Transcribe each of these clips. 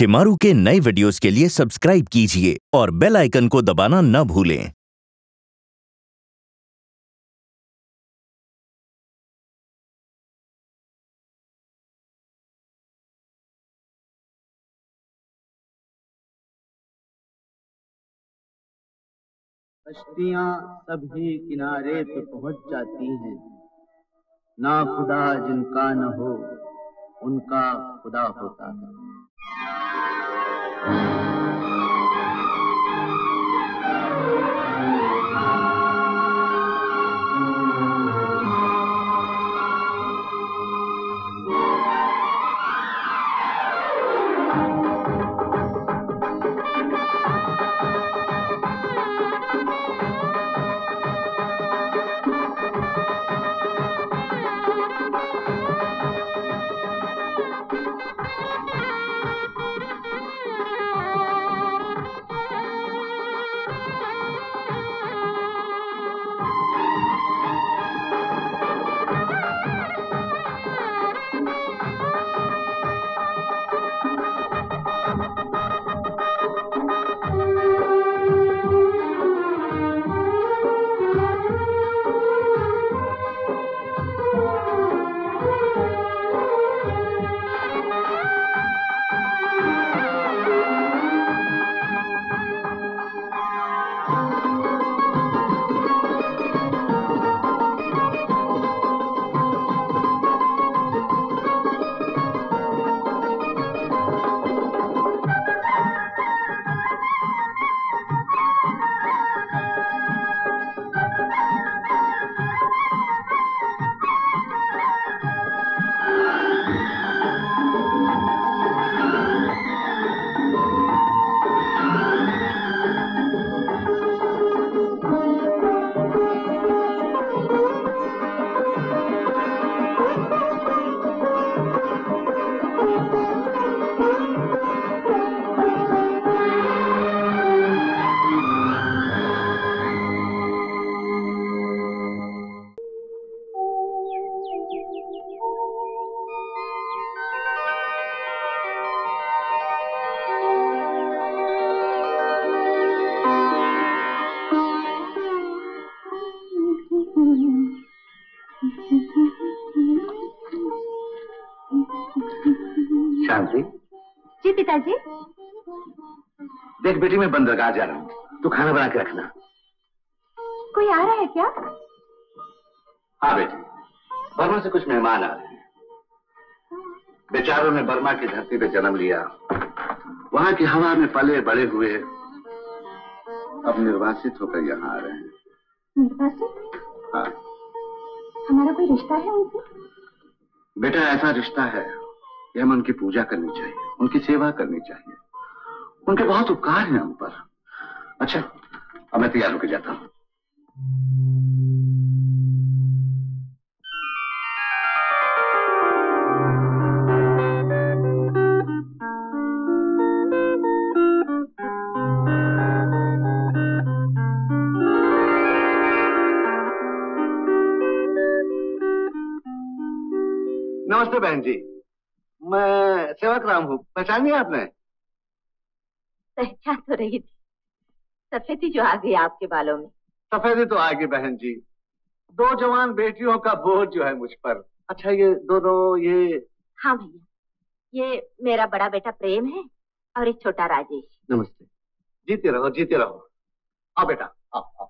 शिमारू के नए वीडियोस के लिए सब्सक्राइब कीजिए और बेल आइकन को दबाना न भूलें। कश्तियां सभी किनारे पे पहुंच जाती हैं, ना खुदा जिनका न हो उनका खुदा होता है। शांति। जी पिताजी। देख बेटी, मैं बंदरगाह जा रहा हूँ, तू खाना बना के रखना। कोई आ रहा है क्या? हाँ बेटी, बर्मा से कुछ मेहमान आ रहे हैं। बेचारों ने बर्मा की धरती पे जन्म लिया, वहां की हवा में पले बड़े हुए, अब निर्वासित होकर यहाँ आ रहे हैं। निर्वासित? हाँ। हमारा कोई रिश्ता है उनसे? बेटा, ऐसा रिश्ता है कि हमें उनकी पूजा करनी चाहिए, उनकी सेवा करनी चाहिए। उनके बहुत उपकार हैं हम पर। अच्छा, अब मैं तैयार होकर जाता हूँ। नमस्ते बहन जी, मैं सेवक राम हूँ, पहचान लिया आपने? पहचान तो रही थी, सफेदी जो आ गई आपके बालों में। सफेदी तो आ गई बहन जी, दो जवान बेटियों का बोझ जो है मुझ पर। अच्छा, ये दोनों ये? हाँ भैया, ये मेरा बड़ा बेटा प्रेम है और एक छोटा राजेश। नमस्ते। जीते रहो जीते रहो। आओ बेटा, आओ आओ।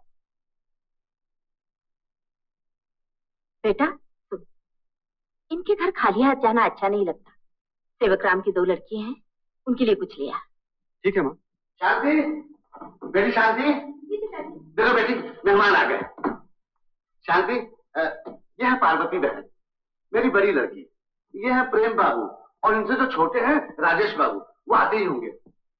बेटा सुन, इनके घर खाली हाथ जाना अच्छा नहीं लगता। सेवक राम की दो लड़कियां हैं, उनके लिए कुछ लिया। ठीक है माँ। शांति, बेटी शांति। देखो बेटी, मेहमान आ गए। शांति, यह है पार्वती बहन, मेरी बड़ी लड़की। ये है प्रेम बाबू, और इनसे जो छोटे हैं राजेश बाबू, वो आते ही होंगे।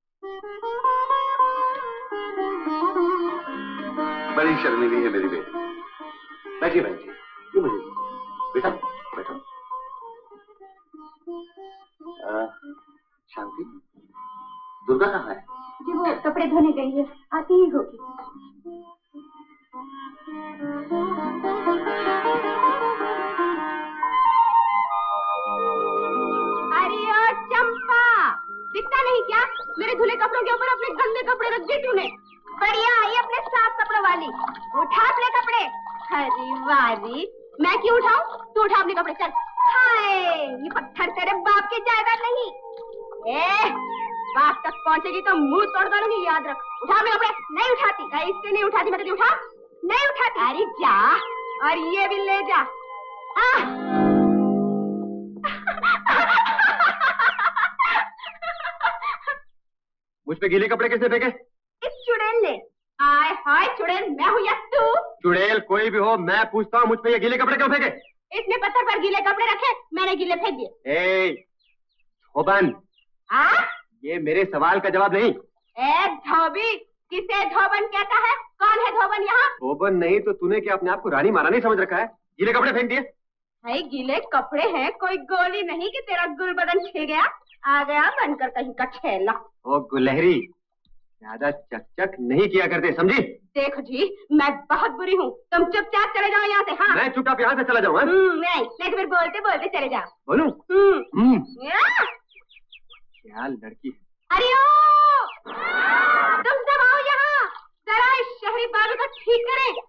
बड़ी शर्मीली है मेरी बेटी। बैठिए बहन जी, ये मुझे बेटा बैठो। शांति, दुर्गा कहाँ है? जी वो कपड़े धोने गई है, आती ही होगी। अरे ओ चंपा, दिखता नहीं क्या? मेरे धुले कपड़ों के ऊपर अपने गंदे कपड़े रख दिए तूने। बढ़िया आई अपने साफ कपड़ों वाली, उठा अपने कपड़े। अरे वारी, मैं क्यों उठाऊं? तू उठा अपने कपड़े, चल। हाय, ये पत्थर तेरे बाप की जायदाद नहीं। बाप तक पहुंचेगी तो मुंह तोड़ दूंगी, याद रख। उठा अपने कपड़े। नहीं उठाती, इससे नहीं उठाती, मैं तो उठा नहीं उठाती। अरे जा, और ये भी ले जा। मुझ पे गीले कपड़े कैसे फेंके? इस चुड़ैल ने। आय हाय चुड़ैल, मैं हूँ या तू? चुड़ैल कोई भी हो, मैं पूछता हूँ मुझ पे ये गीले कपड़े क्यों फेंके? इसने पत्थर पर गीले कपड़े रखे, मैंने गीले फेंक दिए। धोबन, ये मेरे सवाल का जवाब नहीं। धोबी, किसे धोबन कहता है? कौन है धोबन यहाँ? धोबन नहीं तो तूने क्या अपने आप को रानी महारानी समझ रखा है? गीले कपड़े फेंक दिए। भाई गीले कपड़े हैं, कोई गोली नहीं कि तेरा गुल बदन छिल गया। आ गया बनकर कहीं का छेला। ओ गुलहरी, ज्यादा चकचक नहीं किया करते, समझी? देखो जी, मैं बहुत बुरी हूँ, तुम चुपचाप चले जाओ यहाँ से। हाँ, मैं चुपचाप यहाँ से चला जाऊँ? नहीं तो फिर बोलते बोलते चले जाओ। बोलूं? क्या लड़की है। अरे तुम सब आओ यहाँ, जरा इस शहरी बाबू को ठीक करें।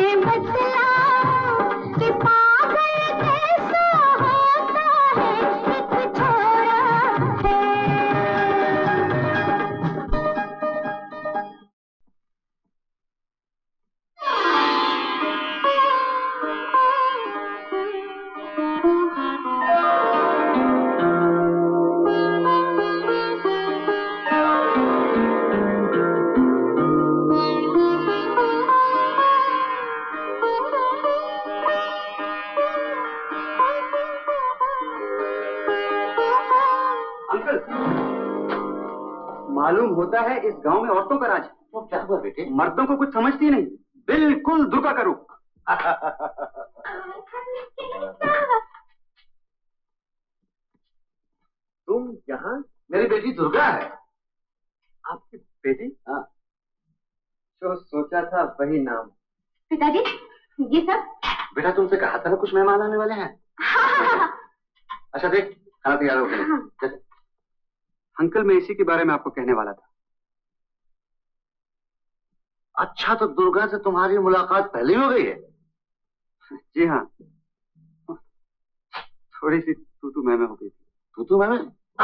मालूम होता है इस गांव में औरतों का राज। वो क्या हुआ बेटे? मर्दों को कुछ समझती नहीं, बिल्कुल दुर्गा का रूप। तुम यहाँ? मेरी बेटी दुर्गा है। आपकी बेटी? हाँ। जो सोचा था वही नाम। पिताजी ये सब? बेटा तुमसे कहा था ना कुछ मेहमान आने वाले हैं। अच्छा देख, खाना तैयार हो गया। अंकल मैं इसी के बारे में आपको कहने वाला था। अच्छा तो दुर्गा से तुम्हारी मुलाकात पहले हो गई है? जी हाँ, थोड़ी सी तू मैं हो गई थी। तू मैं?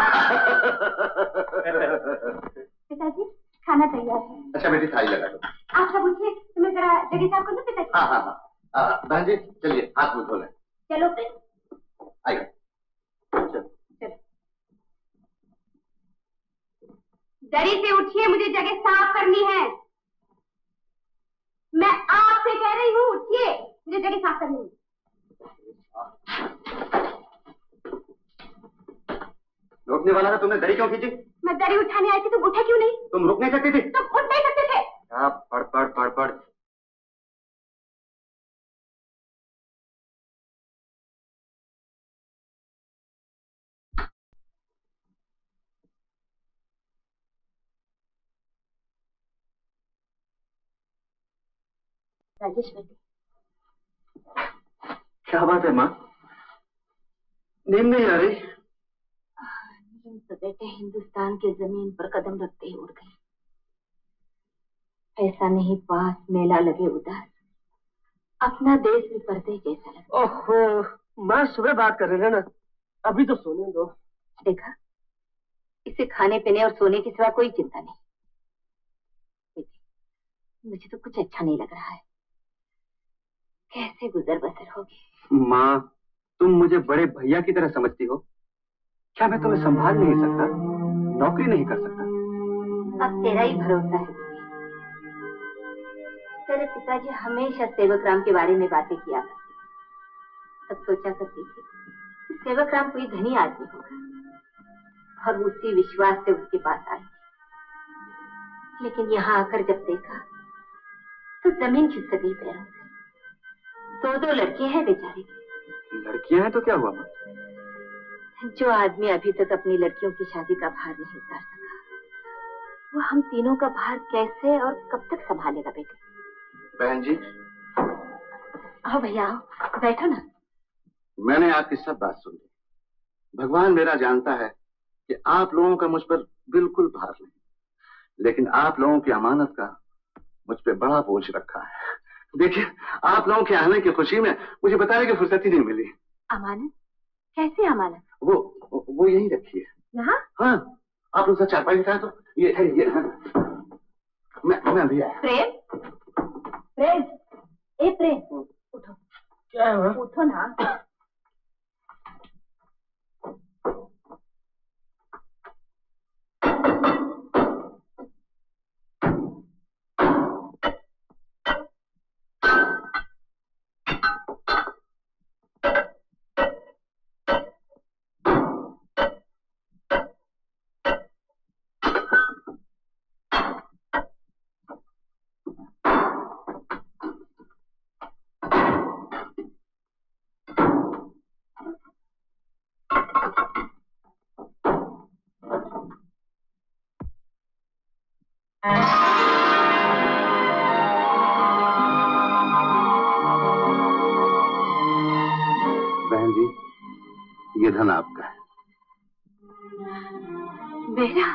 पिताजी खाना तैयार है। अच्छा बेटी थाली लगा दो। आप सब उठिए, तुम्हें जरा जगह साफ कर दो पिताजी। हाँ। बहन जी चलिए हाथ मुंह धो लें। चलो फिर आइए। जल्दी से उठिए, मुझे जगह साफ करनी है। मैं आपसे कह रही हूँ उठिए, मुझे जगह साफ करनी है। रोकने वाला था तुमने, दरी क्यों खींची? मैं दरी उठाने आई थी, तुम उठे क्यों नहीं? तुम रुक नहीं सकती थी? तुम उठ नहीं सकते थे? पढ़। राजेश बेटे, क्या बात है माँ, नींद नहीं आ रही? नींद तो बेटे हिंदुस्तान के जमीन पर कदम रखते ही उड़ गई। ऐसा नहीं पास मेला लगे उदास, अपना देश भी पर्दे जैसा लगे। ओहो माँ, सुबह बात कर रहे थे ना, अभी तो सोने दो। देखा, इसे खाने पीने और सोने के सिवा कोई चिंता नहीं। बेटे मुझे तो कुछ अच्छा नहीं लग रहा है, कैसे गुजर बसर होगी? माँ तुम मुझे बड़े भैया की तरह समझती हो क्या? मैं तुम्हें संभाल नहीं सकता, नौकरी नहीं कर सकता? अब तेरा ही भरोसा है। तेरे पिताजी हमेशा सेवक राम के बारे में बातें किया करते थे। तब सोचा करती थी कि सेवक राम कोई धनी आदमी होगा और उसी विश्वास से उसके पास आई। लेकिन यहाँ आकर जब देखा तो जमीन खिसक गई पैरों से। दो लड़कियां हैं बेचारी की। लड़कियां हैं तो क्या हुआ माँ? जो आदमी अभी तक अपनी लड़कियों की शादी का भार नहीं उतार सका, वो हम तीनों का भार कैसे और कब तक संभालेगा बेटे? बहन जी आओ भैया आओ, बैठो ना। मैंने आपकी सब बात सुन ली। भगवान मेरा जानता है कि आप लोगों का मुझ पर बिल्कुल भार नहीं, लेकिन आप लोगों की अमानत का मुझ पे बड़ा बोझ रखा है। देखिए आप लोगों के आने की खुशी में मुझे बताने की फुर्सत ही नहीं मिली। अमानत? कैसे अमानत? वो यही रखी है यहाँ। हाँ, आप लोग चारपाई दिखाए तो ये मैं अभी आया। प्रेम, ए प्रेम, उठो। क्या है? उठो ना। बहन जी ये धन आपका है। मेरा?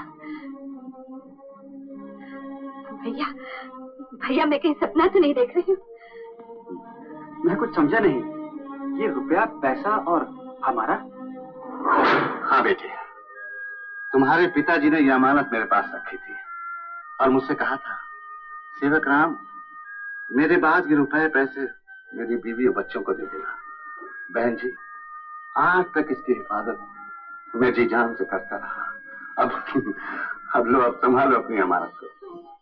भैया, भैया मैं कहीं सपना तो नहीं देख रही हूँ? मैं कुछ समझा नहीं, ये रुपया, पैसा और हमारा? हाँ बेटे, तुम्हारे पिताजी ने यह अमानत मेरे पास रखी थी और मुझसे कहा था, सेवक राम, मेरे बाद के रुपए पैसे मेरी बीवी और बच्चों को दे देना। बहन जी, आज तक इसकी हिफाजत मैं जी जान से करता रहा। अब लो, अब संभालो अपनी अमानत को।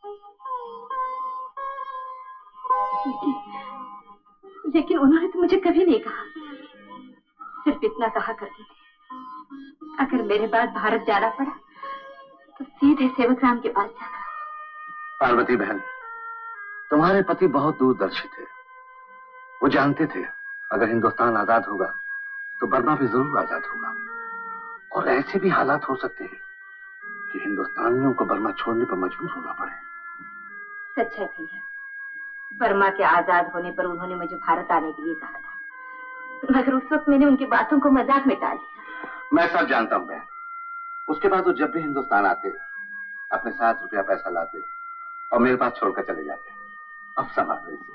लेकिन उन्होंने तो मुझे कभी नहीं कहा, सिर्फ इतना कहा करती थी, अगर मेरे बाद भारत जाना पड़ा तो सीधे सेवक राम के पास जाना। पार्वती बहन, तुम्हारे पति बहुत दूरदर्शी थे। वो जानते थे अगर हिंदुस्तान आजाद होगा तो बर्मा भी जरूर आजाद होगा, और ऐसे भी हालात हो सकते हैं कि हिंदुस्तानियों को बर्मा छोड़ने पर मजबूर होना पड़े। सच है भैया, बर्मा के आजाद होने पर उन्होंने मुझे भारत आने के लिए कहा था, मगर उस वक्त मैंने उनकी बातों को मजाक में टाल दिया। मैं सब जानता हूँ बहन। उसके बाद वो जब भी हिंदुस्तान आते अपने साथ रुपया पैसा लाते और मेरे पास छोड़कर चले जाते। अब संभालो इसे।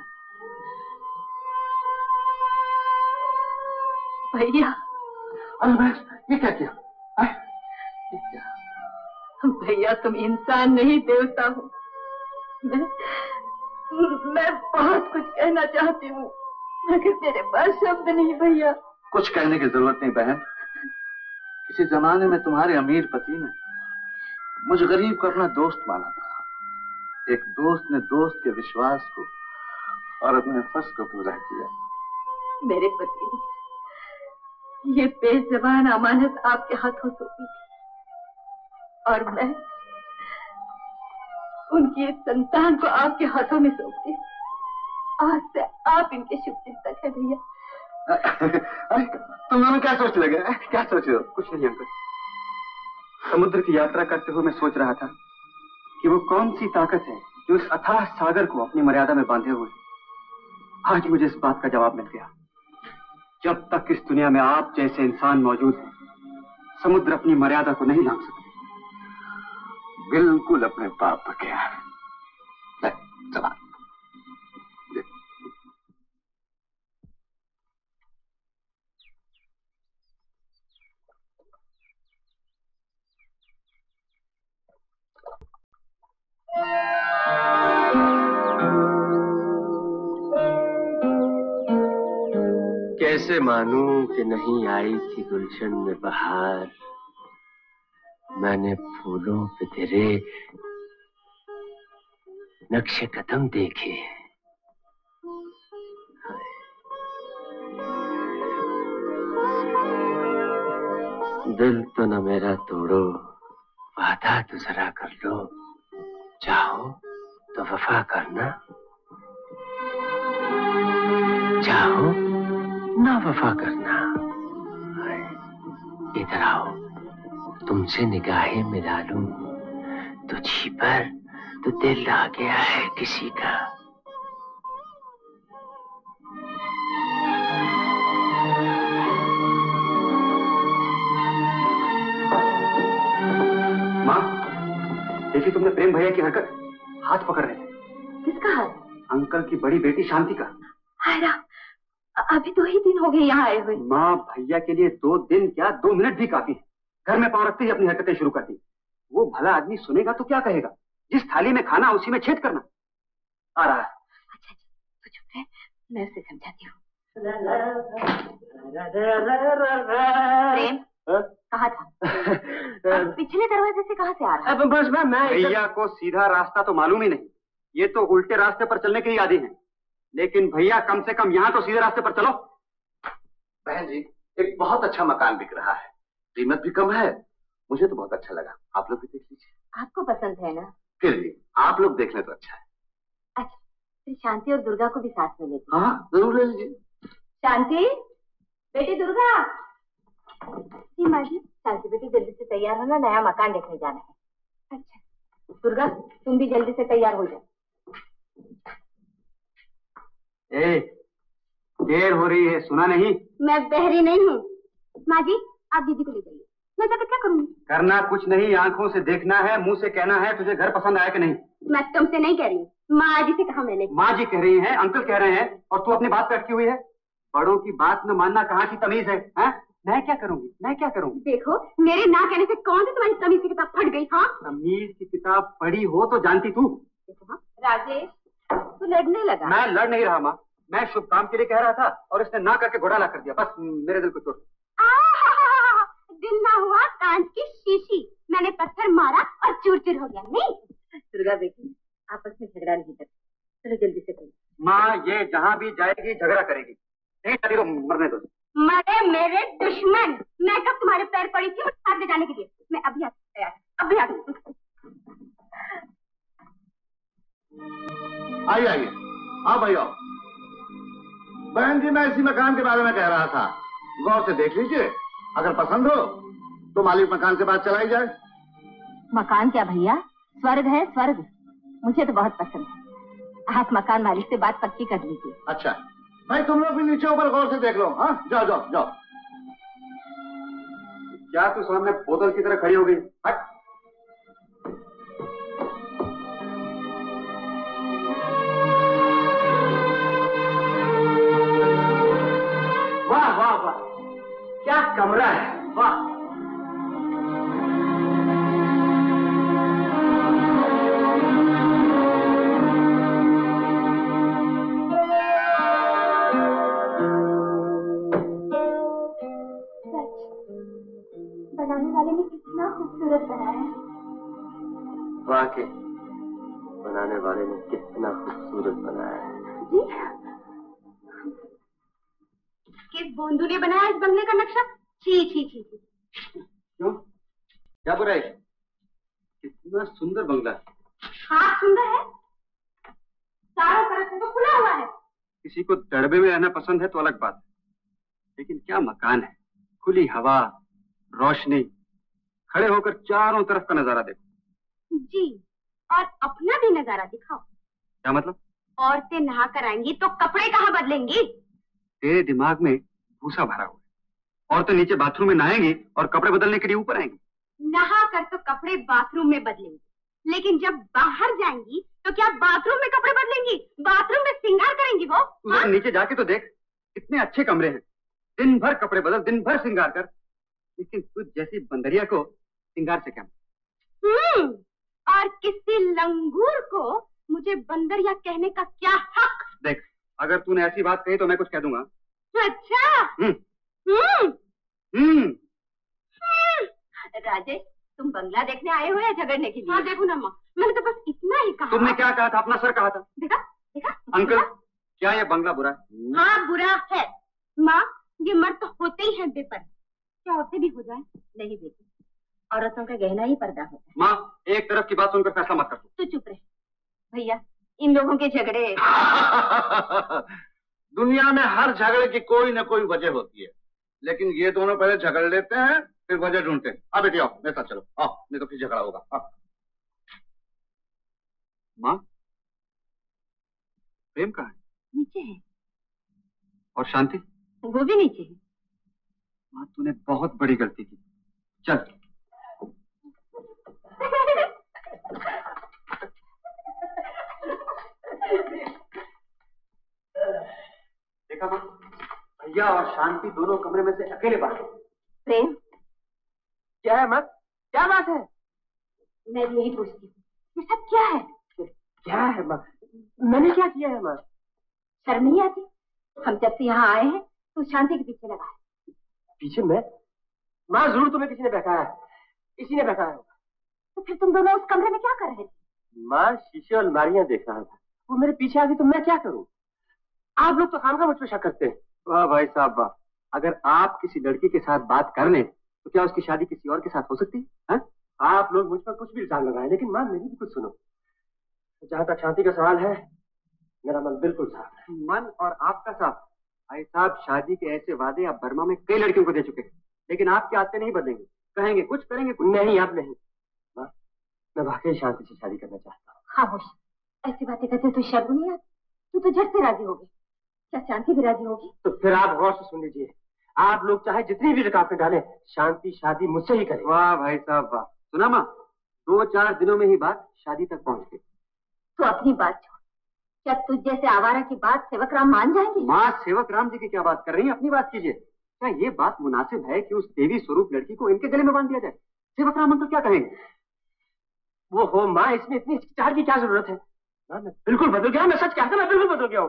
भैया। अरे बहन, ये क्या किया? ये क्या? भैया, तुम इंसान नहीं देवता हो। मैं बहुत कुछ कहना चाहती हूँ, मगर मेरे पास शब्द नहीं भैया। कुछ कहने की जरूरत नहीं बहन। किसी जमाने में तुम्हारे अमीर पति ने मुझ गरीब को अपना दोस्त माना था। एक दोस्त ने दोस्त के विश्वास को और अपने फर्ज को पूरा किया। मेरे पति ने ये बेज़बान अमानत आपके हाथों सौंपी थी, और मैं उनकी इस संतान को आपके हाथों में सौंपती। आज से आप इनके शुभ चिंतक है भैया। अरे तुम दोनों क्या सोच लगे? क्या सोच रहे हो? कुछ नहीं अंकल, समुद्र की यात्रा करते हुए मैं सोच रहा था कि वो कौन सी ताकत है जो इस अथाह सागर को अपनी मर्यादा में बांधे हुए। आज मुझे इस बात का जवाब मिल गया। जब तक इस दुनिया में आप जैसे इंसान मौजूद हैं, समुद्र अपनी मर्यादा को नहीं लांघ सकते। बिल्कुल अपने पाप पर गया है। चला कैसे मानूं कि नहीं आई थी गुलशन में बहार। मैंने फूलों पे तेरे नक्शे कदम देखे। दिल तो न मेरा तोड़ो, वादा तो जरा कर लो। चाहो तो वफा करना, चाहो ना वफा करना। इधर आओ, तुमसे निगाहें मिला लूं। तुझी पर तो दिल आ गया है किसी का। माँ, देखी तुमने प्रेम भैया की हरकत? हाथ पकड़ रहे थे। किसका हाथ? अंकल की बड़ी बेटी शांति का। हाय राम, अभी 2 ही दिन हो गए यहाँ आए हुए। माँ, भैया के लिए 2 दिन क्या 2 मिनट भी काफी है। घर में पांव रखते ही अपनी हरकतें शुरू कर दी। वो भला आदमी सुनेगा तो क्या कहेगा? जिस थाली में खाना उसी में छेद करना। आ रहा है। अच्छा, तो चुप रहे, मैं उसे समझाती हूँ। प्रेम कहाँ था? पिछले दरवाजे से कहाँ से आ रहा है? बस मैं भैया को सीधा रास्ता तो मालूम ही नहीं, ये तो उल्टे रास्ते पर चलने के ही आदी हैं। लेकिन भैया कम से कम यहाँ तो सीधे रास्ते पर चलो। बहन जी, एक बहुत अच्छा मकान बिक रहा है, कीमत भी कम है। मुझे तो बहुत अच्छा लगा, आप लोग भी देख लीजिए। आपको पसंद है ना? फिर भी आप लोग देख लें तो अच्छा है। अच्छा, फिर शांति और दुर्गा को भी साथ में लेती। हाँ, जरूर ले लीजिए। शांति, बेटी दुर्गा। जी माँ जी। शांति बेटी, जल्दी से तैयार होना, नया मकान देखने जाना है। अच्छा दुर्गा, तुम भी जल्दी से तैयार हो जाओ। देर हो रही है, सुना नहीं? मैं बहरी नहीं हूँ। माँ जी, आप दीदी को ले जाइए, मैं जाकर क्या करूँगी? करना कुछ नहीं, आंखों से देखना है, मुंह से कहना है तुझे घर पसंद आया कि नहीं। मैं तुमसे नहीं कह रही हूँ, माँ जी से कहा मैंने। माँ जी कह रही हैं, अंकल कह रहे हैं, और तू अपनी बात पे अटकी हुई है। बड़ों की बात न मानना कहाँ की तमीज है? मैं क्या करूंगी, मैं क्या करूंगी? देखो, मेरे ना कहने से कौन सी तुम्हारी तमीज की किताब फट गई? हाँ, तमीज की किताब पढ़ी हो तो जानती तू। राजेश, तू लड़ने लगा। मैं लड़ नहीं रहा माँ, मैं शुभ काम के लिए कह रहा था और इसने ना करके घोटाला कर दिया। बस मेरे दिल को चोट। दिल ना हुआ कांच की शीशी, मैंने पत्थर मारा और चूर चूर हो गया। नहीं दुर्गा बेटी, आपस में झगड़ा नहीं करते, चलो जल्दी से करो। माँ ये जहाँ भी जाएगी झगड़ा करेगी, नहीं चली तो मरने दो। मरे मेरे दुश्मन, मैं कब तुम्हारे पैर पड़ी थी साथ ले जाने के लिए? मैं अभी आती हूँ, अभी आती हूँ। आइए आइए, हाँ भाई आओ। बहन जी, मैं इसी मकान के बारे में कह रहा था, गौर से देख लीजिए, अगर पसंद हो तो मालिक मकान से बात चलाई जाए। मकान क्या भैया, स्वर्ग है स्वर्ग, मुझे तो बहुत पसंद है। आप मकान मालिक से बात पक्की कर लीजिए। अच्छा भाई, तुम लोग भी नीचे ऊपर गौर से देख लो। हाँ, जाओ जाओ जाओ। क्या तू सामने बोतल की तरह खड़ी हो गई? हट। वाह वाह वाह, क्या कमरा है, वाह। बनाने वाले ने कितना खूबसूरत बनाया है। वाकई बनाने वाले ने कितना खूबसूरत बनाया है। जी, किस बोंदू ने बनाया इस बंगले का नक्शा? छी छी छी छी। क्यों, क्या बुराई? कितना सुंदर बंगला। हाँ सुंदर है, चारों तरफ से तो खुला हुआ है। किसी को दड़बे में रहना पसंद है तो अलग बात है, लेकिन क्या मकान है, खुली हवा, रोशनी, खड़े होकर चारों तरफ का नजारा देखो। जी, और अपना भी नजारा दिखाओ। क्या मतलब? औरतें नहा कर आएंगी तो कपड़े कहाँ बदलेंगी? तेरे दिमाग में भूसा भरा हुआ है। औरतें नीचे बाथरूम में नहाएंगी और कपड़े बदलने के लिए ऊपर आएंगी। नहा कर तो कपड़े बाथरूम में बदलेंगी, लेकिन जब बाहर जाएंगी तो क्या बाथरूम में कपड़े बदलेंगी? बाथरूम में श्रृंगार करेंगी वो? हाँ? नीचे जाके तो देख, कितने अच्छे कमरे हैं, दिन भर कपड़े बदल, दिन भर श्रृंगार कर, लेकिन तुझ जैसी बंदरिया को श्रृंगार से क्या? और किसी लंगूर को मुझे बंदरिया कहने का क्या हक? देख, अगर तूने ऐसी बात कही तो मैं कुछ कह दूंगा। अच्छा। राजेश, तुम बंगला देखने आए हो या झगड़ने के लिए? हाँ देखो ना माँ, मैंने तो बस इतना ही कहा। तुमने क्या कहा था? अपना सर कहा था। देखा देखा अंकल, क्या ये बंगला बुरा है? हाँ बुरा है माँ, ये मर्द तो होते ही हैं बेपर, क्या औरतें भी हो जाए? नहीं बेटी, औरतों का गहना ही पर्दा होता है। माँ, एक तरफ की बात सुनकर फैसला मत कर। तू चुप रहे भैया, इन लोगों के झगड़े दुनिया में हर झगड़े की कोई न कोई वजह होती है, लेकिन ये दोनों पहले झगड़ लेते हैं फिर वजह ढूंढते हैं। अब बेटी आओ, मेरे साथ चलो, आओ, नहीं तो फिर झगड़ा होगा। माँ, प्रेम कहाँ है? नीचे है। और शांति? वो भी नीचे है। माँ, तूने बहुत बड़ी गलती की। चल। देखा माँ, भैया और शांति दोनों कमरे में से अकेले बाहर। प्रेम, क्या है माँ, क्या बात है? मैं भी यही पूछती हूँ, ये सब क्या है? क्या है माँ, मैंने क्या किया है माँ? शर्म नहीं आती? हम जब से यहाँ आए हैं तो शांति के पीछे लगा है। पीछे मैं? माँ जरूर तुम्हें किसी ने बहकाया है, इसी ने बहकाया होगा। तो फिर तुम दोनों उस कमरे में क्या कर रहे थे? माँ, शीशे और अलमारियां देख रहा था, वो मेरे पीछे आ गई तो मैं क्या करूँ? आप लोग तो खामखा मुझ पर शक करते हैं। वाह भाई साहब वाह, अगर आप किसी लड़की के साथ बात कर लें तो क्या उसकी शादी किसी और के साथ हो सकती है? आप लोग मुझ पर कुछ भी इल्जाम लगाए, लेकिन माँ मेरी भी कुछ सुनो। जहाँ तक शांति का सवाल है, मेरा मन बिल्कुल साफ है। मन और आपका साफ? भाई साहब, शादी के ऐसे वादे आप बर्मा में कई लड़कियों को दे चुके हैं, लेकिन आपकी आदतें नहीं बदलेंगी। कहेंगे कुछ, करेंगे कुछ। नहीं, अब नहीं माँ, मैं वाकई शांति से शादी करना चाहता हूँ। खामोश, ऐसी बातें करते तो शर्म नहीं आती? तू तो झट से राजी होगी, क्या शांति भी राजी होगी? तो फिर आप गौर से सुन लीजिए, आप लोग चाहे जितनी भी रुकावटें डालें, शांति शादी मुझसे ही करें। वाह भाई साहब वाह। सुना माँ, 2-4 दिनों में ही बात शादी तक पहुंच गई। तो अपनी बात छोड़, क्या तुझ जैसे आवारा की बात सेवक राम मान जाएंगे? माँ, सेवक राम जी की क्या बात कर रही हैं? अपनी बात कीजिए। क्या ये बात मुनासिब है कि उस देवी स्वरूप लड़की को इनके गले में बांध दिया जाए? सेवक राम अंकल क्या कहेंगे? वो हो माँ, इसमें इतनी हिचकिचाहट की क्या जरूरत है? मैं बिल्कुल बदल गया, मैं सच कहता, मैं बिल्कुल बदल गया हूँ।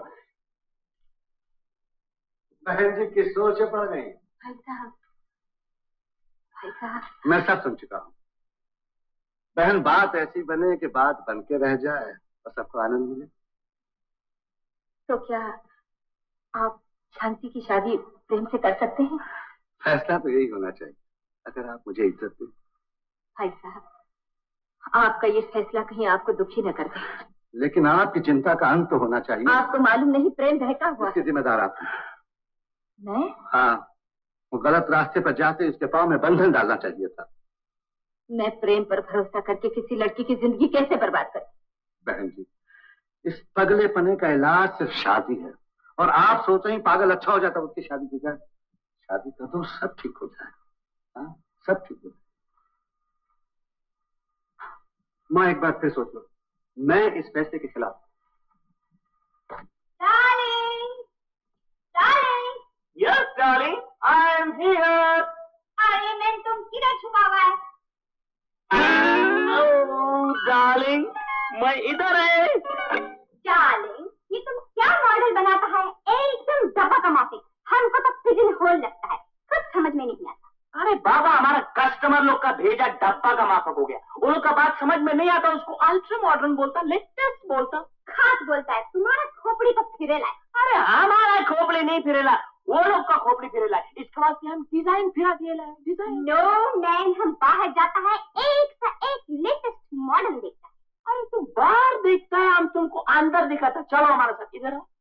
बहन जी किस सोच से पड़ गई? भाई साहब, भाई साहब, मैं सब सुन चुका हूँ। बहन, बात ऐसी बने कि बात बन के रह जाए और सबको आनंद मिले। तो क्या आप शांति की शादी प्रेम से कर सकते हैं? फैसला तो यही होना चाहिए, अगर आप मुझे इज्जत दें। भाई साहब, आपका ये फैसला कहीं आपको दुखी न कर दे। लेकिन आपकी चिंता का अंत तो होना चाहिए। आपको मालूम नहीं प्रेम बहका हुआ? इसकी जिम्मेदार आप हैं। मैं? हाँ, वो गलत रास्ते पर जाते उसके पाँव में बंधन डालना चाहिए था। मैं प्रेम पर भरोसा करके किसी लड़की की जिंदगी कैसे बर्बाद कर? बहन जी, इस पगले पने का इलाज सिर्फ शादी है, और आप सोच रही पागल अच्छा हो जाता उसकी शादी की जाए। शादी कर दो, सब ठीक हो जाए। हाँ, सब ठीक हो जाए। माँ, एक बार फिर सोच लो, मैं इस फैसले के खिलाफ। Darling, darling, yes darling, I am here. अरे मैं तुम किधर छुपा हुआ है? डार्लिंग, मैं इधर है। डार्लिंग, ये तुम क्या मॉडल बनाता है? एकदम डब्बा का माफिक। हमको तो पिजन होल लगता है, कुछ समझ में नहीं आता। अरे बाबा, हमारा कस्टमर लोग का भेजा डब्बा का माफक हो गया। वो लोग का बात समझ में नहीं आता, उसको अल्ट्रा मॉडर्न बोलता, लेटेस्ट बोलता, खास बोलता है। तुम्हारा खोपड़ी तो फिरेला है। अरे हमारा खोपड़ी नहीं फिरेला, वो लोग का खोपड़ी फिरेला है। इसके बाद से हम डिजाइन फिरा दिए ला है। डिजाइन नो मैन, हम बाहर जाता है एक से एक लेटेस्ट मॉडल देखता है। अरे तुम बाहर देखता है, हम तुमको अंदर दिखाता। चलो हमारे साथ, इधर आओ।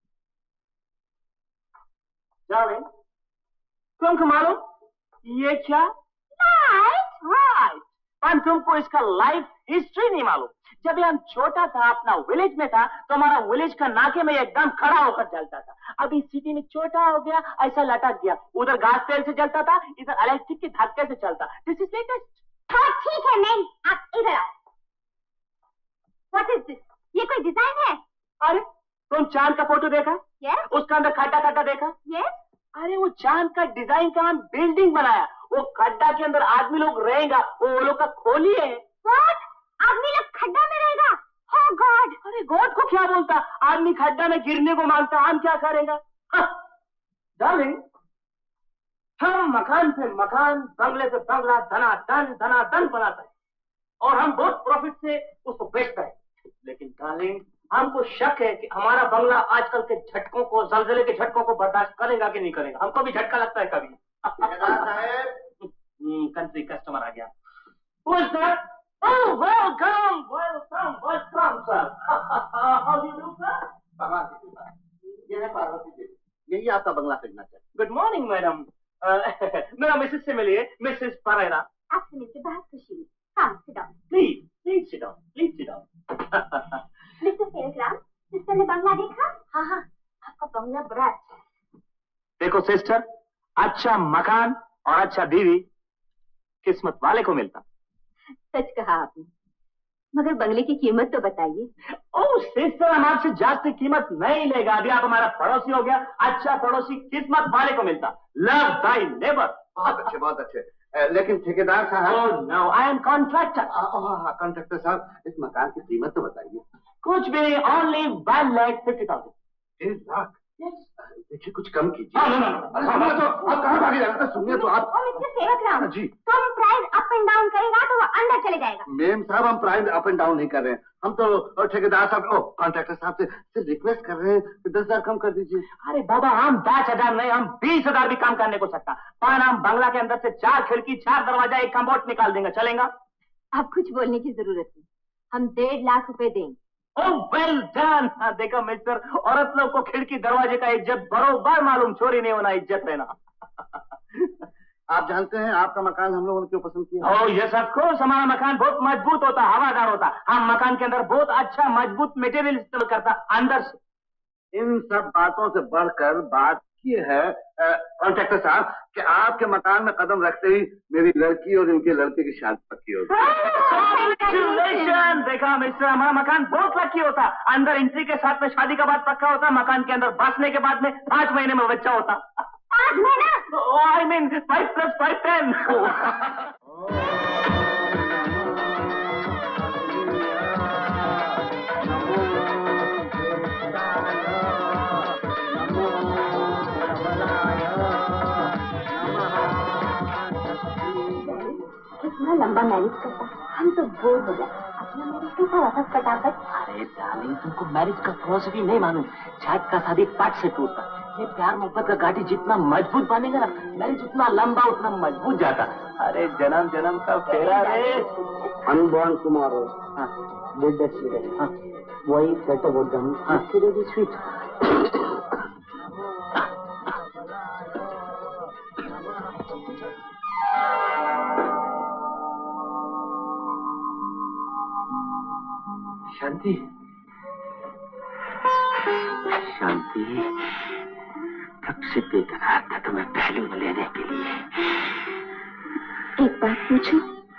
जाओ, तुमको मालूम ये क्या? राइट, पर तुमको इसका लाइफ हिस्ट्री नहीं मालूम। जब हम छोटा था, अपना विलेज में था, तो हमारा विलेज का नाके में एकदम खड़ा होकर जलता था। अभी सिटी में छोटा हो गया, ऐसा लटक गया। उधर घास तेल से जलता था, इधर इलेक्ट्रिक के धक्के से चलता। This is latest. हाँ ठीक है मैन, आप इधर आओ। What is this? ये कोई डिजाइन है? अरे तुम चांद का फोटो देखा? यस। उसका अंदर खड्डा खड्डा देखा? यस। अरे वो चांद का डिजाइन का हम बिल्डिंग बनाया। वो खड्डा के अंदर आदमी लोग रहेगा, वो लोग का खोली है। व्हाट? आदमी लोग खड्डा में रहेगा? ओह गॉड। अरे गॉड को क्या बोलता? आदमी खड्डा में गिरने को मांगता, हम क्या करेगा? डार्लिंग, हम मकान से मकान, बंगले से बंगला, धनाधन बनाते हैं, और हम बहुत प्रॉफिट से उसको बेचते हैं। लेकिन डार्लिंग, हमको शक है कि हमारा बंगला आजकल के झटकों को, जलजले के झटकों को बर्दाश्त करेगा कि नहीं करेगा। हमको भी झटका लगता है कभी। कंट्री कस्टमर आ गया। Oh, welcome, sir. How do you do, sir? भगवान की कृपा, ये है पार्वती देवी, यही आपका बंगला खरीदना चाहिए। Good morning madam. मेरा मिसेस से मिलिए, मिसेस परेरा। आपसे मिलकर बहुत खुशी हुई। Come, sit down. Please sit down, please sit down. Mister Sevakram, sister ने बंगला देखा? हाँ हाँ, आपका बंगला बड़ा अच्छा है। देखो सिस्टर, अच्छा मकान और अच्छा बीवी किस्मत वाले को मिलता। सच कहा आपने, मगर बंगले की कीमत तो बताइए। ओह सिस्टर, हम आपसे जास्ती कीमत नहीं लेगा। अभी आप हमारा पड़ोसी हो गया। अच्छा पड़ोसी किस्मत वाले को मिलता। Love thy neighbour. बहुत अच्छे, बहुत अच्छे। लेकिन ठेकेदार साहब। Oh no, I am contractor. हाँ, कॉन्ट्रैक्टर साहब, इस मकान की कीमत तो बताइए। कुछ भी नहीं, ओनली 1,50,000। 1 लाख? देखिए कुछ कम कीजिए। अरे सुनिए तो, आप कहाँ भागे जा रहे हैं? सुनिए तो आप। मिस्टर सेवकराम जी। तुम प्राइस अप एंड डाउन करेगा तो वो अंदर चले जाएगा। मैम साहब, हम प्राइस अप एंड डाउन नहीं कर रहे हैं। हम तो ठेकेदार साहब, कॉन्ट्रैक्टर साहब से रिक्वेस्ट कर रहे हैं कि 10,000 कम कर दीजिए। अरे बाबा, हम 10,000 नहीं, हम 20,000 भी काम करने को सकता। पर हम बंगला के अंदर से 4 खिड़की, 4 दरवाजा, 1 कम्बोर्ड निकाल देंगे, चलेगा? अब कुछ बोलने की जरूरत नहीं, हम 1.5 लाख रुपए देंगे। Oh well done. देखा मिस्टर, औरत लोग को खिड़की दरवाजे का इज्जत बरोबर मालूम, चोरी नहीं होना, इज्जत लेना। आप जानते हैं आपका मकान हम लोगों ने क्यों पसंद किया? ओह यस ऑफ कोर्स, हमारा मकान बहुत मजबूत होता, हवादार होता। हम मकान के अंदर बहुत अच्छा मजबूत मटेरियल इस्तेमाल करता अंदर से। इन सब बातों से बढ़कर बात ये है कॉन्ट्रैक्टर साहब कि आपके मकान में कदम रखते ही मेरी लड़की और इनके लड़के की शादी पक्की होगी। देखा मिस्टर, हमारा मकान बहुत लकी होता। अंदर एंट्री के साथ में शादी का बात पक्का होता, मकान के अंदर बसने के बाद में 5 महीने में बच्चा होता। 5 महीना? I mean 5 + 5 10। कितना लंबा मैरिज करता, हम तो बोर हो गए। अपना मैरिज कैसा रहा फटाफट। अरे डार्लिंग, तुमको मैरिज का फिलॉसफी नहीं मालूम। छाट का शादी पाट से टूटता। ये प्यार मोहब्बत का गाड़ी जितना मजबूत बनेगा ना, मैरिज उतना लंबा उतना मजबूत जाता। अरे जन्म जन्म का फेरा रे। अनबॉर्न टुमारो, डेड टुडे, वही set about them, today the sweet. Shanti, Shanti, कब से बेकरार था तुम्हें पहलू में लेने के लिए। एक बात पूछूं?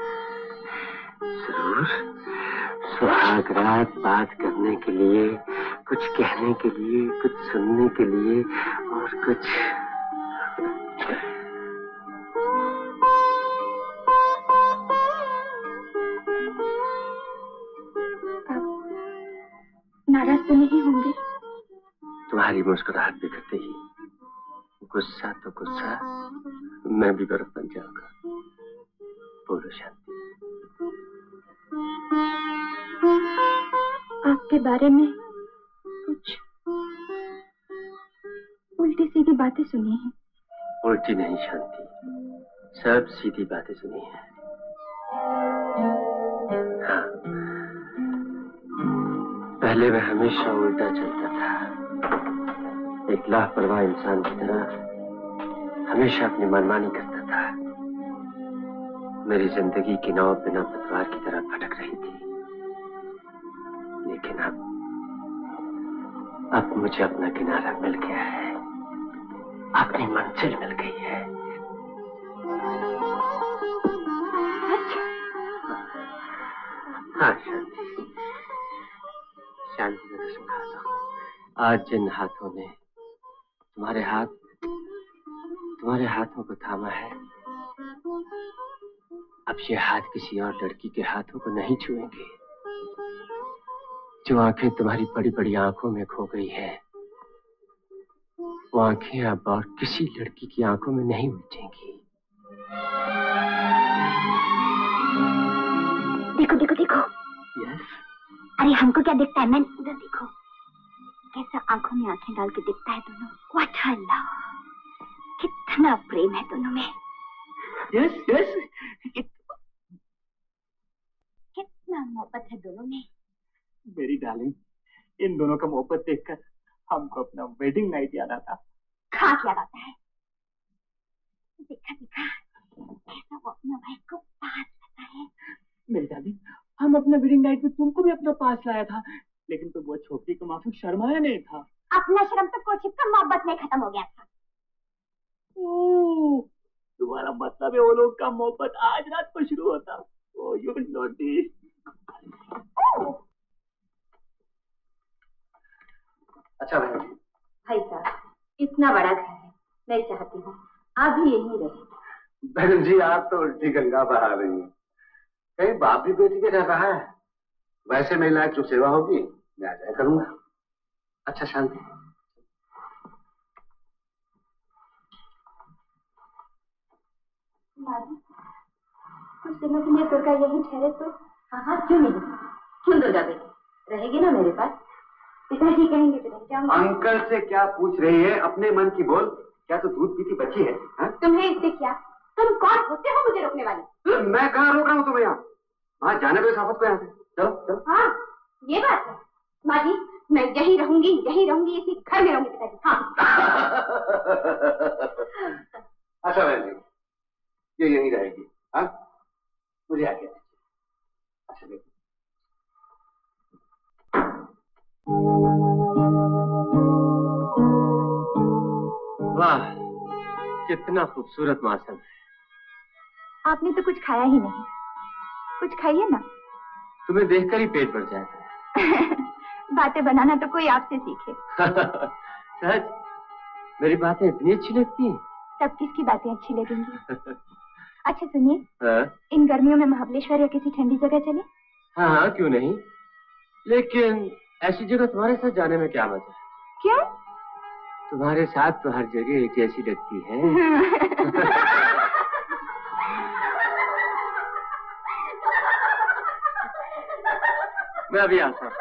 जरूर। सुहाग रात बात करने के लिए, कुछ कहने के लिए, कुछ सुनने के लिए और कुछ। नाराज तो नहीं होंगे? तुम्हारी मुस्कुराहट दिखते ही गुस्सा तो गुस्सा, मैं भी बर्फ बन जाऊंगा। बोलो शांति। आपके बारे में कुछ उल्टी सीधी बातें सुनी हैं। उल्टी नहीं शांति, सब सीधी बातें सुनी है। हाँ, पहले मैं हमेशा उल्टा चलता था। एक लापरवाह इंसान की तरह हमेशा अपनी मनमानी करता था। मेरी जिंदगी की नाव बिना पतवार की तरह भटक रही थी। लेकिन अब मुझे अपना किनारा मिल गया है, अपनी मंजिल मिल गई है। हाँ शांति, शांति में कसम खाता हूँ, आज जिन हाथों ने तुम्हारे हाथों को थामा है, अब ये हाथ किसी और लड़की के हाथों को नहीं छुएंगे। जो आंखें तुम्हारी बड़ी बड़ी आंखों में खो गई है, वो आंखें अब और किसी लड़की की आंखों में नहीं उलझेंगी। देखो देखो देखो। यस। अरे हमको क्या दिखता है? मैन उधर देखो, कैसा आंखों में आंखें डाल के दिखता है दोनों। व्हाट अ लव, कितना प्रेम है दोनों में। यस यस, कितना मोहब्बत है दोनों में। मेरी डार्लिंग, इन दोनों का मोहब्बत देखकर हमको अपना वेडिंग नाइट याद आता। खास याद आता है। देखा देखा कैसा वो अपना भाई को पास लाता है। मेरी डार्लिंग, हम अपना वेडिंग नाइट में तुमको भी अपना पास लाया था, लेकिन तुम वो छोकरी को माफी शर्माया नहीं था। अपना शर्म तो कोशिश का मोहब्बत में खत्म हो गया था। तुम्हारा मतलब है वो लोग का मोहब्बत आज रात को शुरू होता। Oh you naughty. अच्छा बहन जी। भाई साहब, इतना बड़ा घर है, मैं चाहती हूँ आप भी यहीं रहे। बहन जी, आप तो उल्टी गंगा बहा रही हैं। कहीं बाप भी बेटी के रह रहा है। वैसे मेरी लायक जो सेवा होगी मैं आ जाया करूंगा। अच्छा शांति। कुछ दिनों के लिए दुर्गा यहीं ठहरे तो? हाँ हाँ, क्यों नहीं, क्यों दुर्गा बेटी रहेगी ना मेरे पास। पिताजी कहेंगे तो रह जाऊंगा। अंकल से क्या पूछ रही है? अपने मन की बोल। क्या तो दूध पीती बच्ची है? तुम्हें इससे क्या? तुम कौन होते हो मुझे रोकने वाले? मैं कहाँ रोक रहा हूँ तुम्हें? यहाँ वहाँ जाने दो इस आफत को। यहाँ से चलो चलो। हाँ ये बात है माँ जी, मैं यहीं रहूंगी इसी घर में रहूंगी पिताजी। हाँ। अच्छा बहन जी, ये यहीं रहेगी। हाँ, मुझे आज्ञा दीजिए। अच्छा देखो। वाह, कितना खूबसूरत मौसम है। आपने तो कुछ खाया ही नहीं, कुछ खाइए ना। तुम्हें देखकर ही पेट भर जाएगा। बातें बनाना तो कोई आपसे सीखे। सच? मेरी बातें इतनी अच्छी लगती हैं? तब किसकी बातें अच्छी लगेंगी? अच्छा सुनिए, इन गर्मियों में महाबलेश्वर या किसी ठंडी जगह चले? हाँ हाँ, क्यों नहीं, लेकिन ऐसी जगह तुम्हारे साथ जाने में क्या मजा है? क्यों? तुम्हारे साथ तो हर जगह एक जैसी लगती है। मैं अभी आता हूँ।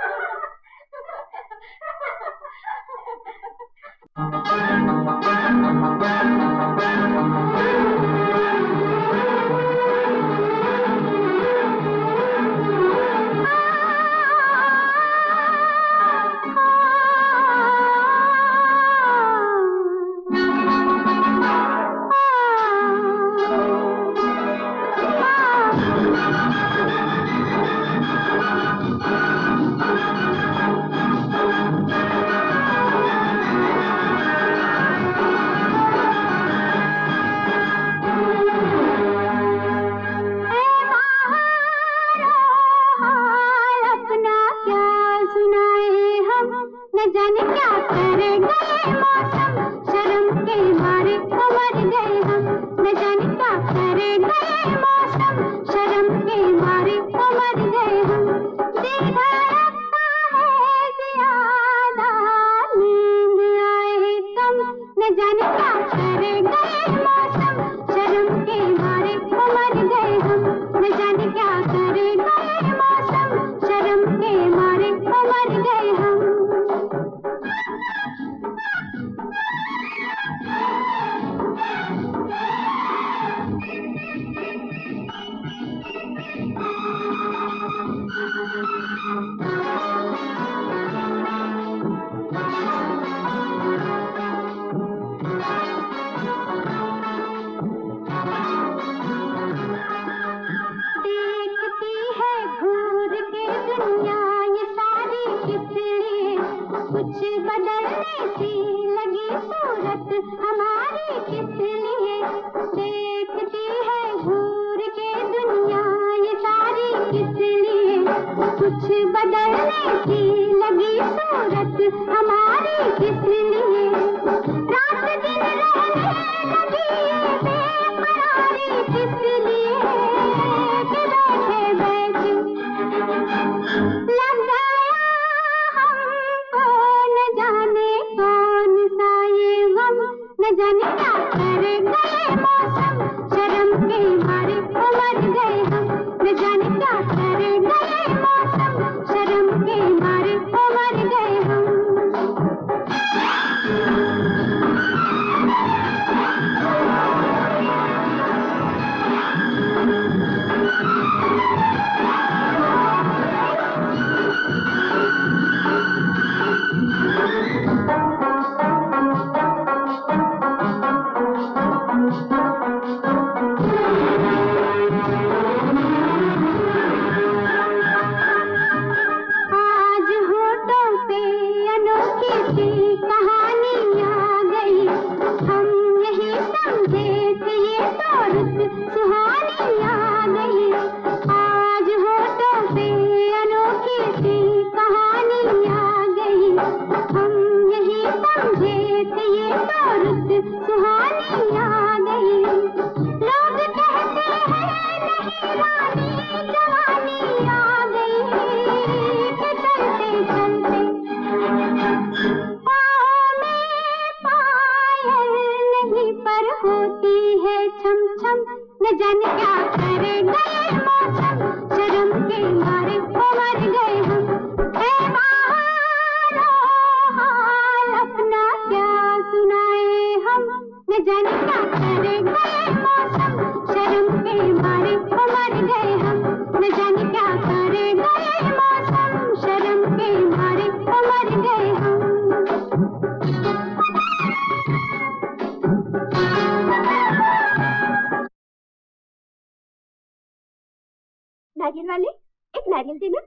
नारियल वाले, एक नारियल देना।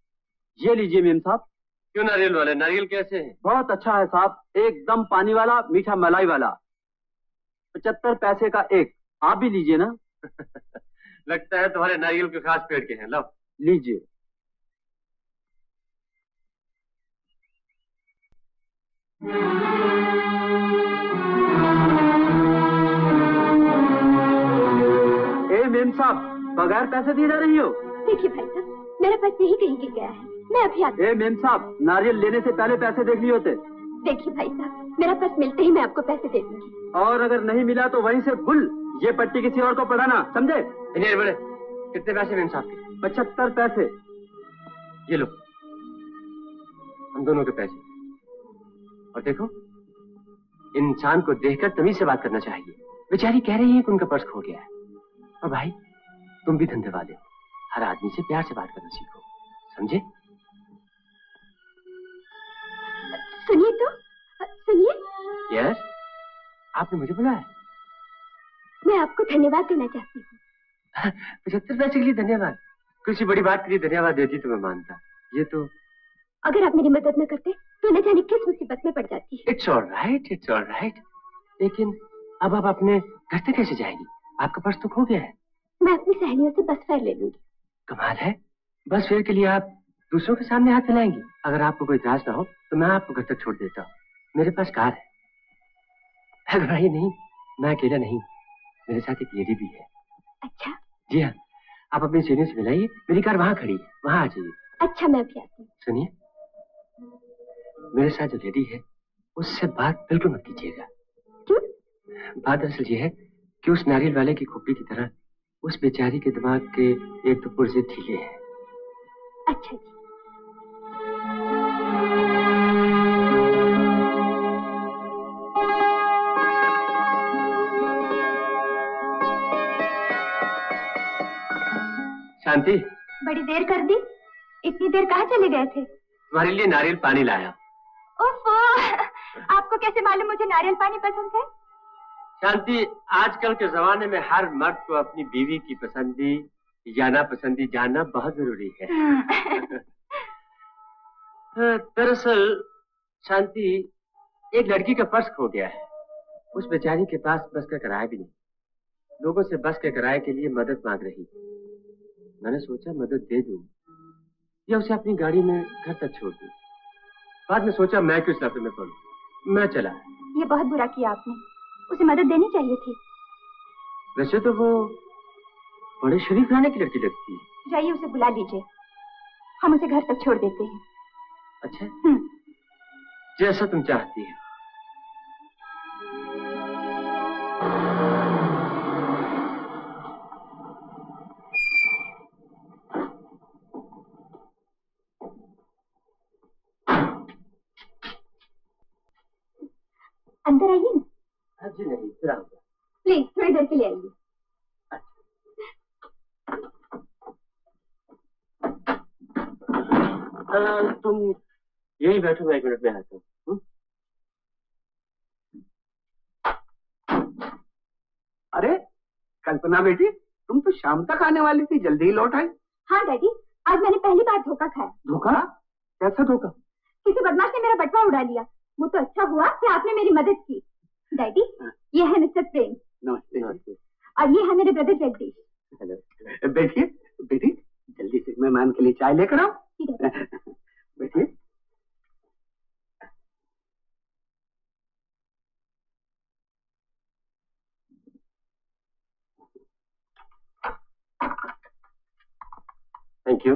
ये लीजिए मेम साहब। क्यों नारियल वाले? नारियल कैसे है? बहुत अच्छा है साहब, एकदम पानी वाला, मीठा मलाई वाला। 75 पैसे का एक। आप भी लीजिए ना। लगता है तुम्हारे नारियल के खास पेड़ के हैं। लो लीजिए। ए मेम साहब, बगैर पैसे दिए जा रही हो? देखिए भाई साहब, मेरा पर्स यही कहीं गिर गया है, मैं अभी आती हूँ। ए मेम साहब, नारियल लेने से पहले पैसे देख लिए होते। देखिए भाई साहब, मेरा पर्स मिलते ही मैं आपको पैसे दे दूंगी। और अगर नहीं मिला तो वहीं से भूल, ये पट्टी किसी और को पढ़ाना, समझे? बड़े कितने पैसे मेम साहब के? 75 पैसे। ये लो, हम दोनों के पैसे। और देखो, इंसान को देखकर तमीज से बात करना चाहिए। बेचारी कह रही है कि उनका पर्स खो गया है। और भाई, तुम भी धंधे वाले हो, हर आदमी से प्यार से बात करना सीखो, समझे? सुनिए तो, सुनिए। यस, आपने मुझे बुलाया? मैं आपको धन्यवाद देना चाहती हूँ। 75 पैसे के लिए धन्यवाद? किसी बड़ी बात के लिए धन्यवाद देती तो मैं मानता। ये तो, अगर आप मेरी मदद न करते तो न जाने किस मुसीबत में पड़ जाती। It's all right, it's all right. लेकिन अब आप अपने घर तक कैसे जाएंगी? आपका पर्स तो खो गया है। मैं अपनी सहेलियों से बस फेयर ले लूंगी। कमाल है, बस फेयर के लिए आप दूसरों के सामने हाथ फैलाएंगी। अगर आपको कोई इतराज ना हो तो मैं आपको घर तक छोड़ देता हूँ। मेरे पास कार है। घबराइए नहीं, मैं अकेला नहीं, मेरे साथ एक लेडी भी है। अच्छा? जी हाँ, आप अपनी सहेलियों से मिलाइए, मेरी कार वहाँ खड़ी है, वहाँ आ जाइए। अच्छा, मैं अभी आती हूँ। सुनिए, मेरे साथ जो लेडी है उससे बात बिल्कुल मत कीजिएगा। क्यों? बात दरअसल ये है कि उस नारियल वाले की खोपड़ी की तरह उस बेचारी के दिमाग के एक तो पुर्जे ढीले हैं। अच्छा जी। शांति, बड़ी देर कर दी। इतनी देर कहाँ चले गए थे? तुम्हारे लिए नारियल पानी लाया। ओफो, आपको कैसे मालूम मुझे नारियल पानी पसंद है? शांति, आजकल के जमाने में हर मर्द को अपनी बीवी की पसंदी या नापसंदी जानना बहुत जरूरी है। दरअसल शांति, एक लड़की का पर्स खो गया है। उस बेचारी के पास बस का किराया भी नहीं। लोगों से बस के किराए के लिए मदद मांग रही। मैंने सोचा मदद दे दूं या उसे अपनी गाड़ी में घर तक छोड़ दूं। बाद में सोचा मैं क्यों सफर में पड़ूं, मैं चला। ये बहुत बुरा किया आपने, उसे मदद देनी चाहिए थी। वैसे तो वो बड़े शरीफ घराने की लड़की लगती है। जाइए उसे बुला लीजिए, हम उसे घर तक छोड़ देते हैं। अच्छा, जैसा तुम चाहती हो। अंदर आइए ना। जी नहीं, फिर आऊंगा। प्लीज थोड़ी देर के लिए आइए। तुम यही बैठो, मैं 1 मिनट में आता हूँ। अरे कल्पना बेटी, तुम तो शाम तक आने वाली थी, जल्दी ही लौट आई। हाँ डैडी, आज मैंने पहली बार धोखा खाया। धोखा? कैसा धोखा? किसी बदमाश ने मेरा बटवा उड़ा लिया। वो तो अच्छा हुआ कि आपने मेरी मदद की। डैडी, ये है मिस्टर प्रेम। नमस्ते। नमस्ते। और ये है मेरे ब्रदर जगदीश। हेलो। बैठिए बेटी, जल्दी से मेहमान के लिए चाय लेकर आओ। बैठिए। Thank you.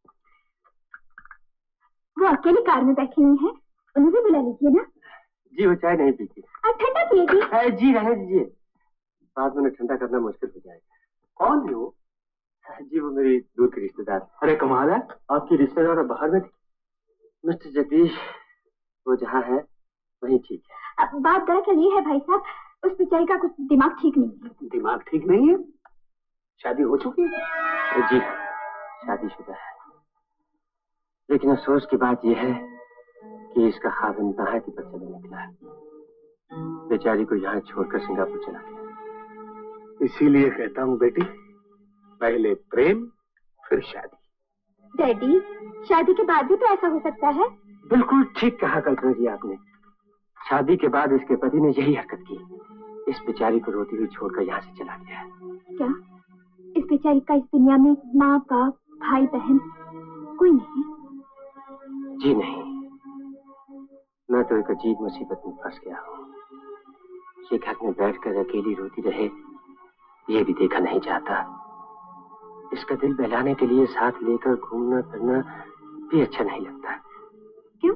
वो अकेली कार में बैठी हुई हैं, उन्हें भी बुला लीजिए ना। जी वो चाय नहीं पीती। ठंडा पिएगी? जी रहने दीजिए, बाद में ठंडा करना मुश्किल हो जाएगा। कौन है वो? जी वो मेरी दूर की रिश्तेदार। अरे कमाल है, आपकी रिश्तेदार बाहर में थी। मिस्टर जगदीश, वो जहाँ है वहीं ठीक है। अब बात दरअसल ये है भाई साहब, उस बेचारी का कुछ दिमाग ठीक नहीं है। दिमाग ठीक नहीं है? शादी हो चुकी है? जी शादीशुदा है, लेकिन अफसोस की बात यह है कि इसका खाविंद नहायत ही बदचलन निकला है। बेचारी को यहाँ छोड़कर सिंगापुर चला गया। इसीलिए कहता हूँ बेटी, पहले प्रेम फिर शादी। डैडी, शादी के बाद भी तो ऐसा हो सकता है। बिल्कुल ठीक कहा कल्पना जी आपने। शादी के बाद इसके पति ने यही हरकत की। इस बेचारी को रोती हुई छोड़कर यहाँ से चला गया। क्या इस बेचारी का इस दुनिया में माँ बाप भाई बहन कोई नहीं? जी नहीं, मैं तो एक अजीब मुसीबत में फंस गया हूँ। ये घर में बैठकर अकेली रोती रहे ये भी देखा नहीं जाता। इसका दिल बहलाने के लिए साथ लेकर घूमना फिरना भी अच्छा नहीं लगता। क्यों?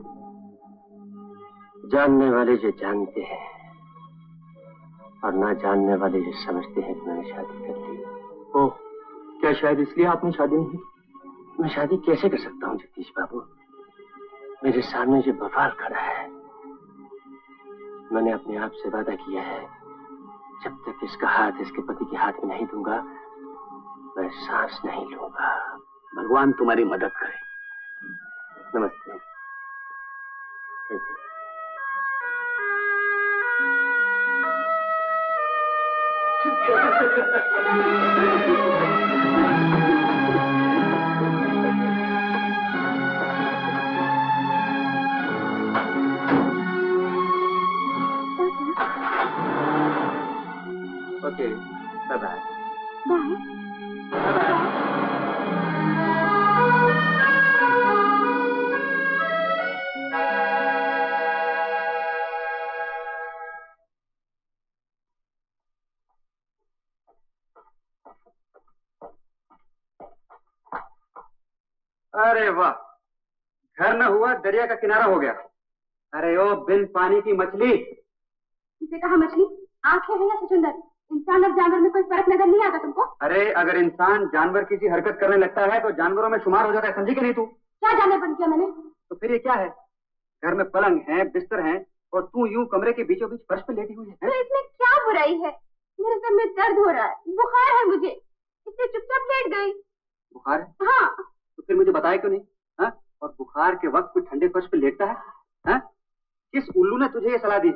जानने वाले जो जानते हैं और ना जानने वाले जो समझते हैं कि मैंने शादी कर ली। ओह, क्या शायद इसलिए आपने शादी नहीं? मैं शादी कैसे कर सकता हूँ जगदीश बाबू? मेरे सामने जो बवाल खड़ा है, मैंने अपने आप से वादा किया है जब तक इसका हाथ इसके पति के हाथ में नहीं दूंगा मैं सांस नहीं लूंगा। भगवान तुम्हारी मदद करे। नमस्ते। Okay, bye bye. अरे वाह, घर न हुआ दरिया का किनारा हो गया। अरे ओ बिन पानी की मछली। इसे कहा मछली? आंखें हैं या सचुंदर? इंसान और जानवर में कोई फर्क नजर नहीं आता तुमको? अरे अगर इंसान जानवर की सी हरकत करने लगता है तो जानवरों में शुमार हो जाता है, समझी कि नहीं तू? क्या जानवर बन किया मैंने? तो फिर ये क्या है? घर में पलंग है, बिस्तर है और तू यूं कमरे के बीचों बीच फर्श पे लेटी हुई है। तो इसमें क्या बुराई है? मेरे सर में दर्द हो रहा है, बुखार है मुझे, इससे चुपचाप लेट गई। बुखार है? हाँ। तो फिर मुझे बताया क्यों नहीं? हाँ? और बुखार के वक्त कोई ठंडे फर्श पे लेटता है? हाँ? किस उल्लू ने तुझे ये सलाह दी?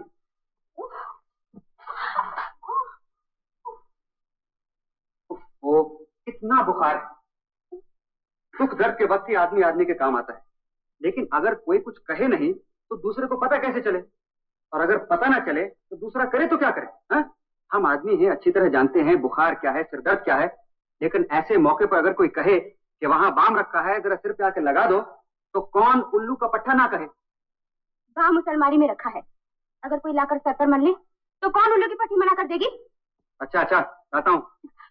ओ, कितना बुखार है। दुख दर्द के वक्त ही आदमी आदमी के काम आता है, लेकिन अगर कोई कुछ कहे नहीं तो दूसरे को पता कैसे चले? और अगर पता ना चले तो दूसरा करे तो क्या करे? हाँ? हम आदमी हैं, अच्छी तरह जानते हैं बुखार क्या है, सिरदर्द क्या है, लेकिन ऐसे मौके पर अगर कोई कहे कि वहां बाम रखा है, जरा सिर पे आके लगा दो, तो कौन उल्लू का पट्टा ना कहे? बाम उस अलमारी में रखा है, अगर कोई लाकर सर पर मर ले तो कौन उल्लू की पट्टी मना कर देगी? अच्छा अच्छा, आता हूँ।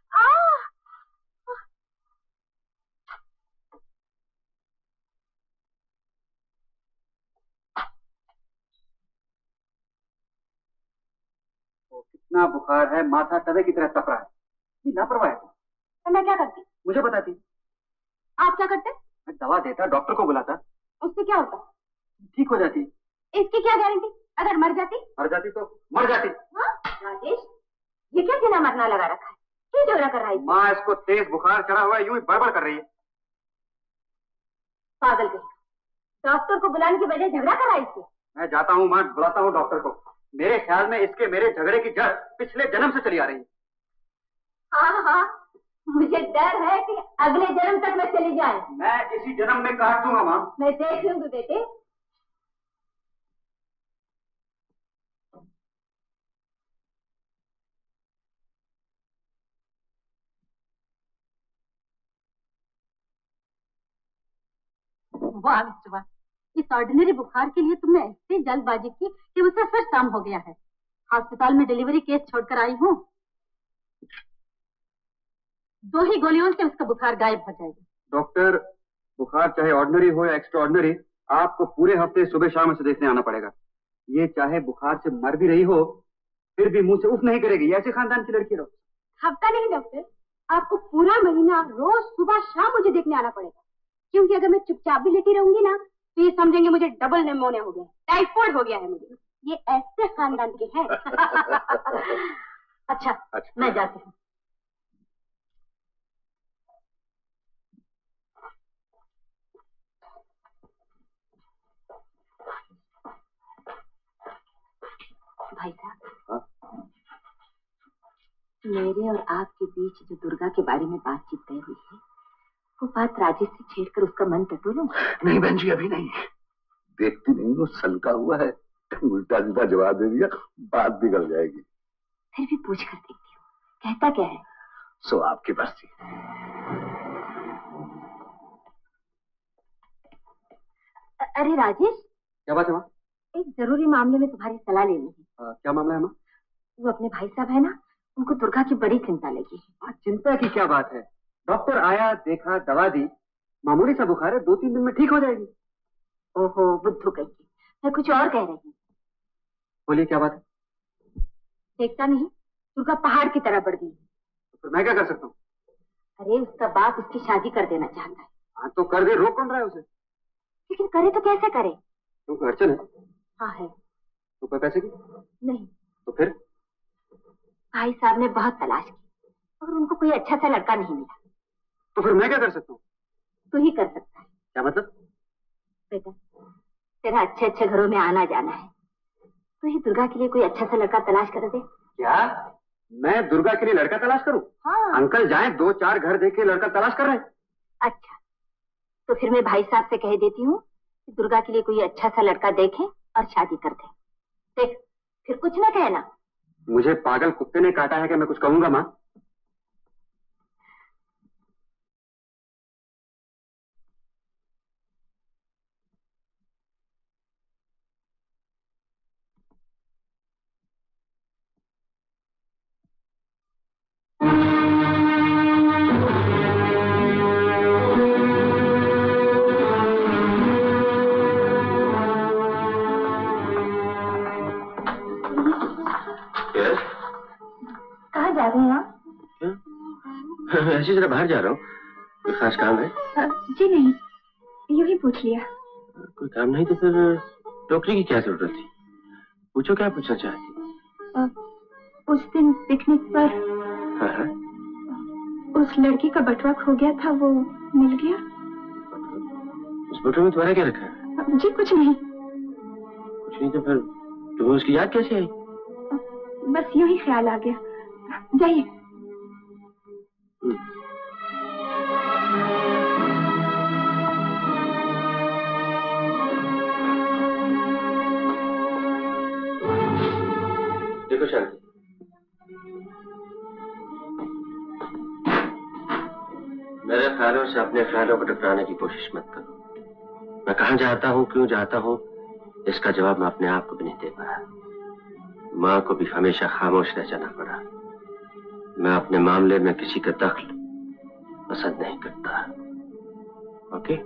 कितना बुखार है, माथा तवे की तरह तप रहा है। लापरवाह है। तो मैं क्या करती? मुझे बताती। आप क्या करते? मैं दवा देता, डॉक्टर को बुलाता। उससे क्या होता? ठीक हो जाती। इसकी क्या गारंटी? अगर मर जाती? मर जाती तो मर जाती। हाँ? राजेश, ये क्या जीना मरना लगा रखा है? क्यों झगड़ा कर रहा है? माँ, इसको तेज बुखार चढ़ा हुआ है, यूं ही बड़बड़ कर रही है। पागल कहीं। डॉक्टर को बुलाने की वजह झगड़ा कर रहा है इससे? मैं जाता हूँ माँ, बुलाता हूँ डॉक्टर को। मेरे ख्याल में इसके मेरे झगड़े की जड़ पिछले जन्म से चली आ रही है। हाँ हाँ, मुझे डर है कि अगले जन्म तक मैं चली जाए। मैं इसी जन्म में काट दूंगा माँ। मैं देख लूंगी बेटे। वाह मिस्टर वाह, इस ऑर्डिनरी बुखार के लिए तुमने ऐसी जल्दबाजी की कि उसे फिर शाम हो गया है। अस्पताल में डिलीवरी केस छोड़कर आई हूँ। 2 ही गोलियों से उसका बुखार गायब हो जाएगा। डॉक्टर, बुखार चाहे ऑर्डिनरी हो या एक्स्ट्रा ऑर्डिनरी, आपको पूरे हफ्ते सुबह शाम से देखने आना पड़ेगा। ये चाहे बुखार से मर भी रही हो फिर भी मुंह से उफ नहीं करेगी। ऐसे खानदान की लड़की रहो। हफ्ता नहीं डॉक्टर, आपको पूरा महीना रोज सुबह शाम मुझे देखने आना पड़ेगा, क्योंकि अगर मैं चुपचाप भी लेटी रहूंगी ना तो ये समझेंगे मुझे डबल निमोनिया हो गया, टाइफाइड हो गया है मुझे। ये ऐसे खानदान के हैं। अच्छा, मैं जाती हूँ। भाई साहब, मेरे और आपके बीच जो दुर्गा के बारे में बातचीत तय हुई है, वो बात राजेश से छेड़कर उसका मन टटोलूं? नहीं बहन जी, अभी नहीं। देखती नहीं, वो सनका हुआ है, उल्टा सीधा जवाब दे दिया, बात बिगड़ जाएगी। फिर भी पूछ कर देखती हूँ कहता क्या है। सो आपकी मर्जी। अरे राजेश, क्या बात है माँ? एक जरूरी मामले में तुम्हारी सलाह लेनी है। क्या मामला है माँ? वो अपने भाई साहब है ना, उनको दुर्गा की बड़ी चिंता लगी है। चिंता की क्या बात है? डॉक्टर आया, देखा, दवा दी, मामूली सा बुखार है, 2-3 दिन में ठीक हो जाएगी। ओहो बुद्धू कही, मैं कुछ और कह रही हूँ। बोलिए क्या बात है? देखता नहीं, दुर्गा पहाड़ की तरह बढ़ गई। तो फिर मैं क्या कर सकता हूँ? अरे उसका बाप उसकी शादी कर देना चाहता है। हाँ तो कर दे, रोक कौन रहा है उसे? लेकिन करे तो कैसे करे? क्योंकि अड़चन है। हाँ है। तो कोई पैसे की? नहीं। तो फिर? भाई साहब ने बहुत तलाश की और उनको कोई अच्छा सा लड़का नहीं मिला। तो फिर मैं क्या कर सकता हूँ? तू ही कर सकता है। क्या मतलब? बेटा, तेरा अच्छे अच्छे घरों में आना जाना है, तू ही दुर्गा के लिए कोई अच्छा सा लड़का तलाश कर दे। क्या? मैं दुर्गा के लिए लड़का तलाश करूं? हाँ। अंकल जाएं, 2-4 घर देखे लड़का तलाश कर रहे हैं। अच्छा, तो फिर मैं भाई साहब से कह देती हूँ कि दुर्गा के लिए कोई अच्छा सा लड़का देखे और शादी कर दे। देख, फिर कुछ ना कहना। मुझे पागल कुत्ते ने काटा है कि मैं कुछ कहूंगा माँ? कहाँ जा रहे हैं आप? ऐसी जरा बाहर जा रहा हूँ। कोई खास काम है? जी नहीं, यूं ही पूछ लिया। कोई काम नहीं तो फिर टोकरी की क्या जरूरत थी? पूछो क्या पूछना चाहती? उस दिन पिकनिक पर हाँ। उस लड़की का बटुआ खो गया था, वो मिल गया। उस बटुए में तुम्हारा क्या रखा है? जी कुछ नहीं। कुछ नहीं तो फिर तुम्हें उसकी याद कैसे आई? बस यूं ही ख्याल आ गया। जाइए। देखो शांति, मेरे ख्यालों से अपने ख्यालों को टकराने की कोशिश मत करो। मैं कहाँ जाता हूँ, क्यों जाता हूँ, इसका जवाब मैं अपने आप को भी नहीं दे पाया। माँ को भी हमेशा खामोश रह जाना पड़ा। मैं अपने मामले में किसी का दखल पसंद नहीं करता। Okay?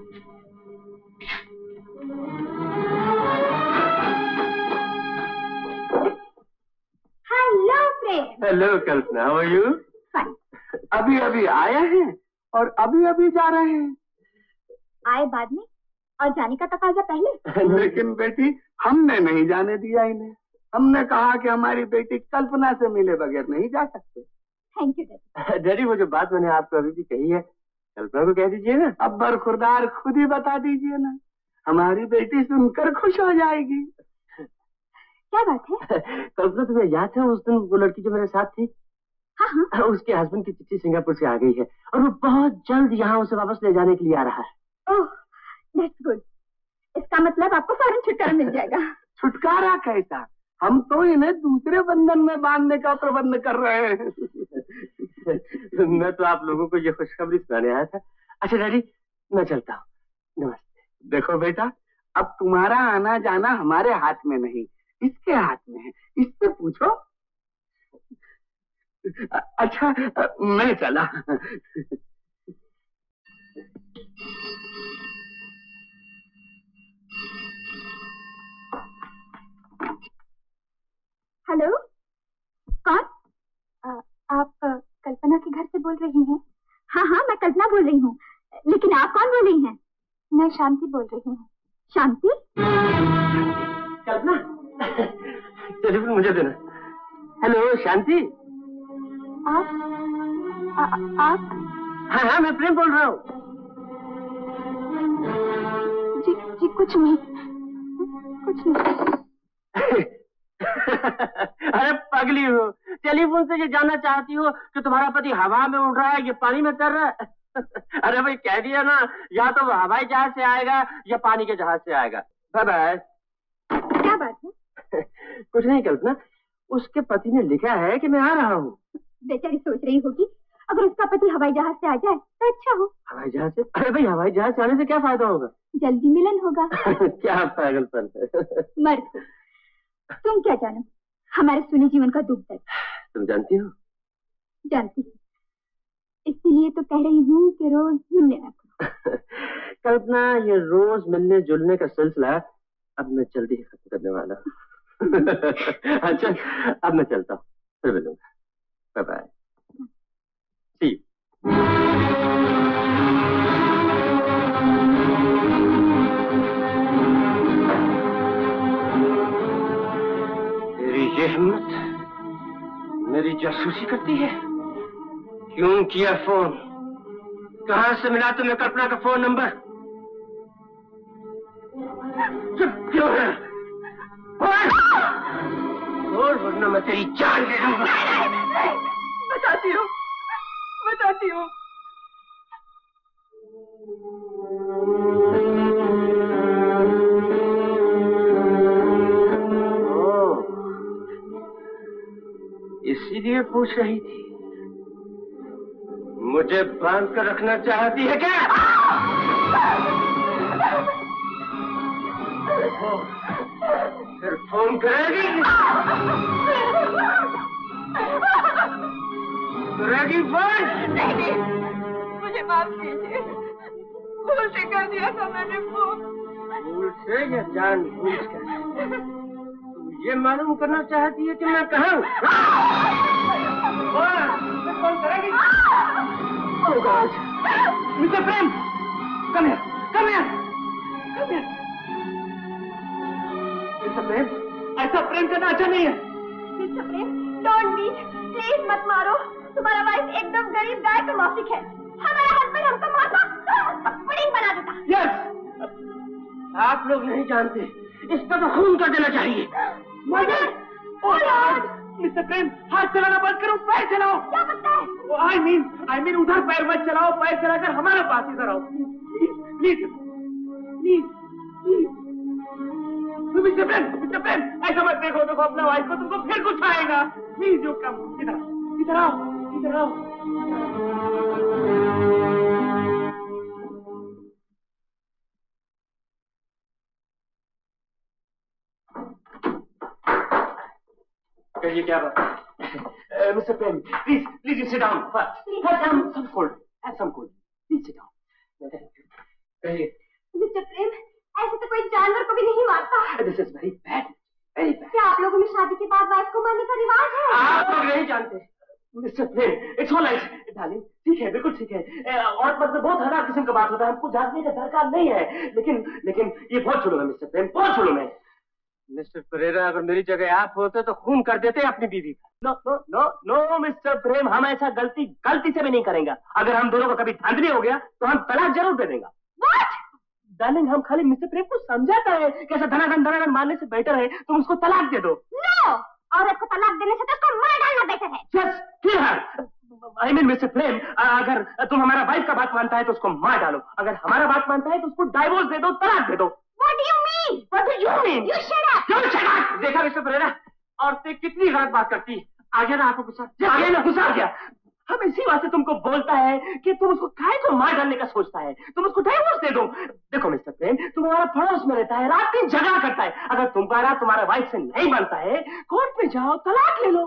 Hello friend. Hello Kalpana, how are you? Fine. अभी अभी आए हैं और अभी अभी जा रहे हैं। आए बाद में और जाने का तकाजा पहले। लेकिन बेटी, हमने नहीं जाने दिया इन्हें। हमने कहा कि हमारी बेटी कल्पना से मिले बगैर नहीं जा सकते। Thank you daddy. डैडी, वो जो बात मैंने आपको अभी भी कही है, कल्पना को कह दीजिए ना। अब बरखुरदार खुद ही बता दीजिए ना, हमारी बेटी सुनकर खुश हो जाएगी। क्या बात है? कल्पना, तुम्हें याद है उस दिन वो लड़की जो मेरे साथ थी? हाँ हाँ। उसके हस्बैंड की चिट्ठी सिंगापुर से आ गई है और वो बहुत जल्द यहाँ उसे वापस ले जाने के लिए आ रहा है। Oh, that's good. इसका मतलब आपको फौरन छुटकारा मिल जाएगा। छुटकारा कैसा? हम तो इन्हें दूसरे बंधन में बांधने का प्रबंध कर रहे हैं। मैं तो आप लोगों को ये खुशखबरी सुनाने आया था। अच्छा डैडी, मैं चलता हूँ। नमस्ते। देखो बेटा, अब तुम्हारा आना जाना हमारे हाथ में नहीं, इसके हाथ में है। इससे पूछो। अच्छा, मैं चला। हेलो, कौन? आप कल्पना के घर से बोल रही हैं? हाँ हाँ, मैं कल्पना बोल रही हूँ। लेकिन आप कौन बोल रही हैं? मैं शांति बोल रही हूँ। शांति? कल्पना, टेलीफोन मुझे देना। हेलो शांति। आप? हाँ, मैं प्रेम बोल रहा हूँ। जी कुछ नहीं, कुछ नहीं। अरे पगली हो, टेलीफोन से ये जानना चाहती हो कि तुम्हारा पति हवा में उड़ रहा है या पानी में तैर रहा है? अरे भाई कह दिया ना, या तो वो हवाई जहाज से आएगा या पानी के जहाज से आएगा। Bye bye. क्या बात है? कुछ नहीं कल्पना, उसके पति ने लिखा है कि मैं आ रहा हूँ। बेचारी सोच रही होगी अगर उसका पति हवाई जहाज से आ जाए तो अच्छा हो। हवाई जहाज से? अरे भाई, हवाई जहाज से आने से क्या फायदा होगा? जल्दी मिलन होगा। क्या पागलपन है। मर्द तुम क्या जानो हमारे सुनी जीवन का दुख दर्द। तुम जानती हो? जानती हूँ, इसलिए तो कह रही हूँ कि रोज मिलने रखो। कल्पना, ये रोज मिलने जुलने का सिलसिला अब मैं जल्दी ही खत्म करने वाला हूँ। अच्छा, अब मैं चलता हूँ, फिर मिलूंगा। Bye bye. See you. तेरी ये हिम्मत मेरी जासूसी करती है? क्यों किया फोन? कहां से मिला तुम्हें कल्पना का फोन नंबर? चुप क्यों है? और वरना मैं तेरी जान ले लूंगा। बताती हूँ, बताती हूँ। इसीलिए पूछ रही थी, मुझे बांध कर रखना चाहती है क्या? फिर फोन करेगी? करेगी फोन? नहीं, मुझे माफ कीजिए, भूल से कर दिया था मैंने फोन। भूल से या जानबूझकर? तुम ये मालूम करना चाहती है कि मैं कहाँ हूँ? फोन करेगी? Oh God! Mr. Prem! Come here! Come here! Come here! Mr. Prem, ऐसा प्रेम करना अच्छा नहीं है। Mister Prem, don't beat, please मत मारो। तुम्हारा वाइफ एकदम गरीब गाय का मौसिक है। हमारा हस्बैंड हमको मारता तो पुडिंग बना देता। यस, आप लोग नहीं जानते, इसका तो खून कर देना चाहिए। Murder! Oh God! Mister Prem, हाथ चलाना बंद करो, पैर चलाओ। क्या बनता है? आई मीन उधर पैर मत चलाओ, पैर चलाकर हमारे पास इधर आओ। Please please please. Mister Prem, ऐसा मत देखो, देखो अपना वाइफ को, तुमको फिर कुछ आएगा। प्लीज यू कम, इधर आओ, इधर आओ। कहिए क्या बात है? Mister Prem, please you sit down first. Have some cold, please sit down. कहिए। मिस्टर प्रेम, ऐसे तो कोई जानवर को भी नहीं मारता। This is very bad, very bad. क्या आप लोगों में शादी के बाद वाइफ को मारने का रिवाज है? आप लोग नहीं जानते। Mister Prem, it's all right darling, ठीक है, बिल्कुल ठीक है। और मतलब बहुत हल्का किस्म का बात होता है, हमको जानने का दरकार नहीं है। लेकिन ये बहुत जुल्म है मिस्टर प्रेम, बहुत जुल्म है। मिस्टर परेरा, अगर मेरी जगह आप होते तो खून कर देते अपनी बीवी का। नो मिस्टर प्रेम, हम ऐसा गलती से भी नहीं करेंगे। अगर हम दोनों का कभी धांधली हो गया तो हम तलाक जरूर दे देंगे। डार्लिंग, हम खाली मिस्टर प्रेम को समझाता है कि ऐसा धनाधन मारने से बेटर है तुम उसको तलाक दे दो। नो, औरत को तलाक देने से तो उसको मार डालना बेहतर है। Yes, clear. I mean mister Prem, अगर तुम हमारा वाइफ का बात मानता है तो उसको मार डालो, अगर हमारा बात मानता है तो उसको डाइवोर्स दे दो, तलाक दे दो। What do you mean? What do you mean? You shut up! You shut up! देखा मिस्टर परेरा, औरतें कितनी गलत बात करती। आ गया ना आपको गुस्सा? आ गया ना गुस्सा? आ गया। हम इसी बात से तुमको बोलता है कि तुम उसको काहे को मार डालने का सोचता है, तुम उसको डाइवोर्स दे दो। देखो मिस्टर प्रेम, तुम हमारा पड़ोस में रहता है, रात दिन झगड़ा करता है, अगर तुम्हारा वाइफ से नहीं बनता है, कोर्ट में जाओ, तलाक ले लो।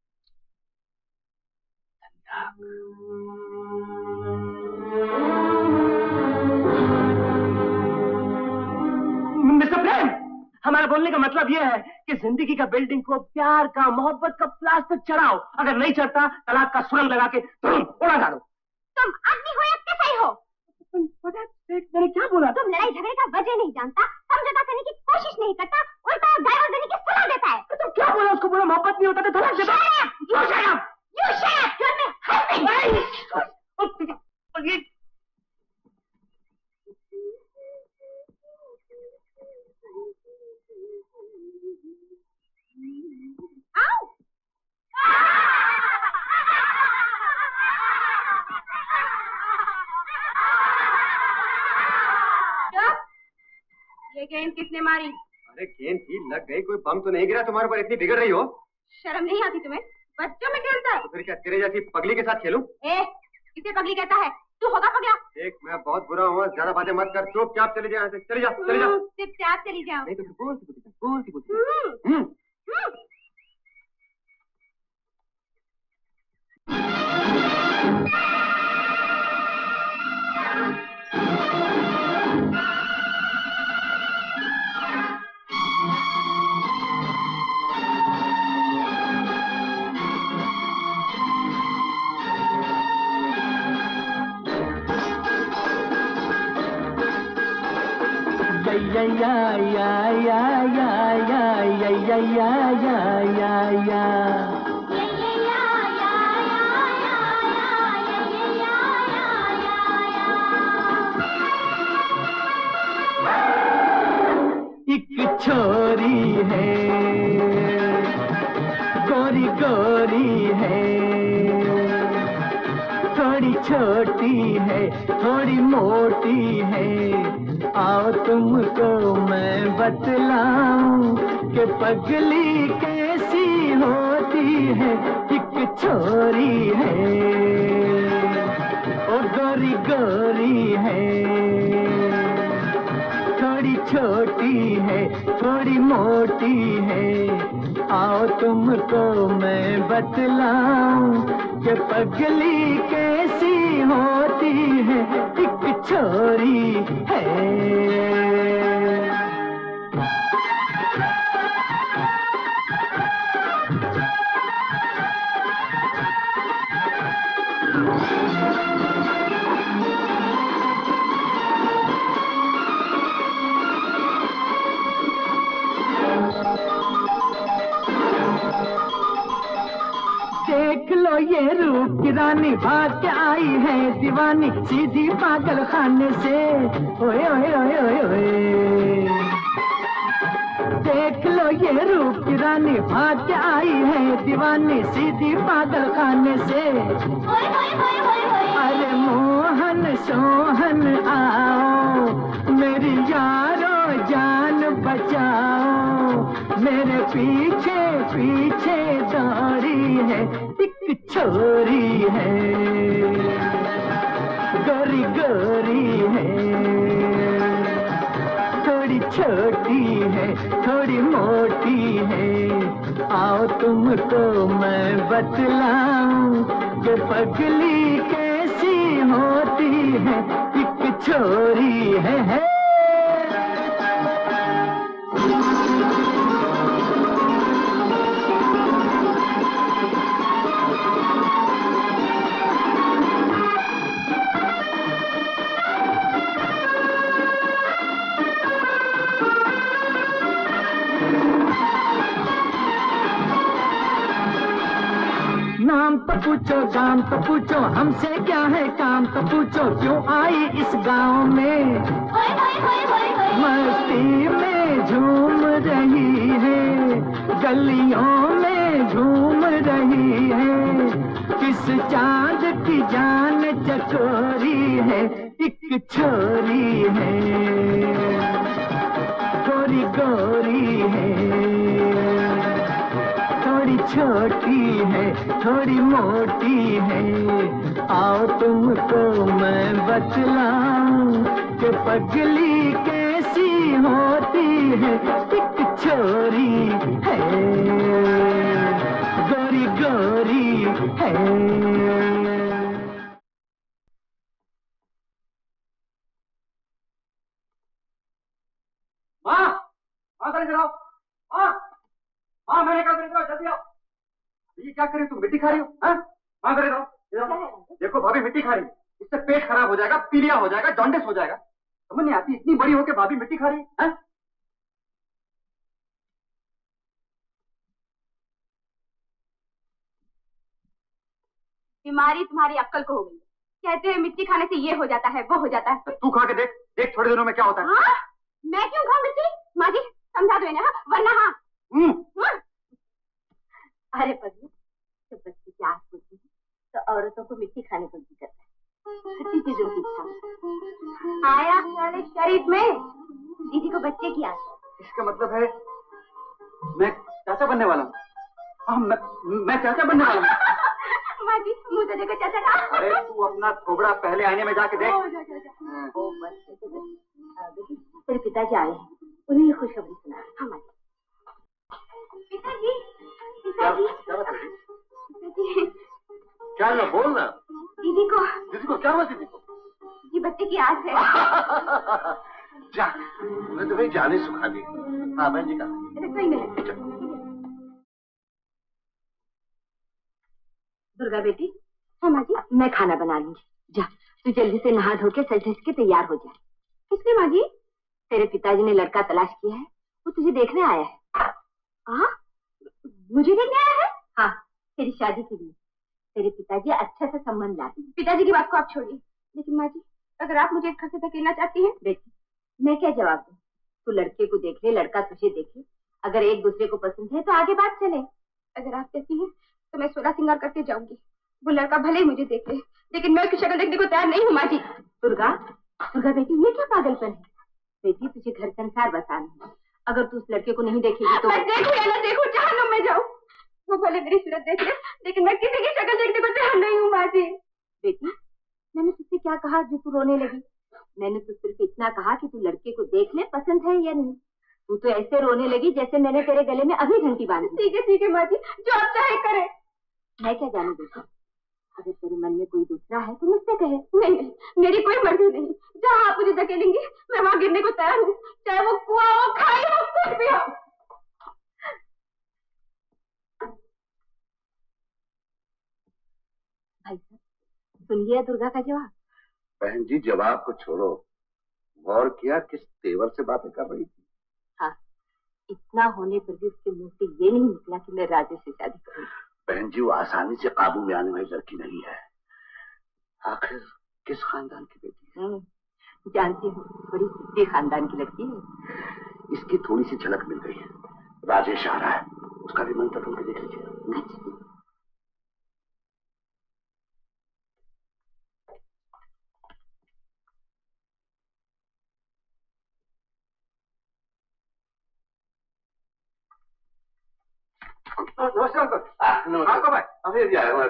मिस्टर प्रेम, हमारा बोलने का मतलब यह है कि जिंदगी का बिल्डिंग को प्यार का, मोहब्बत का प्लास्टर चढ़ाओ, अगर नहीं चढ़ता तलाक का सुरंग लगा के तुम उड़ा डालो। तुम आदमी हो या कैसे हो? मैंने क्या बोला? तुम लड़ाई झगड़े का वजह नहीं जानता, समझौता करने की कोशिश नहीं करता, उल्टा डाइवोर्स देने की सलाह देता है। तो क्या बोला? उसको बोला मोहब्बत नहीं होता तो तलाक देता। You shut up! You're my husband! ये गेंद किसने मारी? अरे गेंद ही लग गई, कोई बम तो नहीं गिरा तुम्हारे ऊपर, इतनी बिगड़ रही हो? शर्म नहीं आती तुम्हें? बच्चों में खेलता है? तो फिर क्या तेरे जैसी पगली के साथ खेलूं? किसे पगली कहता है? तू होगा पगला? देख मैं बहुत बुरा हुआ, ज्यादा बातें मत कर, चुपचाप चली जा, चली जा, चली जा। चुपचाप चली जाओ। नहीं तो फिर बोलती। एक छोरी है, गोरी गोरी है, थोड़ी छोटी है, थोड़ी मोटी है। आओ तुमको मैं बतलाऊं कि पगली कैसी होती है। एक छोरी है, ओ गोरी गोरी है, थोड़ी छोटी है, थोड़ी मोटी है। आओ तुमको मैं बतलाऊं कि पगली कैसी होती है। एक छोरी है। देख लो ये रूप की रानी, भाग के आई है दीवानी सीधी पागल खाने से। ओए ओए ओए ओए ओए, देख लो ये रूप की रानी, भाग के आई है दीवानी सीधी पागल खाने से। अरे मोहन सोहन आओ, मेरी यारो जान बचाओ, मेरे पीछे पीछे दौड़ी है एक छोरी है, गोरी गोरी है, थोड़ी छोटी है, थोड़ी मोटी है। आओ तुमको मैं बतलाऊं कि पगली कैसी होती है। एक छोरी है। नाम तो पूछो, गाम तो पूछो, हमसे क्या है काम तो पूछो, क्यों आई इस गांव में। मस्ती में झूम रही है, गलियों में घूम रही है, किस चांद की जान चकोरी है। एक छोरी है, गोरी गोरी है, थोड़ी छोटी है, थोड़ी मोटी है। आओ तुमको मैं बतलाऊं कि पगली कैसी होती है। एक छोरी है, गोरी गोरी है। माँ, माँ जल्दी आओ, माँ मैंने कहा जल्दी आओ। ये क्या करे तुम, मिट्टी खा रही हो? माँ करे जाओ, देखो भाभी मिट्टी खा रही है, इससे पेट खराब हो जाएगा, पीलिया हो जाएगा, जॉन्डिस हो जाएगा। समझ नहीं आती, इतनी बड़ी हो के भाभी मिट्टी खा रही है। बीमारी तुम्हारी अक्ल को हो गई है। कहते हैं मिट्टी खाने से ये हो जाता है, वो हो जाता है। तो तू खा के देख, देख थोड़े दिनों में क्या होता है। हाँ? मैं क्यों खाऊं मिट्टी? माँ जी समझा दो इन्हें, वरना हाँ। अरे पगली, जब बच्ची प्यास होती है तो औरतों को मिट्टी खाने को जी करता है, खट्टी चीजों की इच्छा। आया सारे शरीफ में दीदी को बच्चे की आस है। इसका मतलब है मैं चाचा बनने वाला हूँ। मैं चाचा बनने वाला हूँ। माँ जी मुझे देखो चाचा का। अरे तू अपना थोबड़ा पहले आईने में जाके देख। तेरे पिताजी आए हैं, उन्हें खुशखबरी सुना। हाँ माँ जी। पिताजी क्या हुआ बोल ना। दीदी को क्या हुआ दीदी को? जी बच्चे की आस है। जा मैं तुम्हें जाने सुखा दी। हाँ बहन जी का रसोई में। दुर्गा बेटी। हाँ माँ जी। मैं खाना बना लूंगी, जा तू जल्दी से नहा धो के सज धज के तैयार हो जा। किसने माँ जी? तेरे पिताजी ने लड़का तलाश किया है, वो तुझे देखने आया है। हाँ मुझे देखने आया है? हाँ तेरी शादी के लिए। तेरे पिताजी अच्छे से संबंध लाते। पिताजी की बात को आप छोड़िए, लेकिन माँ जी अगर आप मुझे एक घर से धकेलना चाहती हैं। बेटी मैं क्या जवाब दूं? तू लड़के को देख ले, लड़का तुझे देखे, अगर एक दूसरे को पसंद है तो आगे बात चले। अगर आप कहती हैं तो मैं 16 श्रृंगार करके जाऊंगी। वो लड़का भले ही मुझे देखे, लेकिन मैं उसकी शक्ल देखने को तैयार नहीं हूँ माँ जी। दुर्गा बेटी ये क्या पागलपन है? बेटी तुझे घर संसार बसाना है, अगर तू उस लड़के को नहीं देखेगी तो मैं देखूं या ना देखूं जहन्नुम में जाऊं। वो भले मेरी सूरत देख ले, लेकिन मैं किसी की शक्ल देखने को तैयार नहीं हूँ माँ जी। बेटी मैंने तुझसे क्या कहा जो तू रोने लगी? मैंने तो सिर्फ इतना कहा कि तू लड़के को देख ले, पसंद है या नहीं। तू तो ऐसे रोने लगी जैसे मैंने तेरे गले में अभी घंटी बांधी। ठीक है माँ जी, जो आप चाहे करे। मैं क्या जानू बेटा, अगर तेरे मन में कोई दूसरा है तो मुझसे कहे। नहीं मेरी कोई मर्जी नहीं, जहाँ आप मुझे धकेलेंगे मैं वहाँ गिरने को तैयार हूँ, चाहे वो कुआं हो, खाई हो, कुछ भी हो। भाई साहब सुन लिया दुर्गा का जवाब? बहन जी जवाब को छोड़ो, गौर किया किस तेवर से बातें कर रही थी? हाँ इतना होने पर भी उसके मुंह से ये नहीं निकला कि मैं राजेश से शादी करूंगी। बहन जी वो आसानी से काबू में आने वाली लड़की नहीं है। आखिर किस खानदान की बेटी है? जानती हूँ, बड़ी सिद्धि खानदान की लड़की है। इसकी थोड़ी सी झलक मिल गई है। राजेश आ रहा है, उसका भी मन टटोल के देख लीजिए। नमस्कार अंकल। कब है? अभी भी आया हूँ।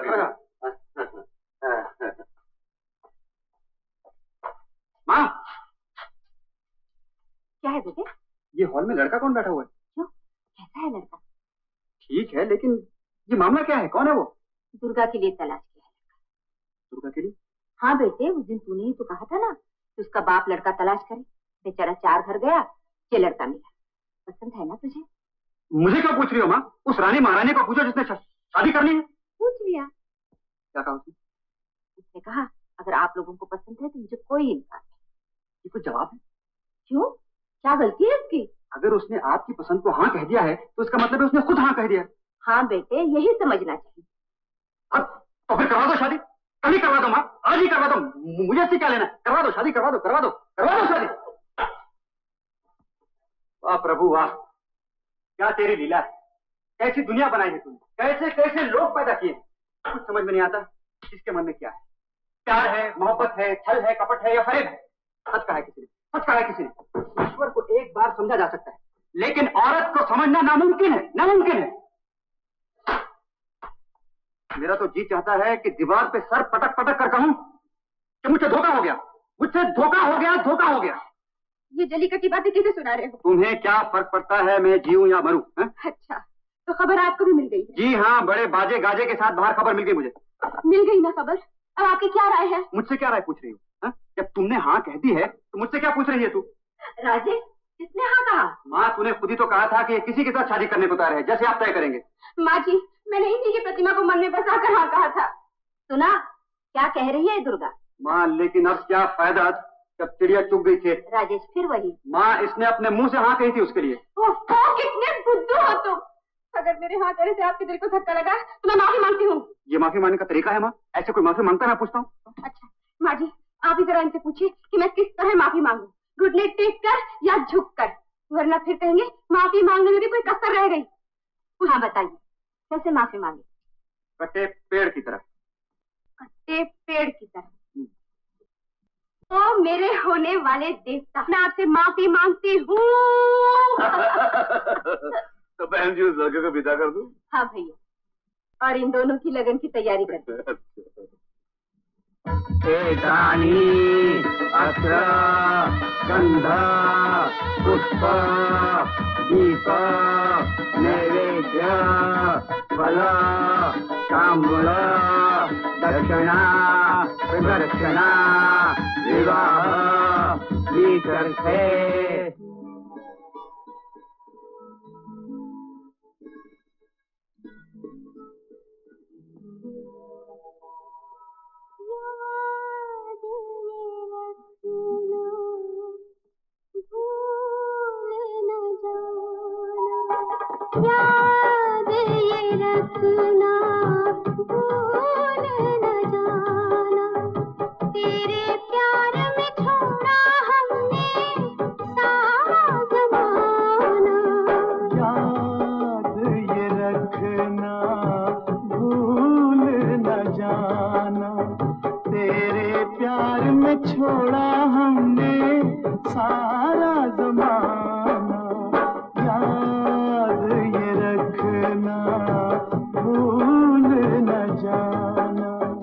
माँ क्या है बेटे? ये हॉल में लड़का कौन बैठा हुआ है? क्यों कैसा है लड़का? ठीक है, लेकिन ये मामला क्या है? कौन है वो? दुर्गा के लिए तलाश किया है लड़का। दुर्गा के लिए? हाँ बेटे, उस दिन तूने ही तो कहा था ना कि उसका बाप लड़का तलाश करे। बेचारा 4 घर गया, ये लड़का मिला। पसंद है ना तुझे? मुझे क्या पूछ रही हो माँ? उस रानी महारानी को पूछो जिसने शादी करनी है। पूछ लिया। क्या कहा उसने? उसने कहा अगर आप लोगों को पसंद है तो मुझे कोई इनकार नहीं। ये कुछ जवाब है? क्यों, क्या गलती है उसकी? अगर उसने आपकी पसंद को हाँ कह दिया है तो इसका मतलब है उसने खुद हाँ कह दिया। हाँ बेटे, यही समझना चाहिए। अब तो फिर करवा दो शादी, कल ही करवा दो माँ, आज ही करवा दो। मुझे इससे क्या लेना? करवा दो शादी, करवा दो शादी। वाह प्रभु वाह, क्या तेरी लीला है। कैसी दुनिया बनाई है तूने, कैसे कैसे लोग पैदा किए। कुछ समझ में नहीं आता किसके मन में क्या है। प्यार है, मोहब्बत है, छल है, कपट है या फरेब है। सच कहा है किसी ने। ईश्वर को एक बार समझा जा सकता है, लेकिन औरत को समझना नामुमकिन है। मेरा तो जी चाहता है कि दीवार पे सर पटक पटक कर कहूं कि मुझसे धोखा हो गया। ये जली कटी बातें किसे सुना रहे हो? तुम्हें क्या फर्क पड़ता है मैं जीऊं या मरूं? अच्छा, तो खबर आपको भी मिल गई है? जी हाँ, बड़े बाजे गाजे के साथ बाहर खबर मिल गई मुझे। मिल गई ना खबर? अब आपकी क्या राय है? मुझसे क्या राय पूछ रही हो? जब तुमने हाँ कह दी है तो मुझसे क्या पूछ रही है तू? राजेश, किसने हाँ कहा? माँ, तूने खुद ही तो कहा था कि किसी के साथ शादी करने को तैयार है, जैसे आप तय करेंगे। माँ जी, मैंने इन्हीं की प्रतिमा को मन में बसाकर हाँ कहा था। सुना क्या कह रही है दुर्गा? माँ, लेकिन अब क्या फायदा जब चिड़िया चुग गई थी। राजेश फिर वही। माँ, इसने अपने मुंह से हाँ कही थी उसके लिए। कितने बुद्धू हो तुम। अगर मेरे हाँ कहने से आपके दिल को धक्का लगा तो मैं माफी मांगती हूँ। ये माफी मांगने का तरीका है माँ? ऐसे कोई माफी मांगता? मैं पूछता हूँ। अच्छा माँ जी, आप ही जरा इनसे पूछिए कि मैं किस तरह माफी मांगू, घुटने टेक कर या झुक कर, वरना फिर कहेंगे माफी मांगने में भी कोई कसर रह गई। हाँ बताइए, कैसे माफी मांगे? कटे पेड़ की तरह। कटे पेड़ की तरह? तो मेरे होने वाले देवता, मैं आपसे माफी मांगती हूँ। तो बहन जी उस लड़के को विदा कर दूं? हाँ भैया, और इन दोनों की लगन की तैयारी करते। एतानि अत्र गंध पुष्प दीप नैवेद्य फल तांबूल दक्षिणा प्रदक्षिणा विवाह विचर्थे। याद ये रखना भूल न जाना, तेरे प्यार में छोड़ा हमने सारा ज़माना। याद ये रखना भूल न जाना, तेरे प्यार में छोड़ा हमने सारा ज़माना। याद ये रखना भूल न जाना।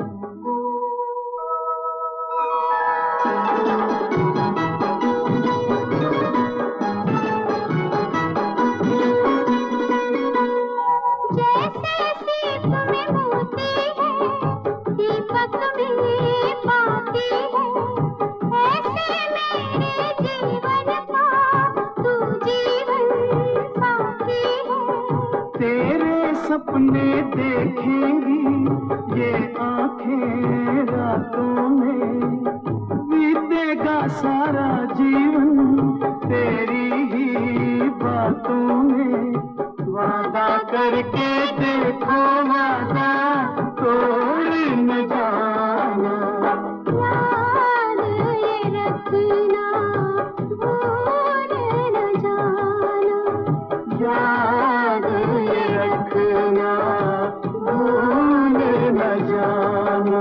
जैसे सीप में मोती है, दीपक में बाती है, ऐसे मेरे जीवन का तू जीवन साथी है। तेरे सपने देखेंगी ये आंखें रातों में, बीतेगा सारा जीवन तेरी ही बातों में। वादा करके देखो वादा तोड़ न जाना। याद ये रखना भूल न जाना। याद ये रखना भूल न जाना।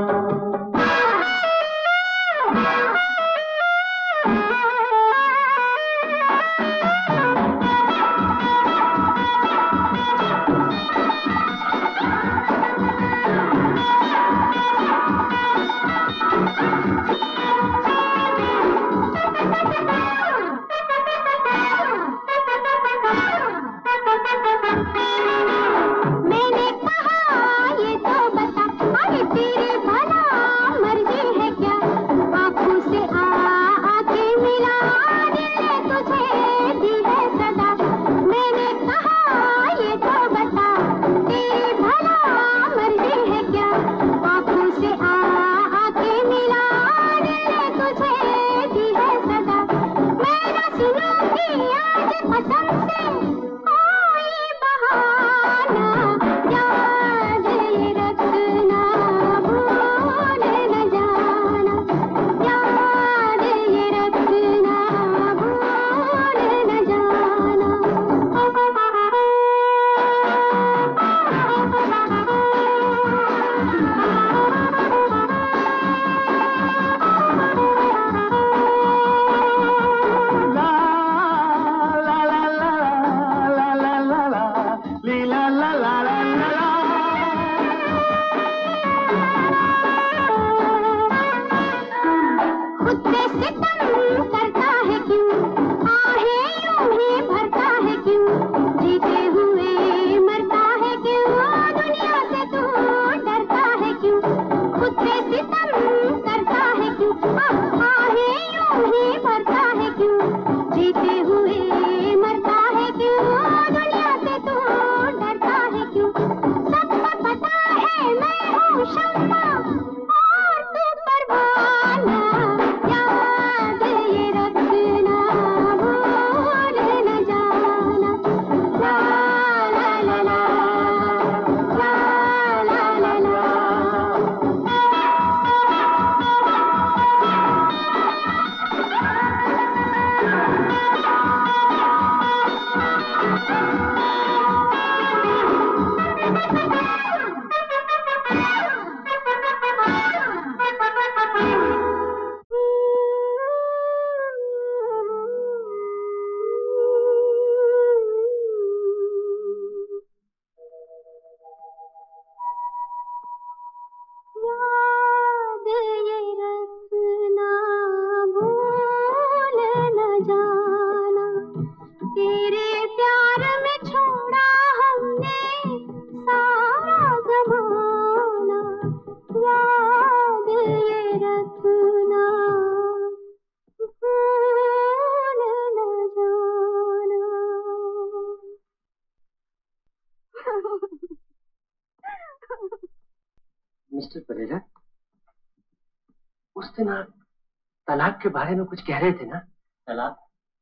मैंने कहा ये तो बता, अरे तेरी भला मर्जी है क्या? आँखों से आके मिला दिल ने तुझे दी है सदा। मैंने कहा ये तो बता, तेरी भला मर्जी है क्या? आँखों से आके मिला दिल ने तुझे दी है सदा। मैं न सुनूंगी आज कसम से कोई बहाना। याद ये रखना भूल न जाना। याद ये रखना भूल न जाना। ला ला ला ला ला ला ला ला ली ला ला ला ला ला ला। खुद पे सितम करता है क्यों? आहें यूं ही भरता है क्यों? जीते हुए मरता है क्यों? दुनिया से तू डरता है क्यों? खुद पे सितम करता है क्यों? आहें यूं ही भरता है क्यों? जीते हुए मरता है क्यों? दुनिया से तू डरता है क्यों? सबको पता है मैं हूँ शम्मा और तू परवाना। याद ये रखना भूल न जाना। ला ला ला ला ला ला ला ला। मिस्टर परेरा, उस दिन आप तलाक के बारे में कुछ कह रहे थे ना? तलाक?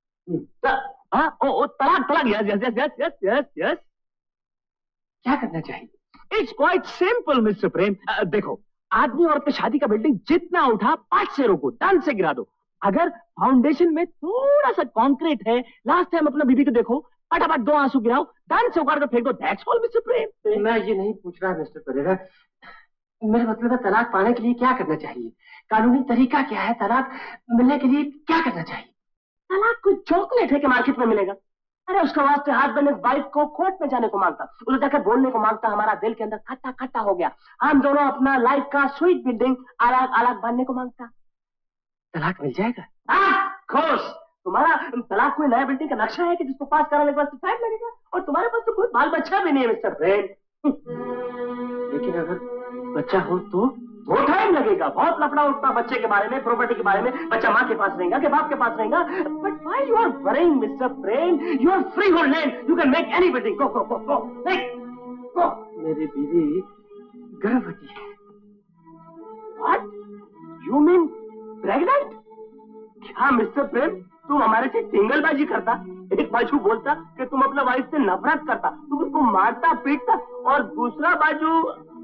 तलाक, yes yes yes yes yes yes yes. क्या करना चाहिए? It's quite simple mister Prem. देखो, आदमी औरत की शादी का बिल्डिंग जितना उठा 5 से रोको, डन से गिरा दो। अगर फाउंडेशन में थोड़ा सा कंक्रीट है, लास्ट टाइम अपना बीबी को देखो, फटाफट 2 आंसू गिराओ, डन से उखाड़ कर फेंक दो। That's all mister Prem. मैं ये नहीं पूछ रहा मिस्टर परेरा, मेरा मतलब है तलाक पाने के लिए क्या करना चाहिए, कानूनी तरीका क्या है, तलाक मिलने के लिए क्या करना चाहिए? तलाक कोई चॉकलेट है कि मार्केट में मिलेगा? अरे उसका वास्ते हस्बैंड इस वाइफ को कोर्ट में जाने को मांगता, उसे जाकर बोलने को मांगता, हमारा दिल के अंदर खट्टा खट्टा हो गया, हम दोनों अपना लाइफ का स्वीट बिल्डिंग अलग अलग बनने को मांगता। तलाक मिल जाएगा? खुश। तुम्हारा तलाक कोई नया बिल्डिंग का नक्शा है कि जिसको पास कराने के बाद टाइम लगेगा, और तुम्हारे पास तो कोई बाल बच्चा भी नहीं है मिस्टर प्रेम। लेकिन अगर बच्चा हो तो बहुत टाइम लगेगा, बहुत लफड़ा उठता बच्चे के बारे में, प्रॉपर्टी के बारे में, बच्चा माँ के पास रहेगा कि बाप के पास रहेगा। But why you are worrying mister Prem? You are freehold land, you can make any building. Go go go go go. मेरी बीवी गर्भवती है। What you mean pregnant? क्या मिस्टर प्रेम, तुम हमारे से टिंगलबाजी करता? एक बाजू बोलता कि तुम अपना वाइफ से नफरत करता, तुम उसको मारता पीटता, और दूसरा बाजू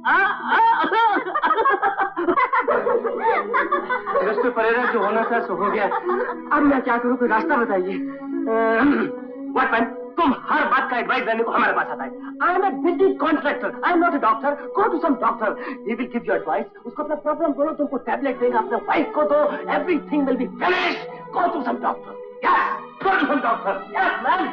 मिस्टर परेरा, जो होना था सो हो गया, अब मैं क्या करूं, कोई रास्ता बताइए। व्हाट मैन, तुम हर बात का एडवाइस देने को हमारे पास आता है। I am a building contractor, I am not a doctor. Go to some doctor, he will give you advice. उसको अपना प्रॉब्लम बोलो, तुमको टैबलेट देगा, अपने वाइफ को दो, everything will be finished. Go to some doctor. Yes, go to some doctor. Yes man.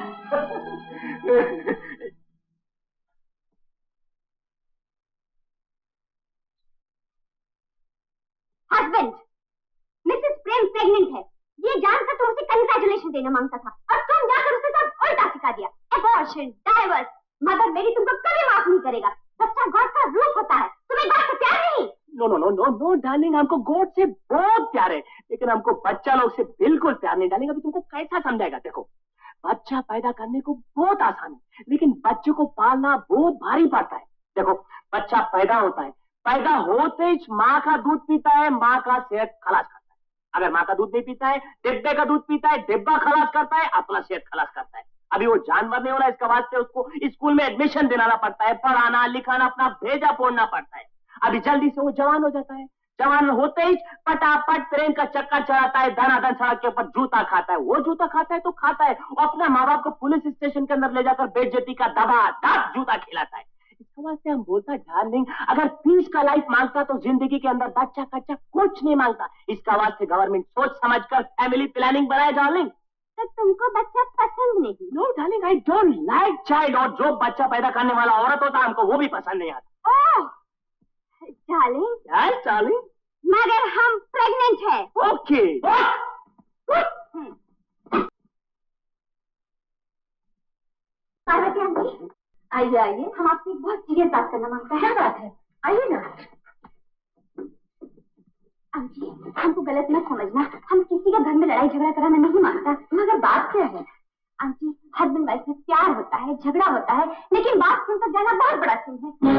Husband, Mrs Prem pregnant है, ये जानकर तुम उसे कंग्रेचुलेशन देना मांगता था, और तुम जाकर उसे सब उल्टा सिखा दिया। एबॉर्शन, डाइवर्स, मदर मेरी तुमको कभी माफ नहीं करेगा। बच्चा गॉड का रूप होता है, तुम्हें गॉड से प्यार नहीं? No no no no no darling, हमको गॉड से बहुत प्यार है, लेकिन हमको बच्चा लोग से बिल्कुल प्यार नहीं। डार्लिंग, अभी तुमको कैसा समझाएगा? देखो, बच्चा पैदा करने को बहुत आसान है, लेकिन बच्चे को पालना बहुत भारी पड़ता है। देखो, बच्चा पैदा होता है, पैदा होते ही माँ का दूध पीता है, माँ का सेहत खलास करता है। अगर माँ का दूध नहीं पीता है, डिब्बे का दूध पीता है, डिब्बा खलास करता है, अपना सेहत खलास करता है। अभी वो जानवर नहीं हो रहा, इसका वास्ते उसको स्कूल में एडमिशन दिलाना पड़ता है, पढ़ाना लिखाना, अपना भेजा पोड़ना पड़ता है। अभी जल्दी से वो जवान हो जाता है, जवान होते ही फटाफट ट्रेन का चक्कर चलाता है, धनाधन सड़क के ऊपर जूता खाता है। वो जूता खाता है तो खाता है, और अपने माँ बाप को पुलिस स्टेशन के अंदर ले जाकर बेइज्जती का दबा दब जूता खिलाता है। इसके वास्ते हम बोलता डार्लिंग, अगर पीस का लाइफ मांगता तो जिंदगी के अंदर बच्चा कच्चा कुछ नहीं मांगता। इसका वास्ते गवर्नमेंट सोच समझकर फैमिली प्लानिंग बनाए डार्लिंग। तो तुमको बच्चा पसंद नहीं? No darling, I don't like child, और जो बच्चा पैदा करने वाला औरत होता है हमको वो भी पसंद नहीं आता। ओह डार्लिंग, यस डार्लिंग, मगर हम प्रेग्नेंट है। ओके। पार्वती आंटी, आइए आइए, हम आपसे एक बहुत सीरियस बात करना मांगते हैं। क्या बात है? आइए ना। आंटी, हमको गलत मत समझना, हम किसी के घर में लड़ाई झगड़ा कराना नहीं मांगता, मगर बात क्या है? आंटी, हस्बैंड वाइफ में प्यार होता है, झगड़ा होता है, लेकिन बात सुनकर जाना बहुत बड़ा सीन है।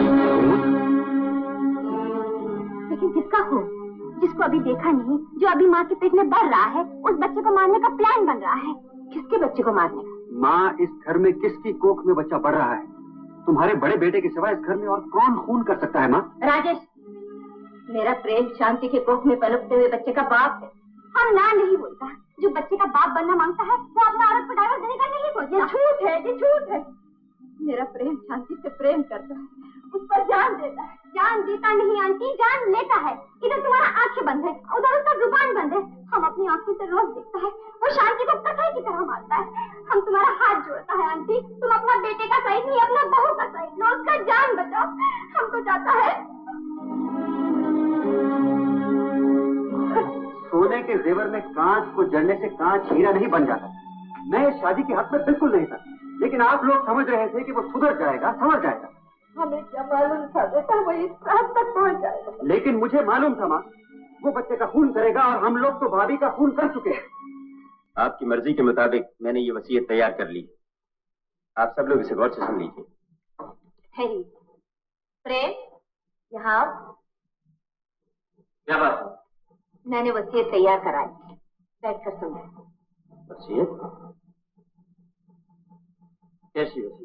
लेकिन किसका हो? जिसको अभी देखा नहीं, जो अभी माँ के पेट में बढ़ रहा है, उस बच्चे को मारने का प्लान बन रहा है। किसके बच्चे को मारने का? माँ, इस घर में किसकी कोख में बच्चा बढ़ रहा है? तुम्हारे बड़े बेटे के सिवा इस घर में और कौन खून कर सकता है? माँ, राजेश, मेरा प्रेम शांति के कोख में पनपते हुए बच्चे का बाप है। हम ना नहीं बोलता, जो बच्चे का बाप बनना मांगता है वो अपना औरत को डाइवोर्स देने का नहीं बोलता। ये झूठ है, ये झूठ है। मेरा प्रेम शांति से प्रेम करता है, उस पर जान देता है। जान देता नहीं आंटी, जान लेता है। इधर तुम्हारा आंखें बंद है, उधर उसका जुबान बंद है। हम अपनी आंखों से रोज देखता है, वो शांति को कसाई की तरह मारता है। हम तुम्हारा हाथ जोड़ता है आंटी, तुम अपना बेटे का सही नहीं, अपना बहू का सही लो, उसका जान बचाओ। हमको चाहता है। सोने के जेवर में कांच को जड़ने से कांच हीरा नहीं बन जाता। मैं इस शादी के हक में बिल्कुल नहीं था, लेकिन आप लोग समझ रहे थे कि वो सुधर जाएगा, समझ जाएगा। हमें क्या मालूम था बेटा वो इस हद तक पहुंच जाएगा। लेकिन मुझे मालूम था माँ, वो बच्चे का खून करेगा, और हम लोग तो भाभी का खून कर चुके हैं। आपकी मर्जी के मुताबिक मैंने ये वसीयत तैयार कर ली। आप सब लोग इसे गौर से सुन लीजिए। प्रेम, यहाँ क्या बात है? मैंने वसीयत तैयार कराई, बैठकर सुनो। वसीयत? कैसी वसीयत?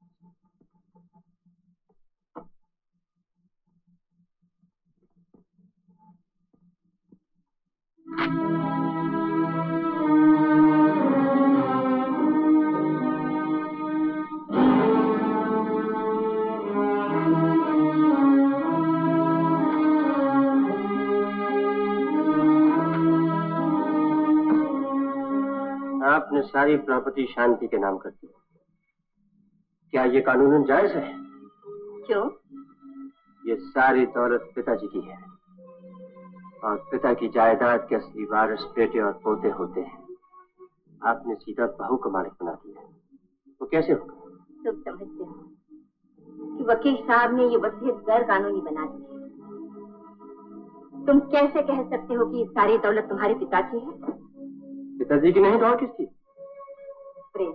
आपने सारी प्रॉपर्टी शांति के नाम कर दी। क्या ये कानूनन जायज है? क्यों? ये सारी दौलत पिताजी की है और पिता की जायदाद के असली वारिस बेटे और पोते होते हैं। आपने सीधा बहू का मालिक बना दिया। वो कैसे होगा? तुम समझते हो कि वकील साहब ने ये वसीयत गैर कानूनी बना दी है। तुम कैसे कह सकते हो कि ये सारी दौलत तुम्हारे पिता की है? पिताजी की नहीं तो और किसकी? प्रेम,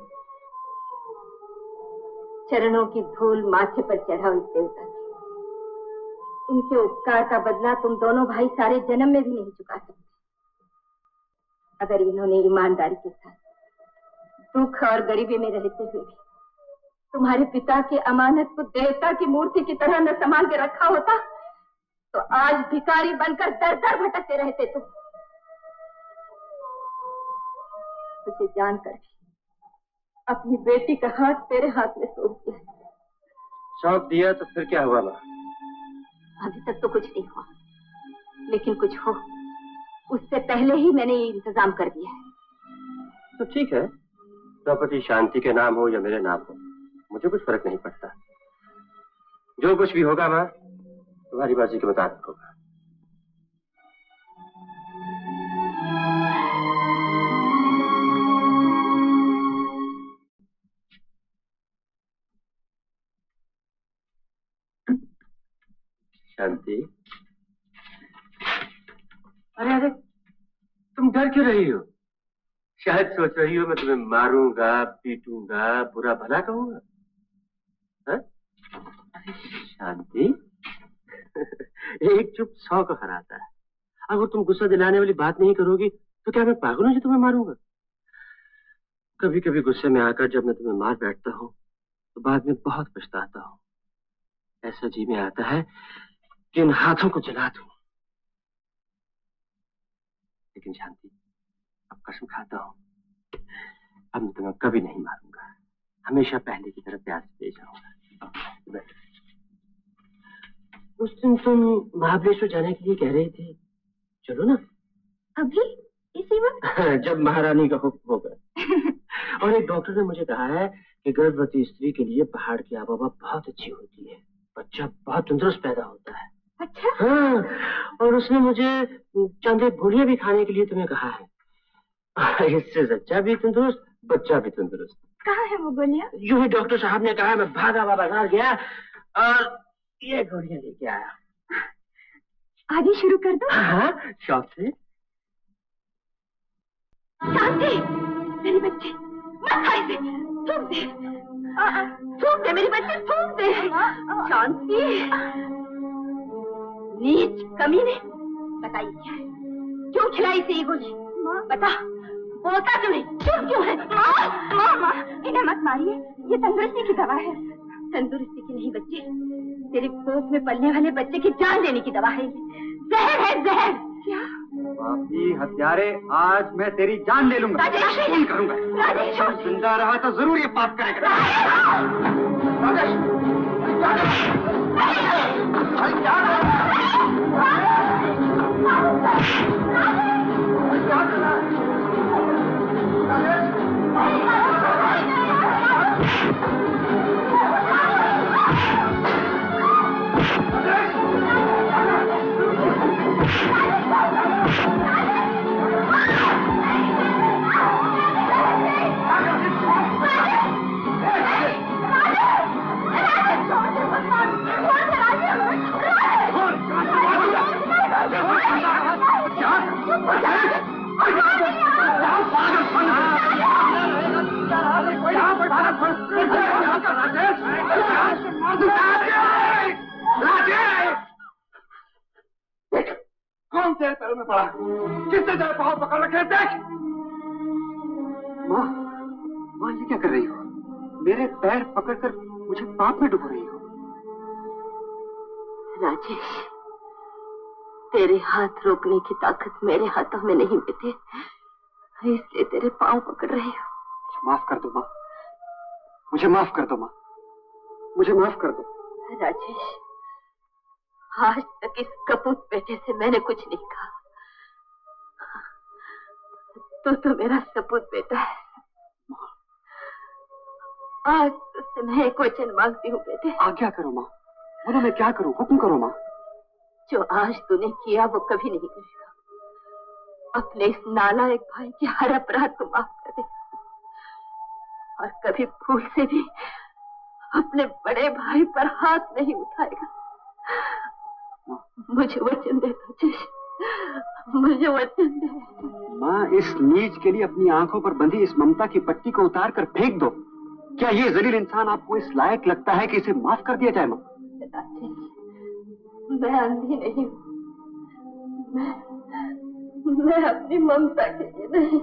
चरणों की धूल माथे पर चढ़ा इस देवता की। इनके उपकार का बदला तुम दोनों भाई सारे जन्म में भी नहीं चुका सकते। अगर इन्होंने ईमानदारी के साथ दुख और गरीबी में रहते हुए भी तुम्हारे पिता की अमानत को देवता की मूर्ति की तरह न संभाल के रखा होता तो आज भिखारी बनकर दर दर भटकते रहते तुम। तुझे जानकर भी अपनी बेटी का हाथ तेरे हाथ में सौंप दिया। सौंप दिया तो फिर क्या हुआ माँ? अभी तक तो कुछ नहीं हुआ, लेकिन कुछ हो उससे पहले ही मैंने ये इंतजाम कर दिया है। तो ठीक है, प्रॉपर्टी शांति के नाम हो या मेरे नाम हो, मुझे कुछ फर्क नहीं पड़ता। जो कुछ भी होगा माँ तुम्हारी मर्जी के मुताबिक होगा। शांति, अरे अरे तुम डर क्यों रही हो? शायद सोच रही हो मैं तुम्हें मारूंगा, पीटूंगा, बुरा भला कहूंगा। शांति एक चुप 100 को हराता है। अगर तुम गुस्सा दिलाने वाली बात नहीं करोगी तो क्या मैं पागल हूं जो तुम्हें मारूंगा? कभी कभी गुस्से में आकर जब मैं तुम्हें मार बैठता हूँ तो बाद में बहुत पछताता हूँ। ऐसा जी में आता है कि इन हाथों को जला दूं। लेकिन शांति, अब कसम खाता हूं अब मैं तुम्हें कभी नहीं मारूंगा। हमेशा पहले की तरह प्यार से ले जाऊंगा। उस दिन तुम महाबलेश्वर जाने के लिए कह रही थी, चलो ना। अभी इसी वक्त? जब महारानी का हुक्म होगा। और एक डॉक्टर ने मुझे कहा है कि गर्भवती स्त्री के लिए पहाड़ की आबोहवा बहुत अच्छी होती है, बच्चा बहुत तंदुरुस्त पैदा होता है। अच्छा? हाँ, और उसने मुझे चंद गोलियां भी खाने के लिए तुम्हें कहा है। इससे बच्चा भी तंदुरुस्त, बच्चा भी तंदुरुस्त। कहाँ है वो गोलियां? यूं ही डॉक्टर साहब ने कहा, मैं भागा हुआ बाजार गया और ये गोलियां लेके आया। आगे शुरू कर दो। हाँ, शौक से। शांति, मेरे बच्चे मत खाई दे, थूक दे, थूक दे मेरे बच्चे, थूक दे। शांति, नीच कमीने, बताइए क्या है? क्यों खिलाई से ये गोली? बता, बोलता क्यों नहीं? चुप क्यों है? माँ, इन्हें मत मारिए, ये तंदुरुस्ती की दवा है। तंदुरुस्ती की नहीं बच्चे, तेरे कोख में पलने वाले बच्चे की जान लेने की दवा है। जहर है, जहर। क्या? पापी हत्यारे, आज मैं तेरी जान ले लूंगा। खून करूंगा। जिंदा रहा तो जरूर ये पाप करेगा। तेरे पैरों में पड़ा? किसने तेरे पाँव पकड़ रखे? देख। माँ, माँ ये क्या कर रही हो? मेरे पैर पकड़कर मुझे पाप में डुबो रही हो। राजेश, तेरे हाथ रोकने की ताकत मेरे हाथों में नहीं बेटे, इसलिए तेरे पाँव पकड़ रही हूँ। माफ कर दो माँ, मुझे माफ कर दो माँ, मुझे माफ कर दो। राजेश, आज तक इस कपूत बेटे से मैंने कुछ नहीं कहा। तो मेरा सपूत बेटा है। आज तुझसे मैं एक वचन मांगती हूँ बेटे। आज्ञा करो माँ, बोलो मैं क्या करूँ, हुक्म करो माँ। जो आज तूने किया वो कभी नहीं करेगा। अपने इस नालायक भाई के हर अपराध को माफ कर दे और कभी भूल से भी अपने बड़े भाई पर हाथ नहीं उठाएगा। मुझे वचन दे राजेश, मुझे वचन दे। माँ, इस नीच के लिए अपनी आंखों पर बंधी इस ममता की पट्टी को उतार कर फेंक दो। क्या ये जलील इंसान आपको इस लायक लगता है कि इसे माफ कर दिया जाए माँ? मैं अंधी नहीं हूँ, मैं अपनी ममता के लिए नहीं।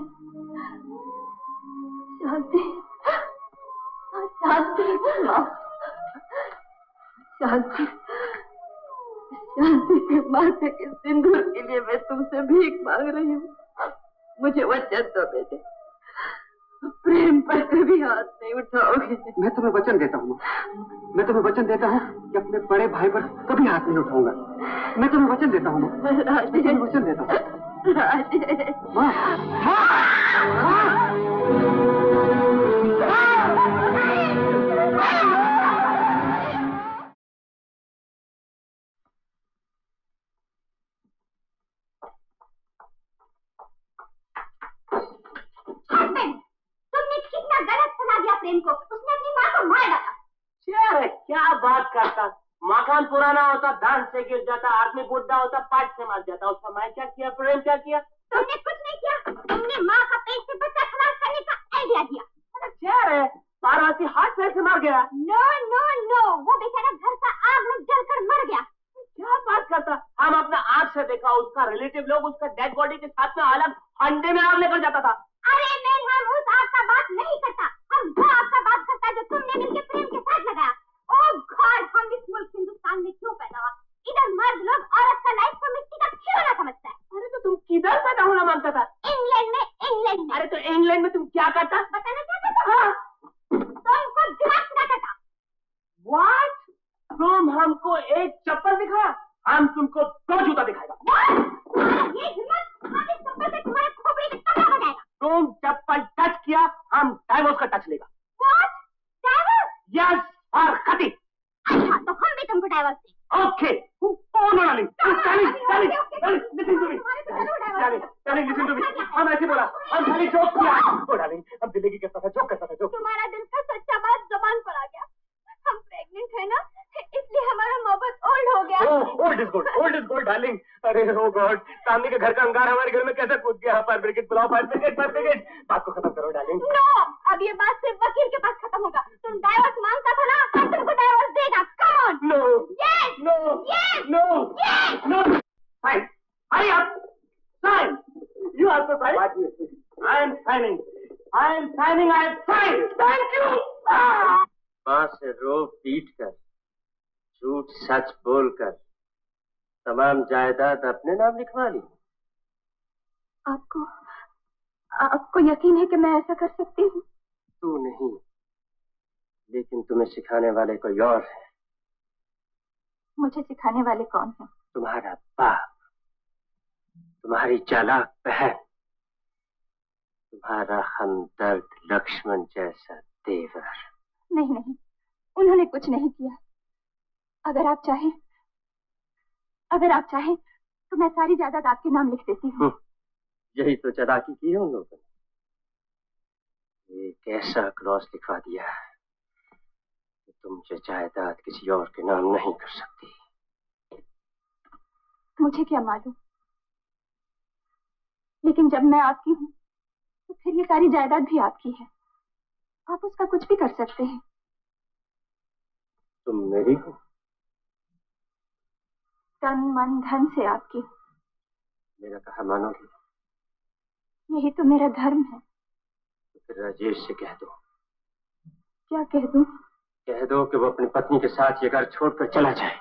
शांति, शांति माँ, शांति, शांति के माथे के सिंदूर के लिए मैं तुमसे भीख मांग रही हूँ। मुझे वचन दो बेटे, प्रेम पर कभी हाथ नहीं उठाओगे। मैं तुम्हें वचन देता हूँ, मैं तुम्हें वचन देता हूँ कि अपने बड़े भाई पर कभी हाथ नहीं उठाऊंगा। मैं तुम्हें वचन देता हूँ, मैं तुम्हें वचन देता हूँ। माँ, प्रेम को उसने अपनी माँ को मार डाला। अरे क्या बात करता, मकान पुराना होता, दान से गिर जाता, आदमी बुढ़ा होता, पाट से मार जाता, उसका मैं क्या किया, प्रेम क्या किया? तुमने कुछ नहीं किया, तुमने माँ का पेट से बच्चा खलास करने का आइडिया दिया। अरे पार्वती हाथ पैर से मार गया। नो नो नो, वो बेचारा घर का आग में जलकर मर गया। क्या बात करता, हम अपना आँख से देखा, उसका रिलेटिव लोग उसका डेड बॉडी के साथ में अलग अंडे में आग लेकर जाता था। अरे मैं हम उस आग का बात नहीं करता, हम वो आग का बात करता जो तुमने मिलकर प्रेम के साथ लगाया। ओह गॉड, हम इस मुल्क हिंदुस्तान में क्यों पैदा हुआ? इधर मर्द लोग औरत का लाइफ को मिट्टी का खिलौना समझता है। अरे तो तुम किधर पैदा होना मांगता था? इंग्लैंड में। इंग्लैंड में। अरे तो इंग्लैंड में तुम क्या करता? बताना चाहता था? तुमको दिमाग ना करता। व्हाट? तुम हमको एक चप्पल दिखाया, हम तुमको 2 जूता दिखाएगा। ये हिम्मत, हम इस चप्पल से तुम्हारे खोपड़ी में तगड़ा हो जाएगा। तुम चप्पल टच किया, हम डाइवोर्स का टच लेगा। What? डाइवोर्स? यस, और खती। अच्छा, तो हम भी तुमको डाइवोर्स दें। Okay. Oh no darling, listen to me. Darling listen to me. हम ऐसे बोला, हम खाली जोक किया। ओ डार्लिंग, हम जिंदगी करता था, जोक करता था, जोक। तुम्हारा दिल का सच्चा बात ज़बान पर आ गया। हम प्रेग्नेंट है ना, इसलिए हमारा मोहब्बत ओल्ड हो गया। Old is good, old is good darling. अरे ओ गॉड, सामने के घर का अंगार हमारे घर में कैसे कूद गया? Fire brigade fire, brigade fire, brigade ब्रिगेड। बात को खत्म करो डार्लिंग। नो, अब ये बात सिर्फ वकील के पास खत्म होगा। तुम डाइवोर्स मांगता था ना, हम तुमको डाइवोर्स देगा। Come on. No, yes, no, yes, no, yes. No. Fine, hurry up, sign. You also sign? I am signing, I am signing, I am sign. Thank you. मां से रो पीट कर, झूठ सच बोलकर तमाम जायदाद अपने नाम लिखवा ली। आपको यकीन है कि मैं ऐसा कर सकती हूँ? तू नहीं, लेकिन तुम्हें सिखाने वाले कोई और है। मुझे सिखाने वाले कौन हैं? तुम्हारा बाप, तुम्हारी चालाक बहन, तुम्हारा हमदर्द लक्ष्मण जैसा देवर। नहीं नहीं, उन्होंने कुछ नहीं किया। अगर आप चाहें तो मैं सारी जायदाद आपके नाम लिख देती हूँ। यही तो चालाकी की है उन लोगों ने। एक ऐसा क्लॉज लिखवा दिया कि तुम जो जायदाद किसी और के नाम नहीं कर सकती। मुझे क्या मालूम, लेकिन जब मैं आपकी हूँ तो फिर ये सारी जायदाद भी आपकी है। आप उसका कुछ भी कर सकते हैं। तुम मेरी हो? तन मन धन से आपकी। मेरा कहा मानोगी? यही तो मेरा धर्म है। तो फिर राजेश से कह दो। क्या कह दूं? कह दो कि वो अपनी पत्नी के साथ ये घर छोड़कर चला जाए।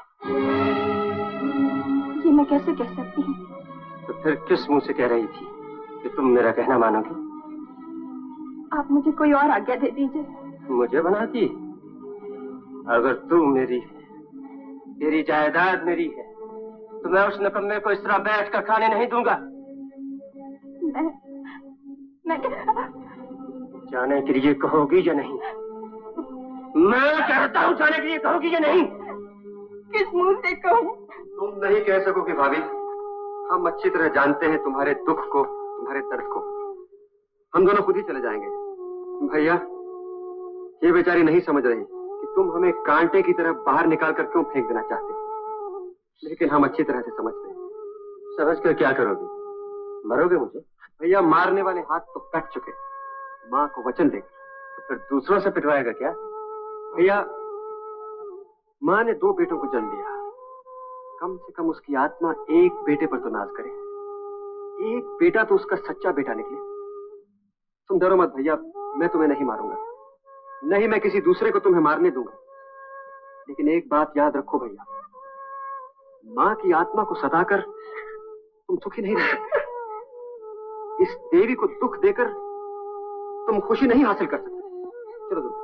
ये मैं कैसे कह सकती हूँ? तो फिर किस मुंह से कह रही थी कि तुम मेरा कहना मानोगी? आप मुझे कोई और आज्ञा दे दीजिए। मुझे बनाती? अगर तू मेरी है, तेरी जायदाद मेरी है, तो मैं उस नकम्मे को इस तरह बैठ कर खाने नहीं दूंगा। मैं जाने के लिए कहोगी या नहीं? मैं कहता हूँ जाने के लिए कहोगी या नहीं? किस मुंह से कहूँ? तुम नहीं कह सकोगी भाभी। हम अच्छी तरह जानते हैं तुम्हारे दुख को, तुम्हारे दर्द को। हम दोनों खुद ही चले जाएंगे। भैया, ये बेचारी नहीं समझ रही कि तुम हमें कांटे की तरह बाहर निकाल कर क्यों फेंक देना चाहते हो, लेकिन हम अच्छी तरह से समझते हैं। समझ कर क्या करोगे? मरोगे मुझे? भैया, मारने वाले हाथ तो कट चुके। माँ को वचन दे। तो फिर दूसरों से पिटवाएगा क्या? भैया, माँ ने 2 बेटों को जन्म दिया। कम से कम उसकी आत्मा एक बेटे पर तो नाज करे। एक बेटा तो उसका सच्चा बेटा निकले। तुम डरो मत भैया, मैं तुम्हें नहीं मारूंगा, नहीं मैं किसी दूसरे को तुम्हें मारने दूंगा। लेकिन एक बात याद रखो भैया, माँ की आत्मा को सताकर तुम सुखी नहीं रह सकते। इस देवी को दुख देकर तुम खुशी नहीं हासिल कर सकते। चलो तुम।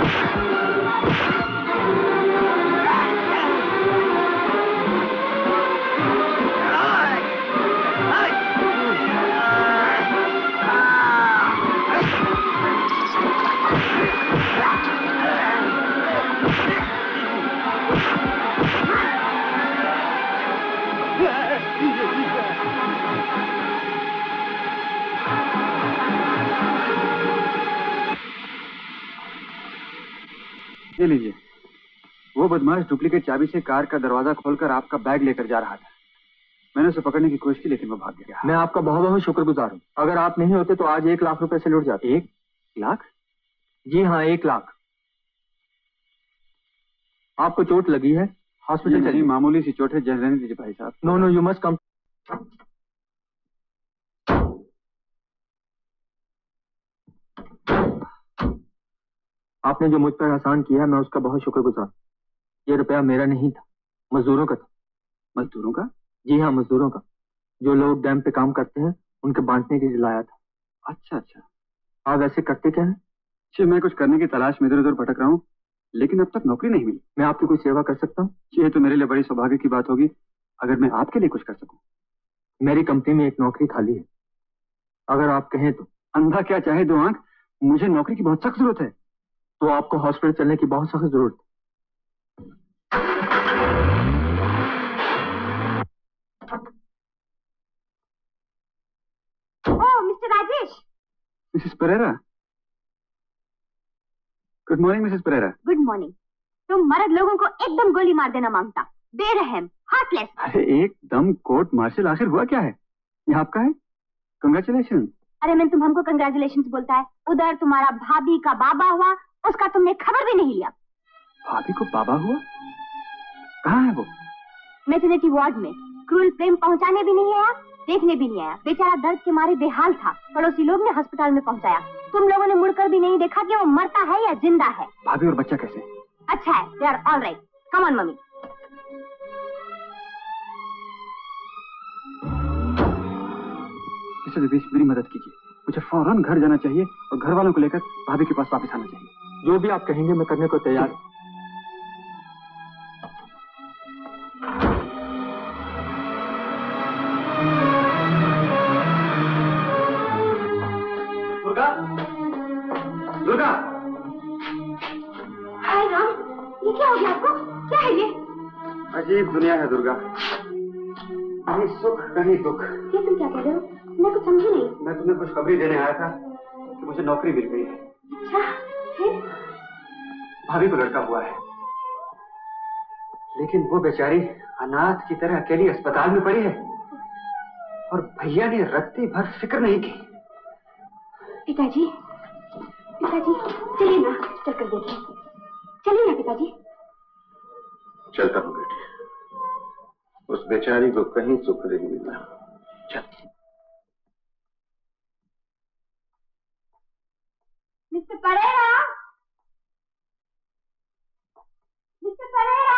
ये लीजिए, वो बदमाश डुप्लीकेट चाबी से कार का दरवाजा खोलकर आपका बैग लेकर जा रहा था। मैंने उसे पकड़ने की कोशिश की लेकिन वो भाग गया। मैं आपका बहुत बहुत शुक्रगुजार हूँ। अगर आप नहीं होते तो आज 1 लाख रुपए से लुट जाते। 1 लाख? जी हाँ, 1 लाख। आपको चोट लगी है, हॉस्पिटल चलिए। मामूली सी चोट है, रहने दीजिए भाई साहब। No no, you must come. आपने जो मुझ पर एहसान किया, मैं उसका बहुत शुक्रगुजार। ये रुपया मेरा नहीं था, मजदूरों का था। मजदूरों का? जी हाँ, मजदूरों का। जो लोग डैम पे काम करते हैं, उनके बांटने के लिए लाया था। अच्छा अच्छा। आप ऐसे करते क्या हैं? जी, मैं कुछ करने की तलाश में इधर उधर भटक रहा हूँ, लेकिन अब तक नौकरी नहीं मिली। मैं आपकी कोई सेवा कर सकता हूँ? ये तो मेरे लिए बड़ी सौभाग्य की बात होगी अगर मैं आपके लिए कुछ कर सकूं। मेरी कंपनी में एक नौकरी खाली है, अगर आप कहें तो। अंधा क्या चाहे दो आंख, मुझे नौकरी की बहुत सख्त जरूरत है। तो आपको हॉस्पिटल चलने की बहुत सख्त जरूरत है। Oh, mister Rajesh. Mrs Perera. Good morning Mrs Perera. Good morning. तुम मर्द लोगों को एकदम गोली मार देना मांगता, बेरहम, हार्टलेस। अरे एकदम कोर्ट मार्शल, आखिर हुआ क्या है? ये आपका है? कंग्रेचुलेशन। अरे मैं तुम हमको कंग्रेचुलेशन बोलता है, उधर तुम्हारा भाभी का बाबा हुआ, उसका तुमने खबर भी नहीं लिया। भाभी को बाबा हुआ? कहाँ है वो? मैटरनिटी वार्ड में। क्रूर प्रेम पहुंचाने भी नहीं आया, देखने भी नहीं आया। बेचारा दर्द के मारे बेहाल था, पड़ोसी लोग ने अस्पताल में पहुंचाया। तुम लोगों ने मुड़कर भी नहीं देखा कि वो मरता है या जिंदा है। भाभी और बच्चा कैसे? अच्छा है, they are all right. Come on mummy. मेरी मदद कीजिए, मुझे फौरन घर जाना चाहिए और घर वालों को लेकर भाभी के पास वापस आना चाहिए। जो भी आप कहेंगे मैं करने को तैयार हूं। दुर्गा, दुर्गा। हाय राम, ये क्या हो गया आपको? क्या है ये? अजीब दुनिया है दुर्गा, कहीं सुख कहीं दुख। ये तुम क्या कह रहे हो? मैं कुछ समझी नहीं। मैं तुम्हें खुशखबरी देने आया था कि मुझे नौकरी मिल गई है। अच्छा, फिर? भाभी को लड़का हुआ है, लेकिन वो बेचारी अनाथ की तरह अकेली अस्पताल में पड़ी है और भैया ने रत्ती भर फिक्र नहीं की। पिताजी, पिताजी, चलिए ना, चलकर देखें। चलिए ना पिताजी। चलता हूँ बेटी, उस बेचारी को कहीं सुख नहीं मिला। चल। Mister Perera, mister Perera.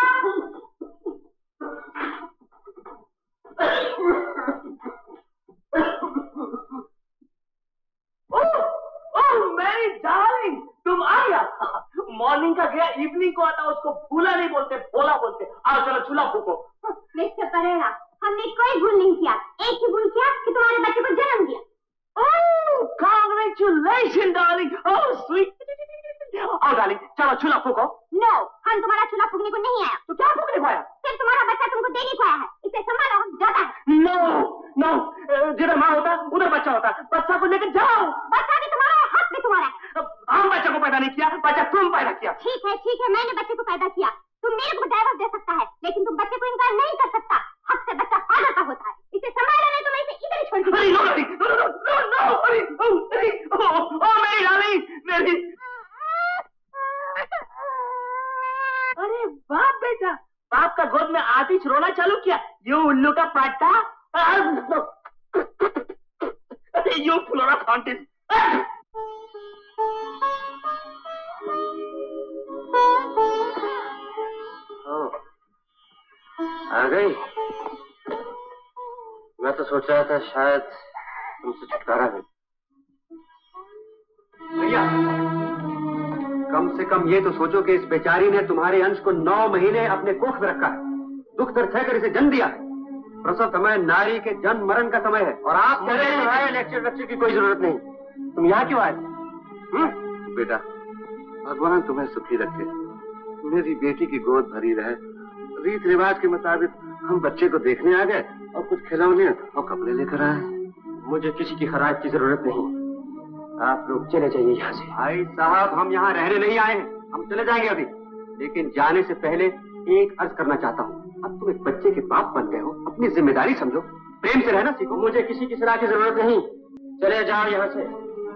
मेरी डार्लिंग, तुम आ गया। मॉर्निंग का गया, इवनिंग को आता, उसको भूला नहीं बोलते, भोला बोलते। आओ चलो चूल्हा फूको। मिस्टर परेरा, हमने कोई भूल नहीं किया, एक ही भूल किया कि तुम्हारे बच्चे को जन्म दिया। Oh, congratulation darling. Oh sweet. आओ डार्लिंग, चलो चूल्हा फूको। नो, हम तुम्हारा चूल्हा फूकने को नहीं आया। तो क्या फूकने को आया? सिर्फ तुम्हारा बच्चा तुमको देने को आया है, इसे संभालो, जाता है। नो नो, जिधर माँ होता उधर बच्चा होता, बच्चा को लेकर जाओ। बच्चा भी तुम्हारा है, हक भी तुम्हारा। हम बच्चे को पैदा नहीं किया, बच्चा तुम पैदा किया। ठीक है, मैंने बच्चे को पैदा किया। तुम मेरे को डाइवोर्स दे सकता है, लेकिन तुम बच्चे को इनकार नहीं कर सकता। हक से बच्चा फादर का होता है, इसे संभालो नहीं तो मैं इसे इधर ही छोड़ दूंगी। No no no no no, अरे ओ मेरी डार्लिंग, मेरी। अरे बाप बेटा, बाप का गोद में आतिश रोना चालू किया। यू उल्लू का पाटा, यू फ्लोरा फाउंटेन। आ गई? मैं तो सोच रहा था शायद तुमसे छुटकारा है। भैया, कम से कम ये तो सोचो कि इस बेचारी ने तुम्हारे अंश को 9 महीने अपने कोख में रखा है, दुख दर्द सहकर इसे जन्म दिया है। प्रसव समय नारी के जन्म मरण का समय है, और आप कह रहे हैं लेक्चर की कोई जरूरत नहीं। तुम यहाँ क्यों आए? बेटा, भगवान तुम्हें सुखी रखे, मेरी बेटी की गोद भरी रहे। रीत रिवाज के मुताबिक हम बच्चे को देखने आ गए और कुछ खिलौने और कपड़े लेकर आए। मुझे किसी की खराज की जरूरत नहीं, आप लोग चले जाइए यहाँ से। भाई साहब, हम यहाँ रहने नहीं आए हैं, हम चले जाएंगे अभी, लेकिन जाने से पहले एक अर्ज करना चाहता हूँ। अब तुम एक बच्चे के बाप बन गए हो, अपनी जिम्मेदारी समझो, प्रेम से रहना सीखो। मुझे किसी की सलाह की जरूरत नहीं, चले जाओ यहाँ से।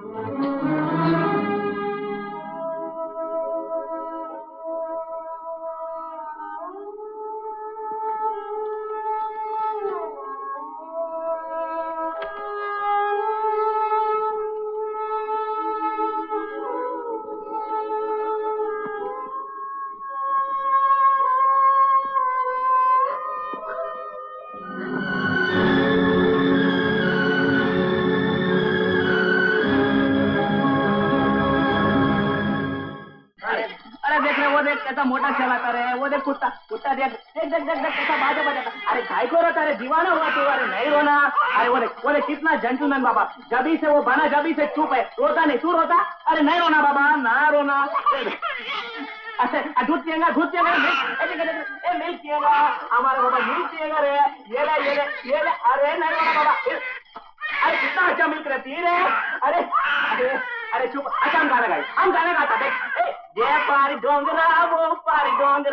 मोटा चलाता रहे, वो देख कुत्ता कुत्ता देख देख देख देख देख कैसा बाजा बजाता। अरे काय को रोता रे, दीवाना हुआ तू? अरे नहीं रोना। अरे वो देख कितना जेंटलमैन बाबा, जबी से वो बना, जबी से चुप है, रोता नहीं। तू रोता? अरे नहीं रोना बाबा, ना रोना। अच्छा दूध पिएगा, दूध पिएगा, मिल्क पिएगा हमारे बाबा, मिल्क पिएगा रे। ये ले ये ले ये ले। अरे नहीं रोना बाबा। अरे कितना अच्छा मिल्क रहती है रे। अरे अरे अरे चुप। अच्छा हम गाना गाए, हम गाना गाता देख। ये पारी डोंगरा, वो पारी डोंगरा।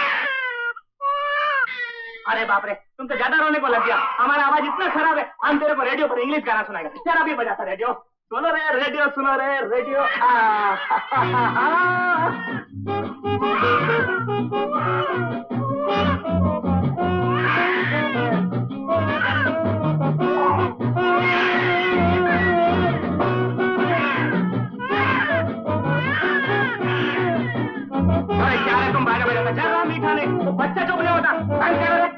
अरे बाप रे, तुम तो ज्यादा रोने को लग गया। हमारा आवाज इतना खराब है, हम तेरे को रेडियो पर इंग्लिश गाना सुनाएगा। चल अभी बजाता रेडियो। सुनो रे रेडियो, सुनो रे रेडियो। क्या है तुम बाजा बजाता? चल रहा मीठा ने, तो बच्चा चुप नहीं होता। क्या रहे?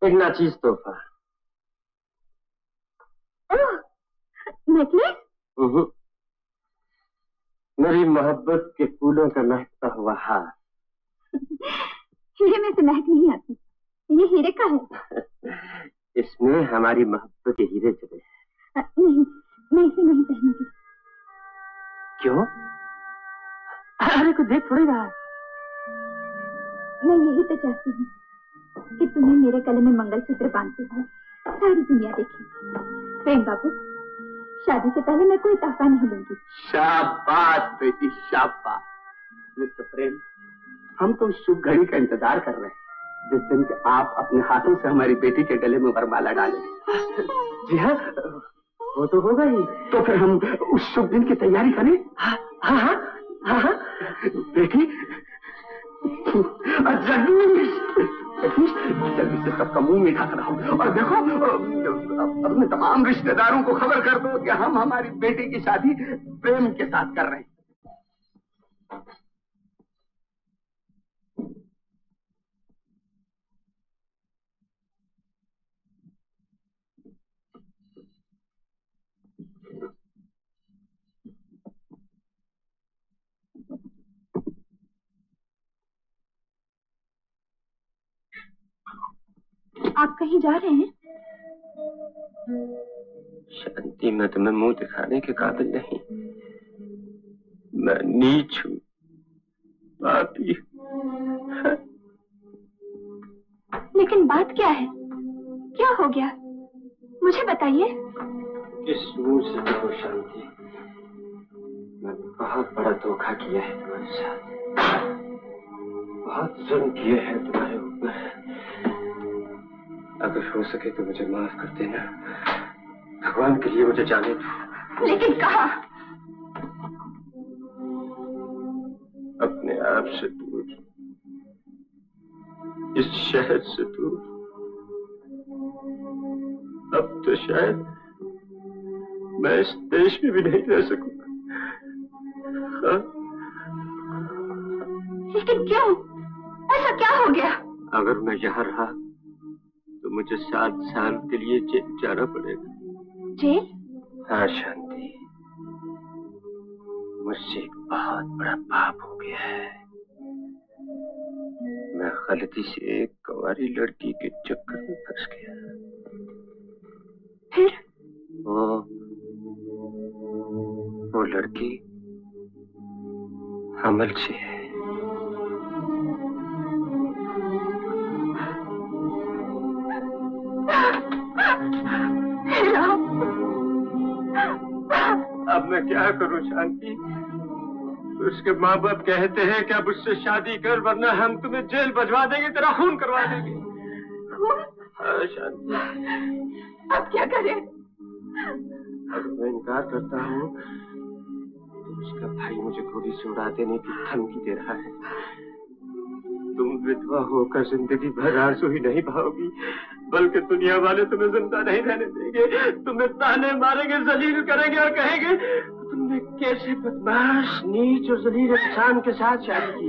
एक नाचीज तोहफा। नेकलेस? मेरी मोहब्बत के फूलों का महकता हुआ हार। हीरे में से महक नहीं आती, ये हीरे का है। इसमें हमारी मोहब्बत के हीरे चले हैं। नहीं, मैं इसे नहीं पहनूंगी। क्यों? अरे को देख थोड़ी रहा। मैं यही तो चाहती हूँ कि तुम्हें मेरे गले में मंगलसूत्र बांधते हुए सारी दुनिया देखे। प्रेम बाबू, शादी से पहले मैं कोई तोहफा नहीं लूंगी। शाबाश बेटी, शाबाश। मिस्टर प्रेम, हम तो शुभ घड़ी का इंतजार कर रहे हैं, जिस दिन के आप अपने हाथों से हमारी बेटी के गले में वरमाला डालेंगे। जी हाँ, वो तो होगा ही। तो फिर हम उस शुभ दिन की तैयारी करें? हाँ हाँ हाँ हाँ। बेटी जल्दी से सबका मुंह मीठा कराओ और देखो अपने तमाम रिश्तेदारों को खबर कर दो कि हम हमारी बेटी की शादी प्रेम के साथ कर रहे हैं। आप कहीं जा रहे हैं? शांति, मैं तुम्हें मुंह दिखाने के काबिल नहीं। मैं नीच हूँ, पापी। लेकिन बात क्या है? क्या हो गया? मुझे बताइए। इस मुंह से देखो शांति, मैंने बहुत बड़ा धोखा किया है तुम्हारे साथ, बहुत जुल्म किए हैं तुम्हारे ऊपर। अगर हो सके तो मुझे माफ कर देना, भगवान के लिए मुझे जाने दो। लेकिन कहाँ? अपने आप से दूर, इस शहर से दूर। अब तो शायद मैं इस देश में भी नहीं रह सकूंगा। हाँ? लेकिन क्यों? ऐसा क्या हो गया? अगर मैं यहाँ रहा तो मुझे 7 साल के लिए जेल जाना पड़ेगा। जेल? हाँ शांति, मुझसे एक बहुत बड़ा पाप हो गया है। मैं गलती से एक कुंवारी लड़की के चक्कर में फंस गया। फिर? वो लड़की हमल से है। अब मैं क्या करूं शांति? उसके माँ बाप कहते हैं कि अब उससे शादी कर, वरना हम तुम्हें जेल भिजवा देंगे, तेरा खून करवा देंगे। हाँ शांति। अब क्या करें? अगर मैं इनकार करता हूँ तो उसका भाई मुझे गोली से उड़ा देने की धमकी दे रहा है। तुम विधवा होकर जिंदगी भर आंसू ही नहीं बहाओगी, बल्कि दुनिया वाले तुम्हें जिंदा नहीं रहने देंगे, तुम्हें ताने मारेंगे, जलील करेंगे और कहेंगे तुमने कैसे बदमाश, नीच और जलील इंसान के साथ शादी की।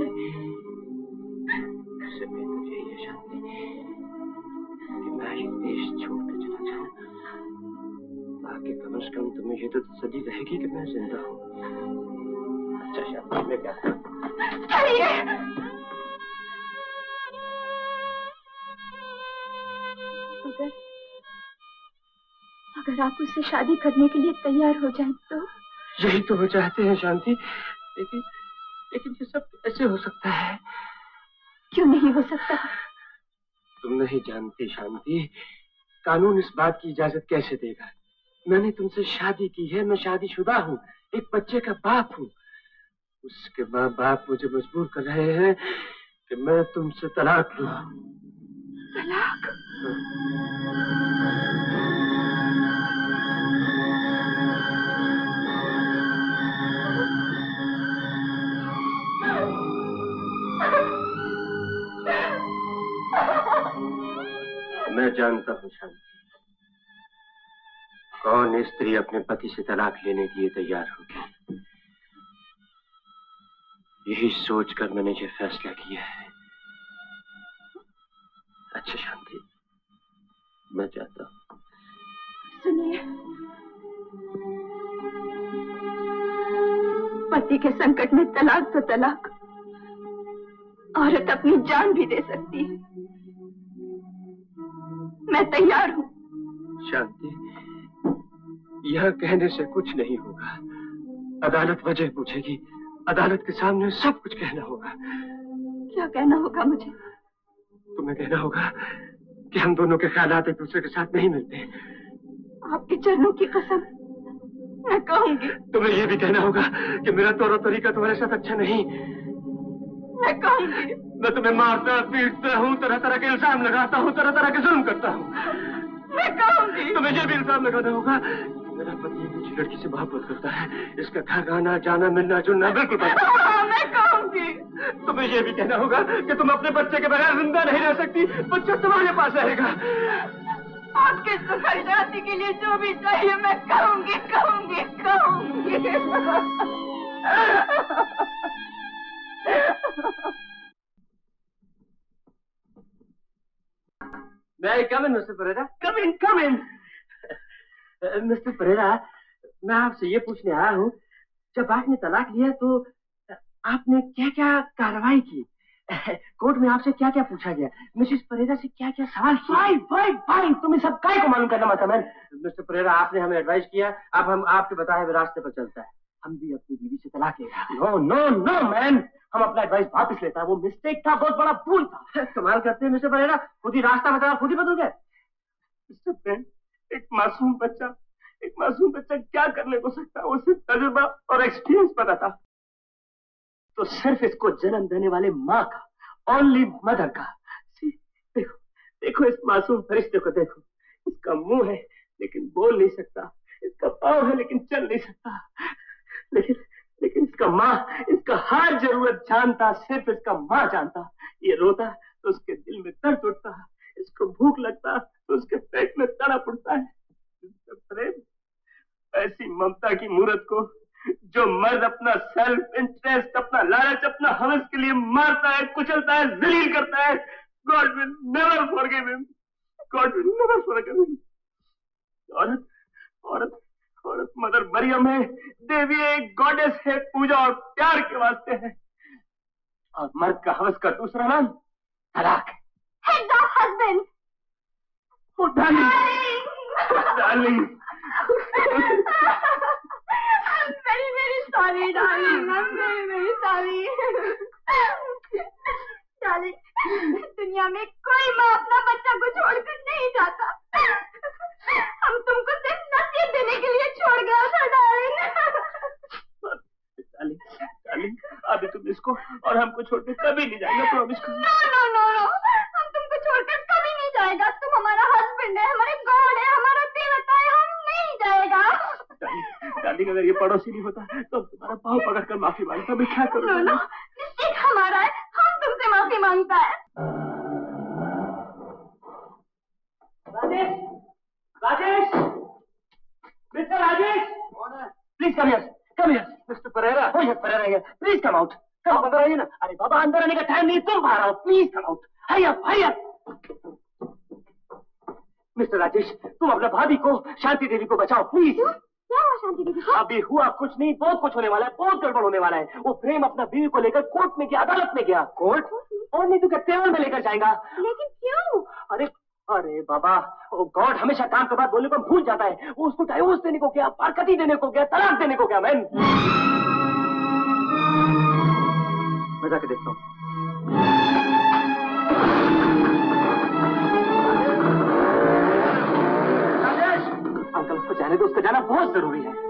इससे बेहतर यही है शांति कि मैं ये देश छोड़ कर चला जाऊं, ताकि कम से कम तुम्हें ये तो तसल्ली रहेगी कि मैं जिंदा हूँ। अच्छा शांति, मैं क्या करूं? अगर आप उससे शादी करने के लिए तैयार हो जाएं तो? यही तो वो चाहते हैं शांति, लेकिन ये सब कैसे हो सकता है? क्यों नहीं हो सकता? तुम नहीं जानती शांति, कानून इस बात की इजाजत कैसे देगा? मैंने तुमसे शादी की है, मैं शादीशुदा हूँ, एक बच्चे का बाप हूँ। उसके माँ बाप मुझे मजबूर कर रहे हैं कि मैं तुमसे तलाक लूं। तलाक? मैं जानता हूँ शांति, कौन स्त्री अपने पति से तलाक लेने के लिए तैयार होगी। यही सोचकर मैंने ये फैसला किया है। अच्छा शांति, पति के संकट में तलाक तो तलाक, औरत अपनी जान भी दे सकती है। मैं तैयार हूँ। शांति, यह कहने से कुछ नहीं होगा। अदालत वजह पूछेगी, अदालत के सामने सब कुछ कहना होगा। क्या कहना होगा मुझे? तुम्हें कहना होगा कि हम दोनों के ख्यालात एक दूसरे के साथ नहीं मिलते। आपके चरणों की कसम मैं कहूंगी। तुम्हें यह भी कहना होगा कि मेरा तौर तरीका तुम्हारे साथ अच्छा नहीं। मैं कहूंगी। मैं तुम्हें मारता पीटता हूँ, तरह तरह के इल्जाम लगाता हूँ, तरह तरह के जुल्म करता हूँ। मैं कहूंगी। तुम्हें यह भी इल्जाम लगाना होगा मेरा पति एक लड़की से मोहब्बत करता है, इसका घर आना जाना मिलना जुलना बिल्कुल बंद। मैं कहूंगी। तुम्हें यह भी कहना होगा कि तुम अपने बच्चे के बगैर जिंदा नहीं रह सकती, बच्चा तुम्हारे पास रहेगा। आपके सुख शांति के लिए जो भी चाहिए मैं कहूंगी, कहूंगी, कहूंगी। May I come in, Mr. Pereira? Come in, come in. Mister Perera, मैं आपसे ये पूछने आया हूँ, जब आपने तलाक लिया तो आपने क्या क्या कार्रवाई की? कोर्ट में आपसे क्या क्या पूछा गया? मिसेस परेरा से क्या क्या सवाल किए? भाई, तुम्हें सब काय को मालूम करना मत है। मिस्टर परेरा, आपने हमें एडवाइस किया, अब हम आपके बताए हुए रास्ते पर चलता है। हम भी अपनी बीवी से तलाक लेगा। नो मैन, हम अपना एडवाइस वापस लेता है। वो मिस्टेक था, बहुत बड़ा भूल था। कमाल करते हैं मिस्टर परेरा, खुद ही रास्ता बताया, खुद ही बदल गए। मिस्टर फ्रेंड, एक मासूम बच्चा क्या करने को सकता है? उसे तजुर्बा और एक्सपीरियंस पता था, तो सिर्फ इसको जन्म देने वाले माँ का, ओनली मदर का। देखो इस मासूम फरिश्ते को देखो, इसका मुंह है लेकिन बोल नहीं सकता, इसका पाँव है लेकिन चल नहीं सकता, लेकिन इसका माँ इसका हर जरूरत जानता, सिर्फ इसका माँ जानता। ये रोता तो उसके दिल में दर्द उठता, इसको भूख लगता तो उसके पेट में तड़प उठता है। प्रेम, ऐसी ममता की मूरत को जो मर्द अपना सेल्फ इंटरेस्ट, अपना लालच, अपना हवस के लिए मारता है, कुचलता है, जलील करता है, God will never forgive him. God will never forgive him. औरत मदर मरियम है, देवी है, गॉडेस है, पूजा और प्यार के वास्ते है, और मर्द का हवस का दूसरा नाम तलाक है। Heads off, husband. Oh, darling. I'm very, very sorry, darling. I'm very, very sorry. darling, दुनिया में कोई माँ अपना बच्चा को छोड़कर नहीं जाता। हम तुमको सिर्फ नसीहत देने के लिए छोड़ गया था, डार्लिंग। अभी तुम इसको और हमको छोड़कर कभी नहीं जाएगा, प्रॉमिस करो। नो, हम तुमको छोड़कर कभी नहीं जाएगा। तुम हमारा हस्बैंड है, हमारे गॉड है, हमारा देवता है, हम नहीं जाएगा। डार्लिंग, अगर ये पड़ोसी नहीं होता तो तुम्हारा पाँव पकड़कर माफी मांगता, मैं क्या करूँ? नो, मिस्टेक हमारा है, हम तुमसे माफी मांगता है। Rajesh, mister Rajesh, please come here, mister Perera. Oh yes, Perera है, प्लीज कम आउट, अंदर आइए ना। अरे बाबा, अंदर आने का टाइम नहीं, तुम बाहर आओ, please come out, hurry up. Mister Rajesh, तुम अपने भाभी को, शांति देवी को बचाओ, प्लीज। क्या हुआ शांति देवी? अभी हुआ कुछ नहीं, बहुत कुछ होने वाला है, बहुत गड़बड़ होने वाला है। वो प्रेम अपना बीवी को लेकर कोर्ट में गया, अदालत में गया। कोर्ट? और नहीं तो क्या, तेवर में लेकर जाएगा। लेकिन क्यों? अरे बाबा, वो गॉड हमेशा काम के बाद बोलने को भूल जाता है। वो उसको डाइवोर्स देने को गया, बरकती देने को गया, तलाक देने को गया। मैं जाके देखता हूँ। अंकल, उसको जाने दो, उसका जाना बहुत जरूरी है।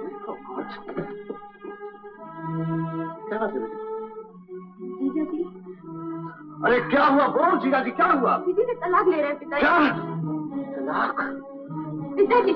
क्या बात है बेटी? जीजा जी। अरे क्या हुआ? बोल जीजा जी, क्या हुआ? दीदी से तलाक ले रहे हैं पिताजी। क्या? तलाक? पिताजी।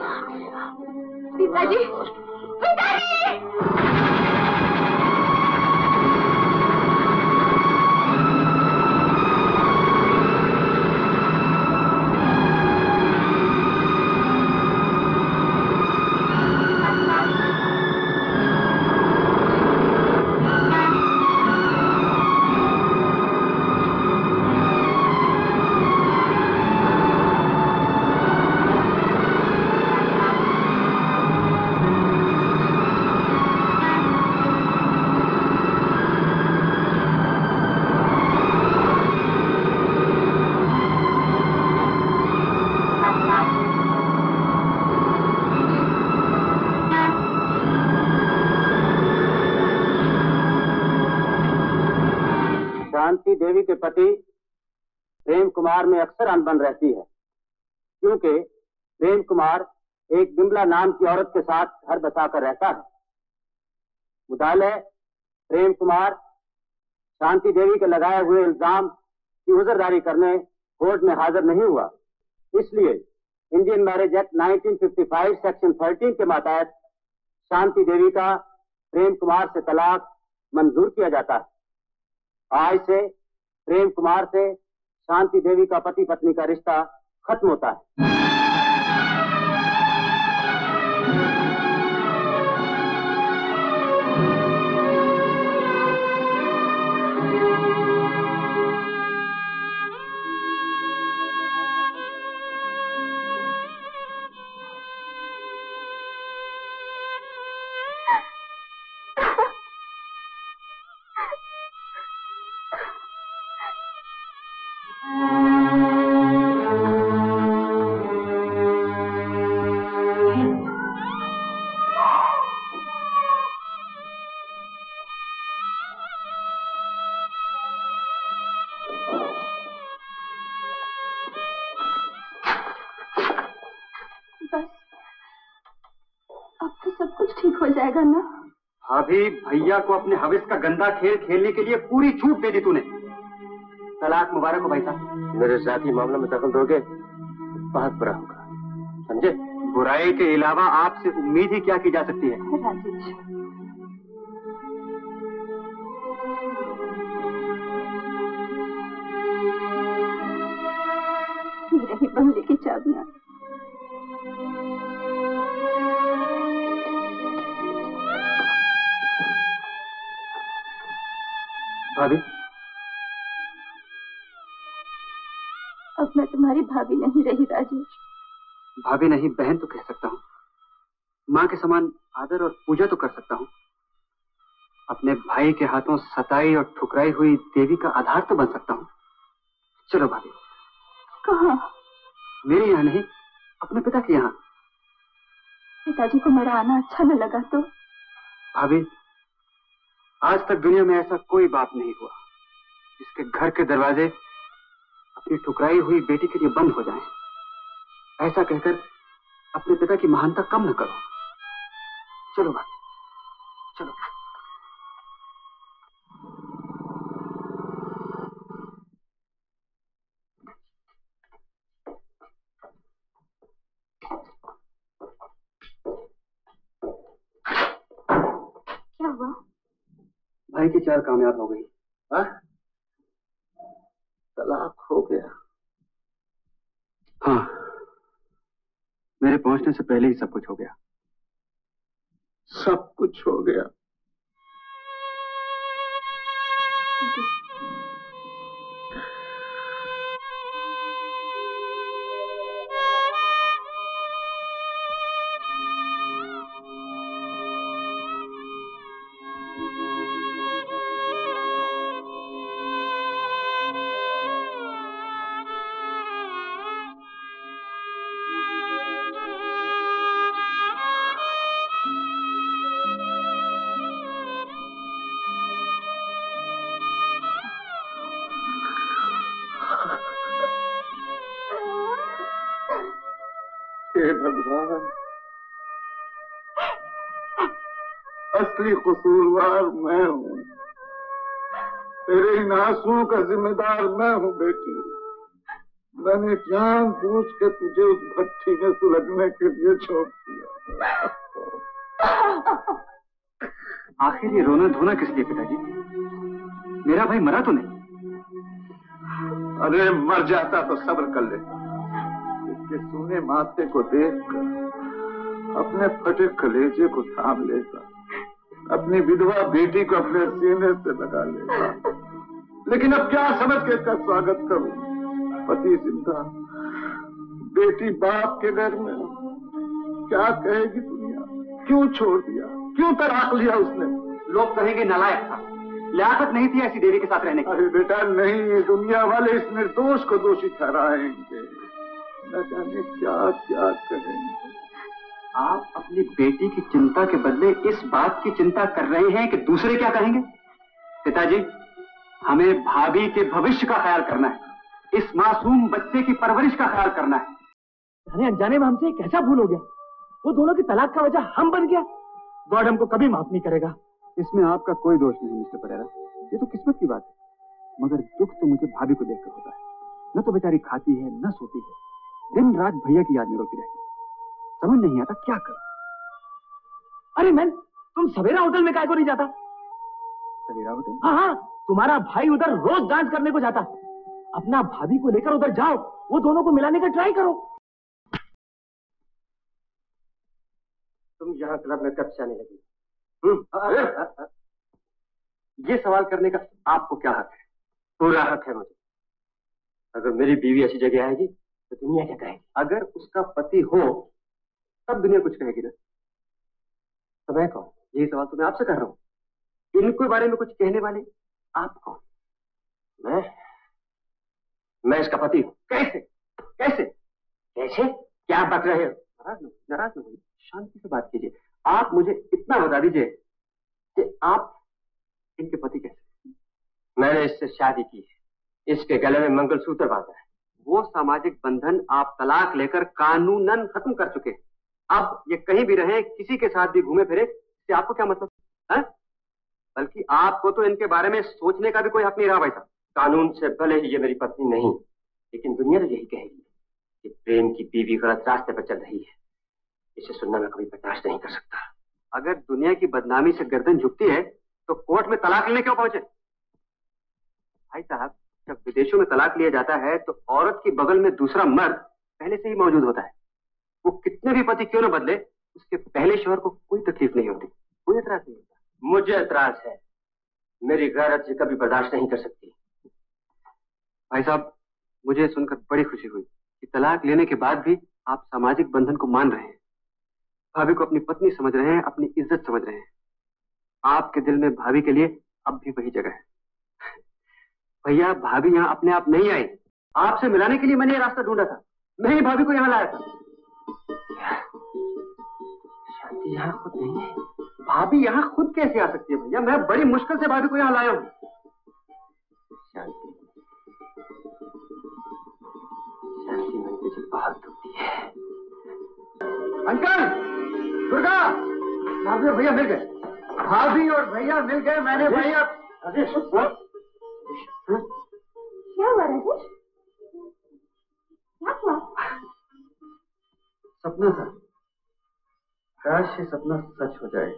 देवी के पति प्रेम कुमार में अक्सर अनबन रहती है, क्योंकि प्रेम कुमार एक बिमला नाम की औरत के साथ घर बसाकर रहता है। मुदाले प्रेम कुमार शांति देवी के लगाए हुए इल्जाम की उजरदारी करने कोर्ट में हाजिर नहीं हुआ, इसलिए इंडियन मैरिज एक्ट 1955 सेक्शन 13 के मातहत शांति देवी का प्रेम कुमार से तलाक मंजूर किया जाता है। आज से प्रेम कुमार से शांति देवी का पति पत्नी का रिश्ता खत्म होता है। भाभी, भैया को अपने हविस का गंदा खेल खेलने के लिए पूरी छूट दे दी तूने। तलाक मुबारक हो भाई साहब। मेरे साथ ही मामला में दखल दोगे बहुत बुरा होगा, समझे? बुराई के अलावा आपसे उम्मीद ही क्या की जा सकती है? राजेश, ये रही बंगले की चाबियां। भाभी, अब मैं तुम्हारी भाभी नहीं रही राजेश। भाभी नहीं, बहन तो कह सकता हूँ। माँ के समान आदर और पूजा तो कर सकता हूँ। अपने भाई के हाथों सताई और ठुकराई हुई देवी का आधार तो बन सकता हूँ। चलो भाभी। कहाँ? मेरे यहाँ नहीं, अपने पिता के यहाँ। पिताजी को मेरा आना अच्छा न लगा तो? भाभी, आज तक दुनिया में ऐसा कोई बाप नहीं हुआ जिसके घर के दरवाजे अपनी ठुकराई हुई बेटी के लिए बंद हो जाएं। ऐसा कहकर अपने पिता की महानता कम न करो। चलो भाभी, चलो। क्या हुआ? भाई की चाल कामयाब हो गई। तलाक हो गया? हाँ, मेरे पहुंचने से पहले ही सब कुछ हो गया। सब कुछ हो गया? हे भगवान, असली कसूरवार मैं हूँ। तेरे इन आंसुओं का जिम्मेदार मैं हूँ बेटी। मैंने जानबूझ के तुझे उस भट्टी में सुलगने के लिए छोड़ दिया। आखिर ये रोना धोना किस लिए पिताजी? मेरा भाई मरा तो नहीं? अरे मर जाता तो सब्र कर लेता। इसके सूने माथे को देखकर अपने फटे कलेजे को थाम लेता, अपनी विधवा बेटी को अपने सीने से लगा लेता। लेकिन अब क्या समझ के इसका स्वागत करूं? पति जिंदा, बेटी बाप के घर में। क्या कहेगी दुनिया? क्यों छोड़ दिया? क्यों तलाक लिया उसने? लोग कहेंगे नालायक था, लियाकत नहीं थी ऐसी देवी के साथ रहने की। अरे बेटा नहीं, दुनिया वाले इस निर्दोष को दोषी ठहराएंगे। न जाने क्या क्या करेंगे। आप अपनी बेटी की चिंता के बदले इस बात की चिंता कर रहे हैं कि दूसरे क्या कहेंगे। पिताजी, हमें भाभी के भविष्य का ख्याल करना है, इस मासूम बच्चे की परवरिश का ख्याल करना है। जाने अनजाने में हमसे कैसा भूल हो गया, वो दोनों की तलाक का वजह हम बन गया। गॉड हमको कभी माफ नहीं करेगा। इसमें आपका कोई दोष नहीं मिस्टर परेरा, ये तो किस्मत की बात है। मगर दुख तो मुझे भाभी को देखकर होता है। न तो बेचारी खाती है न सोती है, दिन रात भैया की याद में रोती रहती है। समझ नहीं आता क्या करूं। अरे मैन, तुम सवेरा होटल में काय को नहीं जाता? सवेरा होटल? हाँ, तुम्हारा भाई उधर रोज डांस करने को जाता। अपना भाभी को लेकर उधर जाओ, वो दोनों को मिलाने का ट्राई करो। तुम यहाँ क्लब में कब से आने लगी? ये सवाल करने का आपको क्या हक है? पूरा हक है मुझे। अगर मेरी बीवी ऐसी जगह आएगी तो दुनिया क्या कहेगी? अगर उसका पति हो तब दुनिया कुछ कहेगी ना। तो मैं कौन? यही सवाल तो मैं आपसे कर रहा हूँ। इनके बारे में कुछ कहने वाले आप कौन? मैं इसका पति हूँ। कैसे कैसे कैसे? क्या बक रहे हो? नाराज न होइए, शांति से बात कीजिए। आप मुझे इतना बता दीजिए कि आप इनके पति कैसे? मैंने इससे शादी की है, इसके गले में मंगलसूत्र बांधा है। वो सामाजिक बंधन आप तलाक लेकर कानूनन खत्म कर चुके। अब ये कहीं भी रहे, किसी के साथ भी घूमे फिरे, इससे आपको क्या मतलब है? बल्कि आपको तो इनके बारे में सोचने का भी कोई हक नहीं रहा भाई साहब। कानून से भले ही ये मेरी पत्नी नहीं, लेकिन दुनिया तो यही कहेगी कि प्रेम की बीवी गलत रास्ते पर चल रही है। इसे सुनना मैं कभी बर्दाश्त नहीं कर सकता। अगर दुनिया की बदनामी से गर्दन झुकती है तो कोर्ट में तलाक लेने क्यों पहुंचे? भाई साहब, जब विदेशों में तलाक लिया जाता है तो औरत की बगल में दूसरा मर्द पहले से ही मौजूद होता है। वो कितने भी पति क्यों न बदले, उसके पहले शौहर को कोई तकलीफ नहीं होती, कोई एतराज नहीं होता। मुझे एतराज है, मेरी गैरत से कभी बर्दाश्त नहीं कर सकती। भाई साहब, मुझे सुनकर बड़ी खुशी हुई कि तलाक लेने के बाद भी आप सामाजिक बंधन को मान रहे हैं, भाभी को अपनी पत्नी समझ रहे हैं, अपनी इज्जत समझ रहे हैं। आपके दिल में भाभी के लिए अब भी वही जगह है। भैया, भाभी यहाँ अपने आप नहीं आई, आपसे मिलाने के लिए मैंने ये रास्ता ढूंढा था। मैं ही भाभी को यहाँ लाया था। शांति यहाँ खुद नहीं है। भाभी यहाँ खुद कैसे आ सकती है भैया? मैं बड़ी मुश्किल से भाभी को यहाँ लाया हूँ। शांति मन मुझे बहुत दुखती है। अंकल, दुर्गा, भाभी और भैया मिल गए। भाभी और भैया मिल गए। मैंने भैया क्या हुआ राजेश? क्या हुआ? सपना था, काश ये सपना सच हो जाए।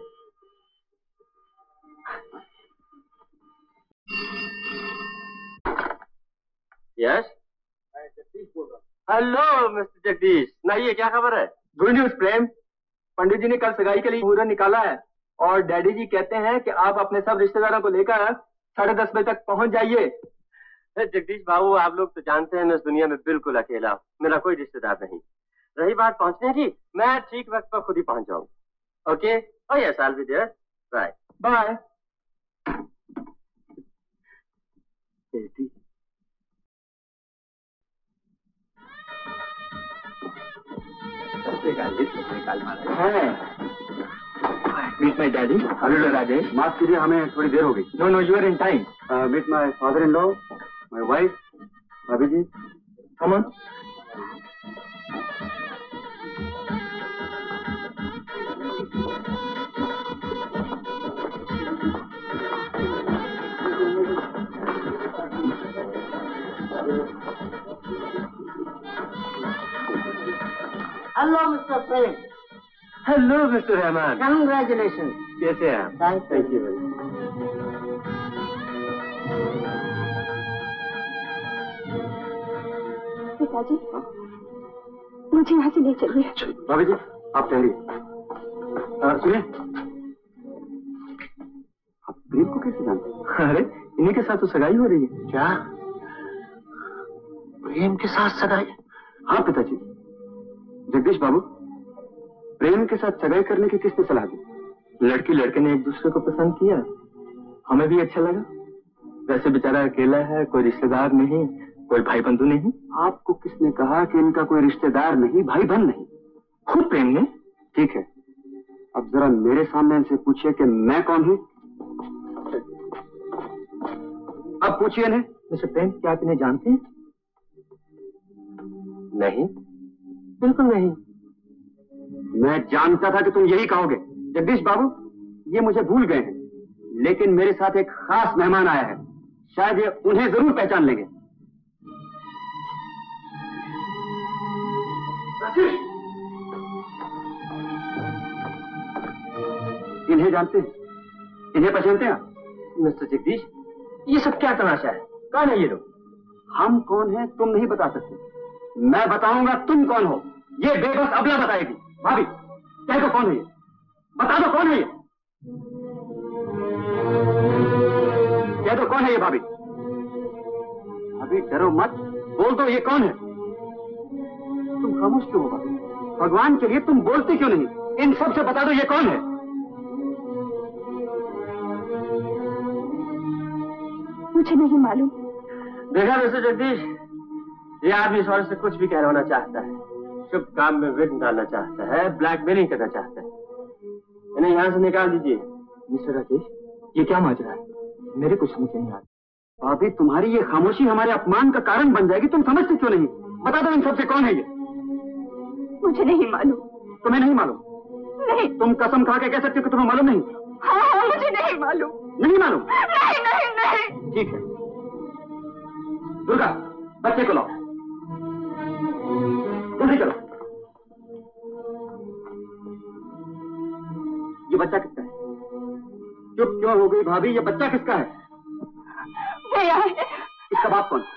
यस, हेलो मिस्टर जगदीश, सुनाइए क्या खबर है? गुड न्यूज प्रेम, पंडित जी ने कल सगाई के लिए मुहूर्त निकाला है और डैडी जी कहते हैं कि आप अपने सब रिश्तेदारों को लेकर 10:30 बजे तक पहुंच जाइए। जगदीश बाबू, आप लोग तो जानते हैं मैं इस दुनिया में बिल्कुल अकेला हूँ, मेरा कोई रिश्तेदार नहीं। रही बात पहुंचने की, मैं ठीक वक्त पर खुद ही पहुंच जाऊंगा। Okay, oh yes, I will be there. Bye bye. Meet my daddy. Hello Rajesh. माफ कीजिए, हमें थोड़ी देर हो गई। No no, you are in time. Meet my father in law, my wife, भाभी जी। Come on. Hello mister Prem. Hello mister Rahman. Congratulation. कैसे हैं आप? Thank you. पिताजी, मुझे यहाँ से ले चलिए। भाभी जी, आप ठहरिए। सुनिए, आप प्रेम को कैसे जानते हैं? अरे, इन्हीं के साथ तो सगाई हो रही है। क्या प्रेम के साथ सगाई? हाँ पिताजी। जगदीश बाबू, प्रेम के साथ सगाई करने की किसने सलाह दी? लड़की लड़के ने एक दूसरे को पसंद किया, हमें भी अच्छा लगा। वैसे बेचारा अकेला है, कोई रिश्तेदार नहीं, कोई भाई बंधु नहीं। आपको किसने कहा कि इनका कोई रिश्तेदार नहीं, भाई बंधु नहीं? खुद प्रेम ने। ठीक है, अब जरा मेरे सामने इनसे पूछिए कि मैं कौन हूँ। अब पूछिए इन्हें। मिस्टर प्रेम, क्या आप इन्हें जानते हैं? नहीं, बिल्कुल नहीं। मैं जानता था कि तुम यही कहोगे। जगदीश बाबू, ये मुझे भूल गए हैं, लेकिन मेरे साथ एक खास मेहमान आया है, शायद ये उन्हें जरूर पहचान लेंगे। इन्हें जानते हैं? इन्हें पहचानते हैं? मिस्टर जगदीश, ये सब क्या तमाशा है? कौन है ये लोग? हम कौन हैं तुम नहीं बता सकते, मैं बताऊंगा तुम कौन हो। ये बेबस अबला बताएगी। भाभी, कह दो कौन है ये, बता दो कौन है ये, कह दो कौन है ये। भाभी, अभी डरो मत, बोल दो ये कौन है। तुम खामोश क्यों हो भाभी? भगवान के लिए तुम बोलते क्यों नहीं? इन सब से बता दो ये कौन है। मुझे नहीं मालूम। देखा मिस्टर जगदीश, ये आदमी इस औरत से कुछ भी कहना चाहता है, शुभ काम में विघ्न डालना चाहता है, ब्लैकमेलिंग करना चाहता है। इन्हें यहाँ से निकाल दीजिए। मिस्टर राजेश, ये क्या माजरा है? मेरे कुछ समझ नहीं आता। भाभी, तुम्हारी ये खामोशी हमारे अपमान का कारण बन जाएगी। तुम समझते क्यों नहीं? बता दो इन सबसे कौन है ये। मुझे नहीं मालूम। तुम्हें नहीं मालूम? नहीं। तुम कसम खा के कह सकते हो कि तुम्हें मालूम नहीं? हाँ, मुझे नहीं मालूम। नहीं मालूम? नहीं नहीं नहीं। ठीक है, दुर्गा, बच्चे को लाओ, जल्दी चलो। ये बच्चा किसका है? चुप क्यों हो गई भाभी? ये बच्चा किसका है? भैया है। इसका बाप कौन?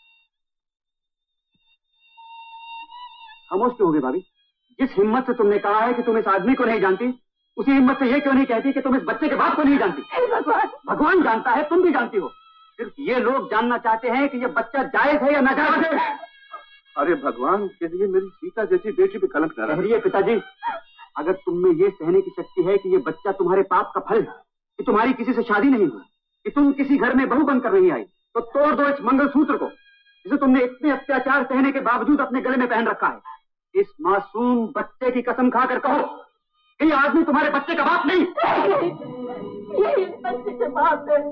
खामोश क्यों हो गई भाभी? जिस हिम्मत से तुमने कहा है कि तुम इस आदमी को नहीं जानती, उसी हिम्मत से ये क्यों नहीं कहती कि तुम इस बच्चे के बाप को नहीं जानती? भगवान, भगवान जानता है, तुम भी जानती हो। सिर्फ ये लोग जानना चाहते हैं कि ये बच्चा जायज है या नाजायज है। अरे भगवान के लिए मेरी सीता जैसी बेटी पे कलंक न ठहरिए पिताजी, अगर तुम में ये सहने की शक्ति है कि ये बच्चा तुम्हारे पाप का फल है, कि तुम्हारी किसी से शादी नहीं हुई, कि तुम किसी घर में बहू बनकर नहीं आई, तो तोड़ दो इस मंगलसूत्र को, जिसे तुमने इतने अत्याचार सहने के बावजूद अपने गले में पहन रखा है। इस मासूम बच्चे की कसम खाकर कहो कि ये आदमी तुम्हारे बच्चे का बाप नहीं। ये बच्चे के बाप है।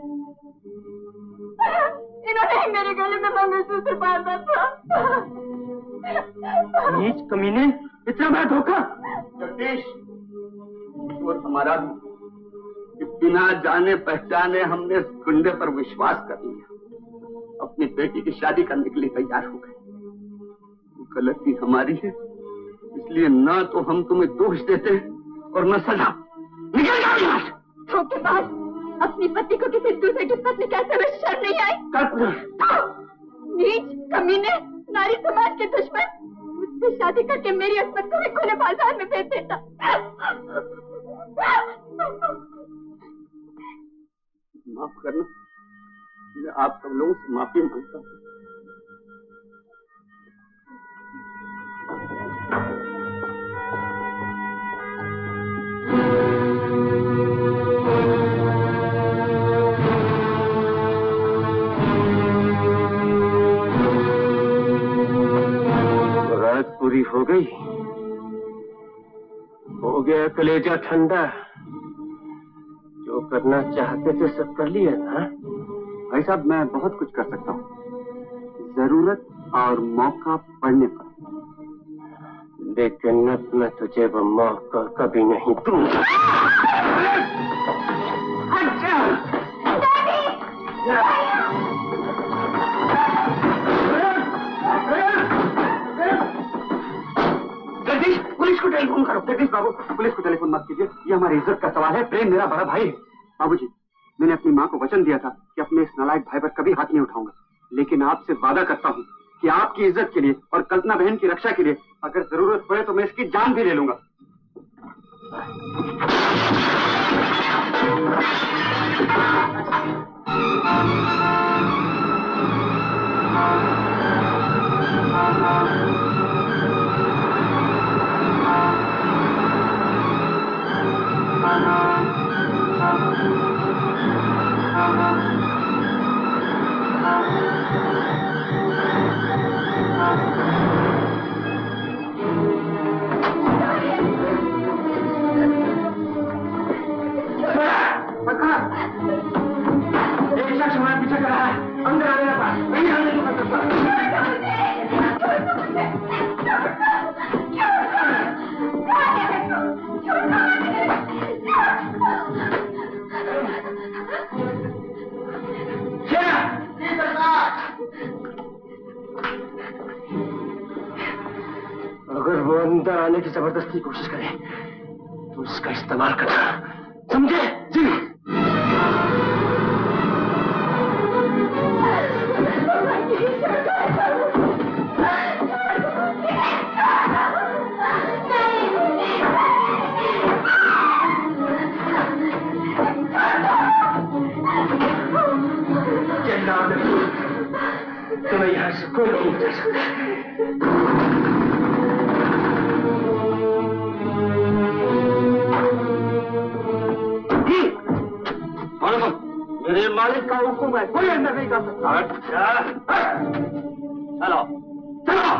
इन्होंने ही मेरे गले में मंगलसूत्र बांधा था। नीच कमीने, इतना बड़ा धोखा। जगदीश, और हमारा कि बिना जाने पहचाने हमने इस गुंडे पर विश्वास कर लिया, अपनी बेटी की शादी करने के लिए तैयार हो गए। गलती हमारी है, इसलिए ना तो हम तुम्हें दोष देते और न सजा। निकल जाओ यहाँ से। धोखेबाज, अपनी पति को किसी दूसरे की पत्नी कहते हुए शर्म नहीं आई? नीच कमीने, नारी समाज के दुश्मन, मुझसे शादी करके मेरी अस्मत को भी खुले बाजार में बेच देता। माफ करना, मैं आप सब लोगों से माफी मांगता हूँ। पूरी हो गई, हो गया कलेजा ठंडा। जो करना चाहते थे सब कर लिया ना। भाई साहब, मैं बहुत कुछ कर सकता हूँ, जरूरत और मौका पड़ने पर, लेकिन अब मैं तुझे वो मौका कभी नहीं दूंगा। जगदीश, पुलिस को टेलीफोन करो। जगदीश बाबू, पुलिस को टेलीफोन मत कीजिए, ये हमारी इज्जत का सवाल है। प्रेम मेरा बड़ा भाई है। बाबूजी, मैंने अपनी माँ को वचन दिया था कि अपने इस नालायक भाई पर कभी हाथ नहीं उठाऊंगा, लेकिन आपसे वादा करता हूँ कि आपकी इज्जत के लिए और कल्पना बहन की रक्षा के लिए अगर जरूरत पड़े तो मैं इसकी जान भी ले लूंगा। एक शख्स हमारे पीछे कर रहा है। अगर वो अंदर आने की जबरदस्ती कोशिश करे तो इसका इस्तेमाल करना, समझे? जी। तुम्हें यहाँ से कोई नहीं उठा सकता। मेरे मालिक का हुक्म है, कोई अंदर नहीं कर सकता। चलो चलो।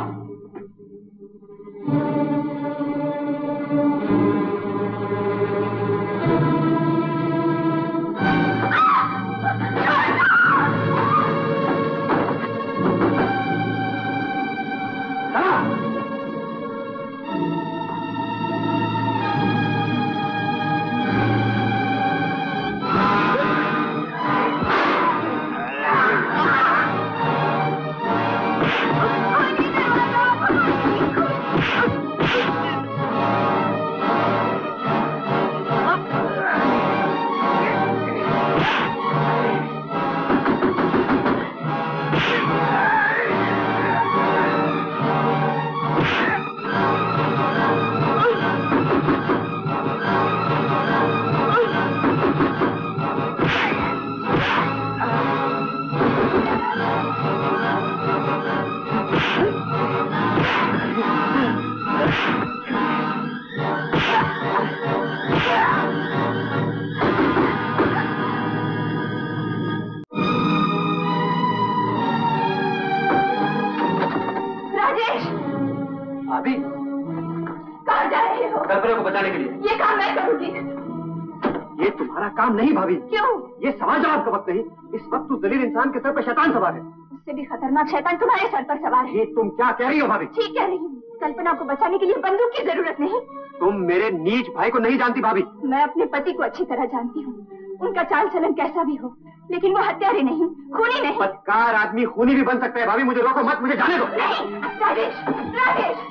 कल्पना को बचाने के लिए। ये काम मैं करूंगी। ये तुम्हारा काम नहीं भाभी। क्यों? ये सवाल जवाब का वक्त नहीं। इस वक्त उस दलील इंसान के सर पर शैतान सवार है। उससे भी खतरनाक शैतान तुम्हारे सर पर सवार है। ये तुम क्या कह रही हो भाभी? ठीक कह रही हूँ। कल्पना को बचाने के लिए बंदूक की जरूरत नहीं। तुम मेरे नीच भाई को नहीं जानती भाभी। मैं अपने पति को अच्छी तरह जानती हूँ। उनका चाल चलन कैसा भी हो, लेकिन वो हत्यारे नहीं, खूनी नहीं। बदकार आदमी खूनी भी बन सकता है भाभी। मुझे रोको मत, मुझे जाने दो। राजेश, राजेश,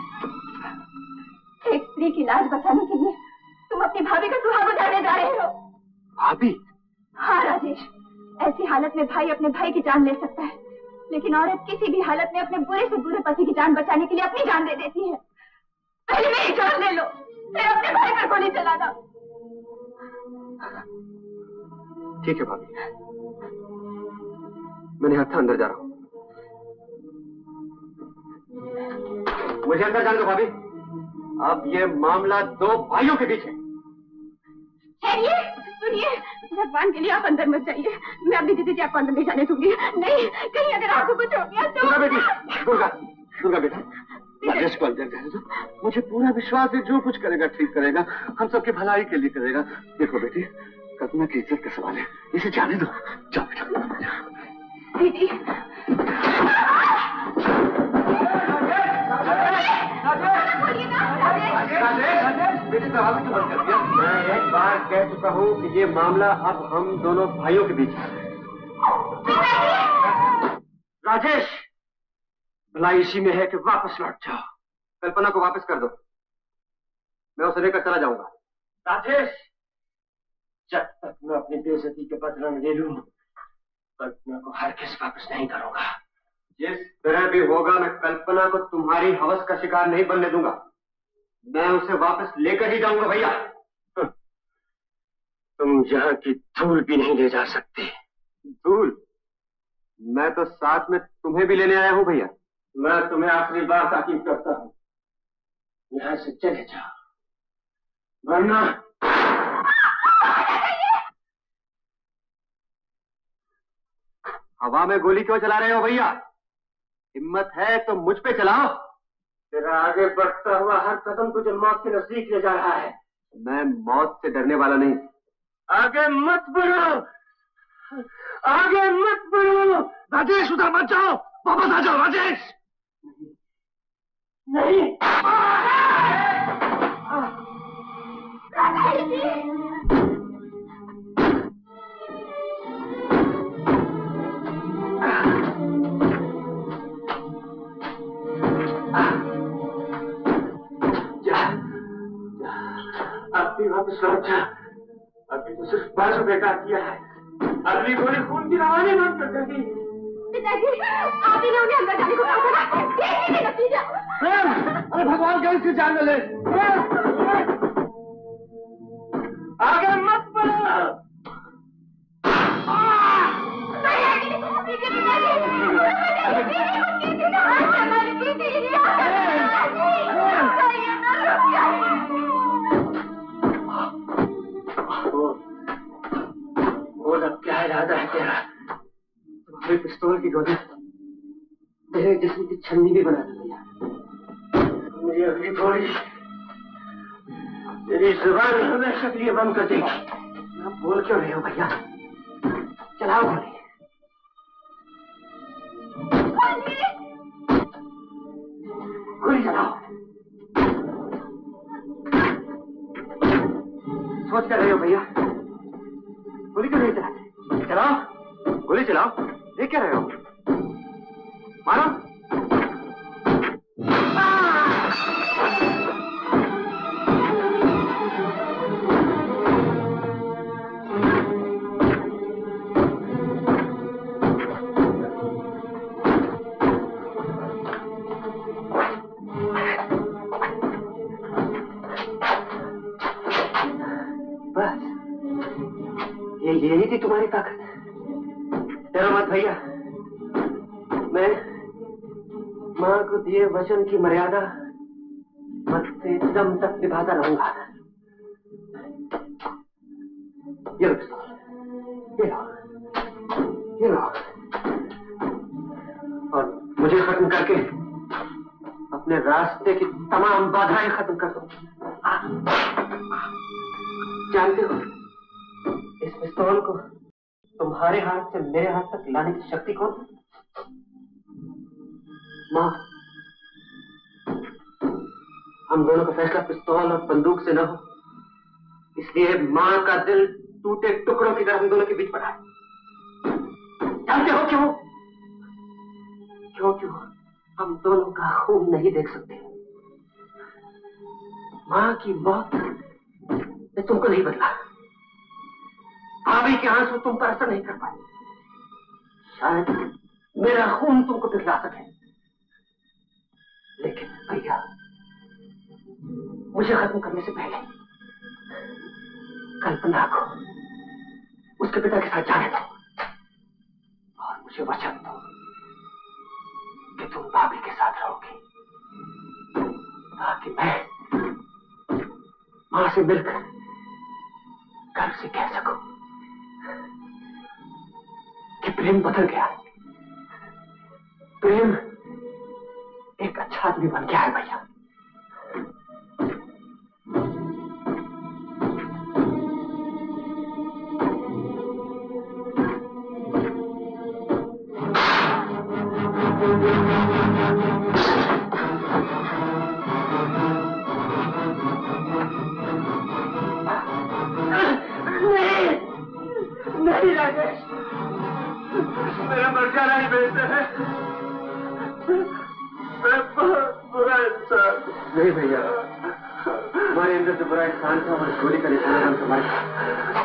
एक स्त्री की लाज बचाने के लिए तुम अपनी भाभी का सुहाग उजाड़ने जा रहे हो। भाभी? हाँ राजेश, ऐसी हालत में भाई अपने भाई की जान ले सकता है, लेकिन औरत किसी भी हालत में अपने बुरे से बुरे पति की जान बचाने के लिए अपनी जान दे देती है। पहले मेरी जान ले लो, फिर अपने भाई पर गोली चलाना। ठीक है भाभी, मैंने हत्था अंदर जा रहा हूँ। मुझे अंदर जाने दो भाभी। अब ये मामला दो भाइयों के बीच है। सुनिए, भगवान के लिए आप अंदर मत जाइए। मैं अपनी दीदी जी आपको अंदर नहीं जाने दूंगी। नहीं, कहीं अगर आपको कुछ हो गया तो। दुर्गा बेटी, दुर्गा बेटा, राजेश को अंदर जाने दो। मुझे पूरा विश्वास है जो कुछ करेगा ठीक करेगा, हम सबकी भलाई के लिए करेगा। देखो बेटी, कल्पना की इज्जत का सवाल है, इसे जाने दो। जाओ बेटा। दीदी, बेटी दरवाजा क्यों बंद कर दिया? मैं एक बार कह चुका हूँ कि ये मामला अब हम दोनों भाइयों के बीच है। राजेश, भलाई इसी में है कि वापस लौट जाओ। कल्पना को वापस कर दो, मैं उसे लेकर चला जाऊंगा। राजेश, जब तक मैं अपनी बेइज्जती के बदला ले लूं, कल्पना को हरगिज़ वापस नहीं करूंगा। जिस तरह भी होगा मैं कल्पना को तुम्हारी हवस का शिकार नहीं बनने दूंगा। मैं उसे वापस लेकर ही जाऊंगा भैया। तुम यहाँ की धूल भी नहीं ले जा सकते। धूल? मैं तो साथ में तुम्हें भी लेने आया हूँ भैया। मैं तुम्हें आखिरी बार ताकीद करता हूँ, यहाँ से चले जाओ, वरना हवा में गोली क्यों चला रहे हो भैया? हिम्मत है तो मुझ पे चलाओ। तेरा आगे बढ़ता हुआ हर कदम तुझे मौत के नजदीक ले जा रहा है। मैं मौत से डरने वाला नहीं। आगे मत बढ़ो, आगे मत बढ़ो। राजेश, उधर मत जाओ, वापस आ जाओ। राजेश, नहीं। सोचा अभी तो सिर्फ बाजू बेकार किया है, अगली गोली खून की रवानी बंद कर देगी। पिताजी, आप ही ने उन्हें अंदर जाने को कहा था ना? देखिए नतीजा। अरे भगवान का इसकी जान ले। आगे मत बढ़ो। बोल अब क्या इरादा है तेरा? तुम्हारी पिस्तौल की गोली तेरे जिस्म की छन्नी भी बना दी भैया। मुझे अगली गोली तेरी जुबान हमेशा के लिए बंद कर देगी। आप बोल क्यों रहे हो भैया? चलाओ गोली। गोली चलाओ। सोच कर रहे हो भैया? गोली क्यों नहीं चलाते? चलाओ गोली चलाओ। देख क्या रहे हो? मारो। बस यही थी तुम्हारी ताकत। डरो मत भैया, मैं मां को दिए वचन की मर्यादा मरते दम तक निभाता रहूंगा। ये लो पिस्तौल, ये लो। और मुझे खत्म करके अपने रास्ते की तमाम बाधाएं खत्म कर दो। जानते हो इस पिस्तौल को तुम्हारे हाथ से मेरे हाथ तक लाने की शक्ति कौन है? मां। हम दोनों का फैसला पिस्तौल और बंदूक से न हो, इसलिए मां का दिल टूटे टुकड़ों की तरह हम दोनों के बीच पड़ा है। जानते हो क्यों? क्यों हम दोनों का खून नहीं देख सकते। मां की मौत ने तुमको नहीं बदला, भाभी के आंसू तुम पर असर नहीं कर पाए। शायद मेरा खून तुमको दिखला सके, लेकिन भैया मुझे खत्म करने से पहले कल्पना को उसके पिता के साथ जाने दो और मुझे वचन दो कि तुम भाभी के साथ रहोगी, ताकि मैं मां से मिलकर गर्व से कह सकूं कि प्रेम बदल गया, प्रेम एक अच्छा आदमी बन गया है भैया। नहीं राजेश, मेरा मर जाना ही बेहतर है। मैं बहुत बुरा इंसान। नहीं भैया, हमारे अंदर से बुरा इंसान था और गोली का निशाना हम तुम्हारे।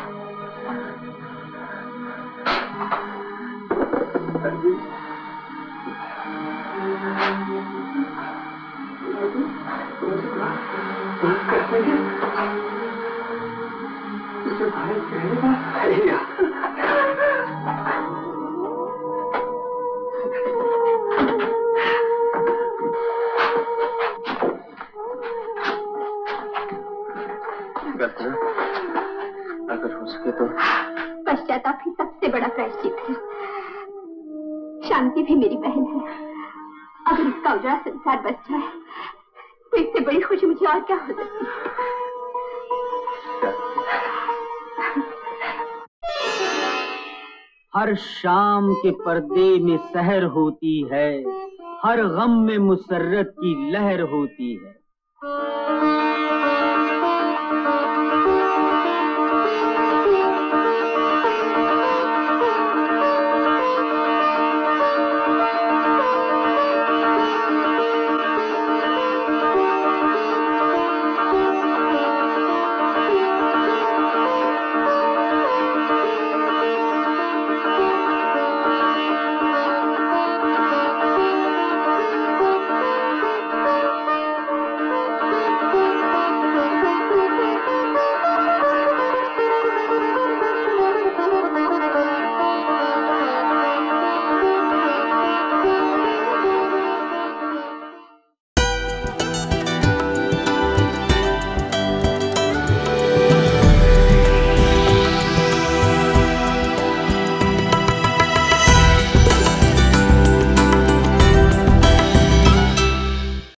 अगर हो सके तो पश्चाताप ही सबसे बड़ा प्रायश्चित है। शांति भी मेरी बहन है, अगर इसका उजड़ा संसार बच जाए तो इससे बड़ी खुशी मुझे और क्या हो सकती है। हर शाम के पर्दे में सहर होती है, हर गम में मुसर्रत की लहर होती है।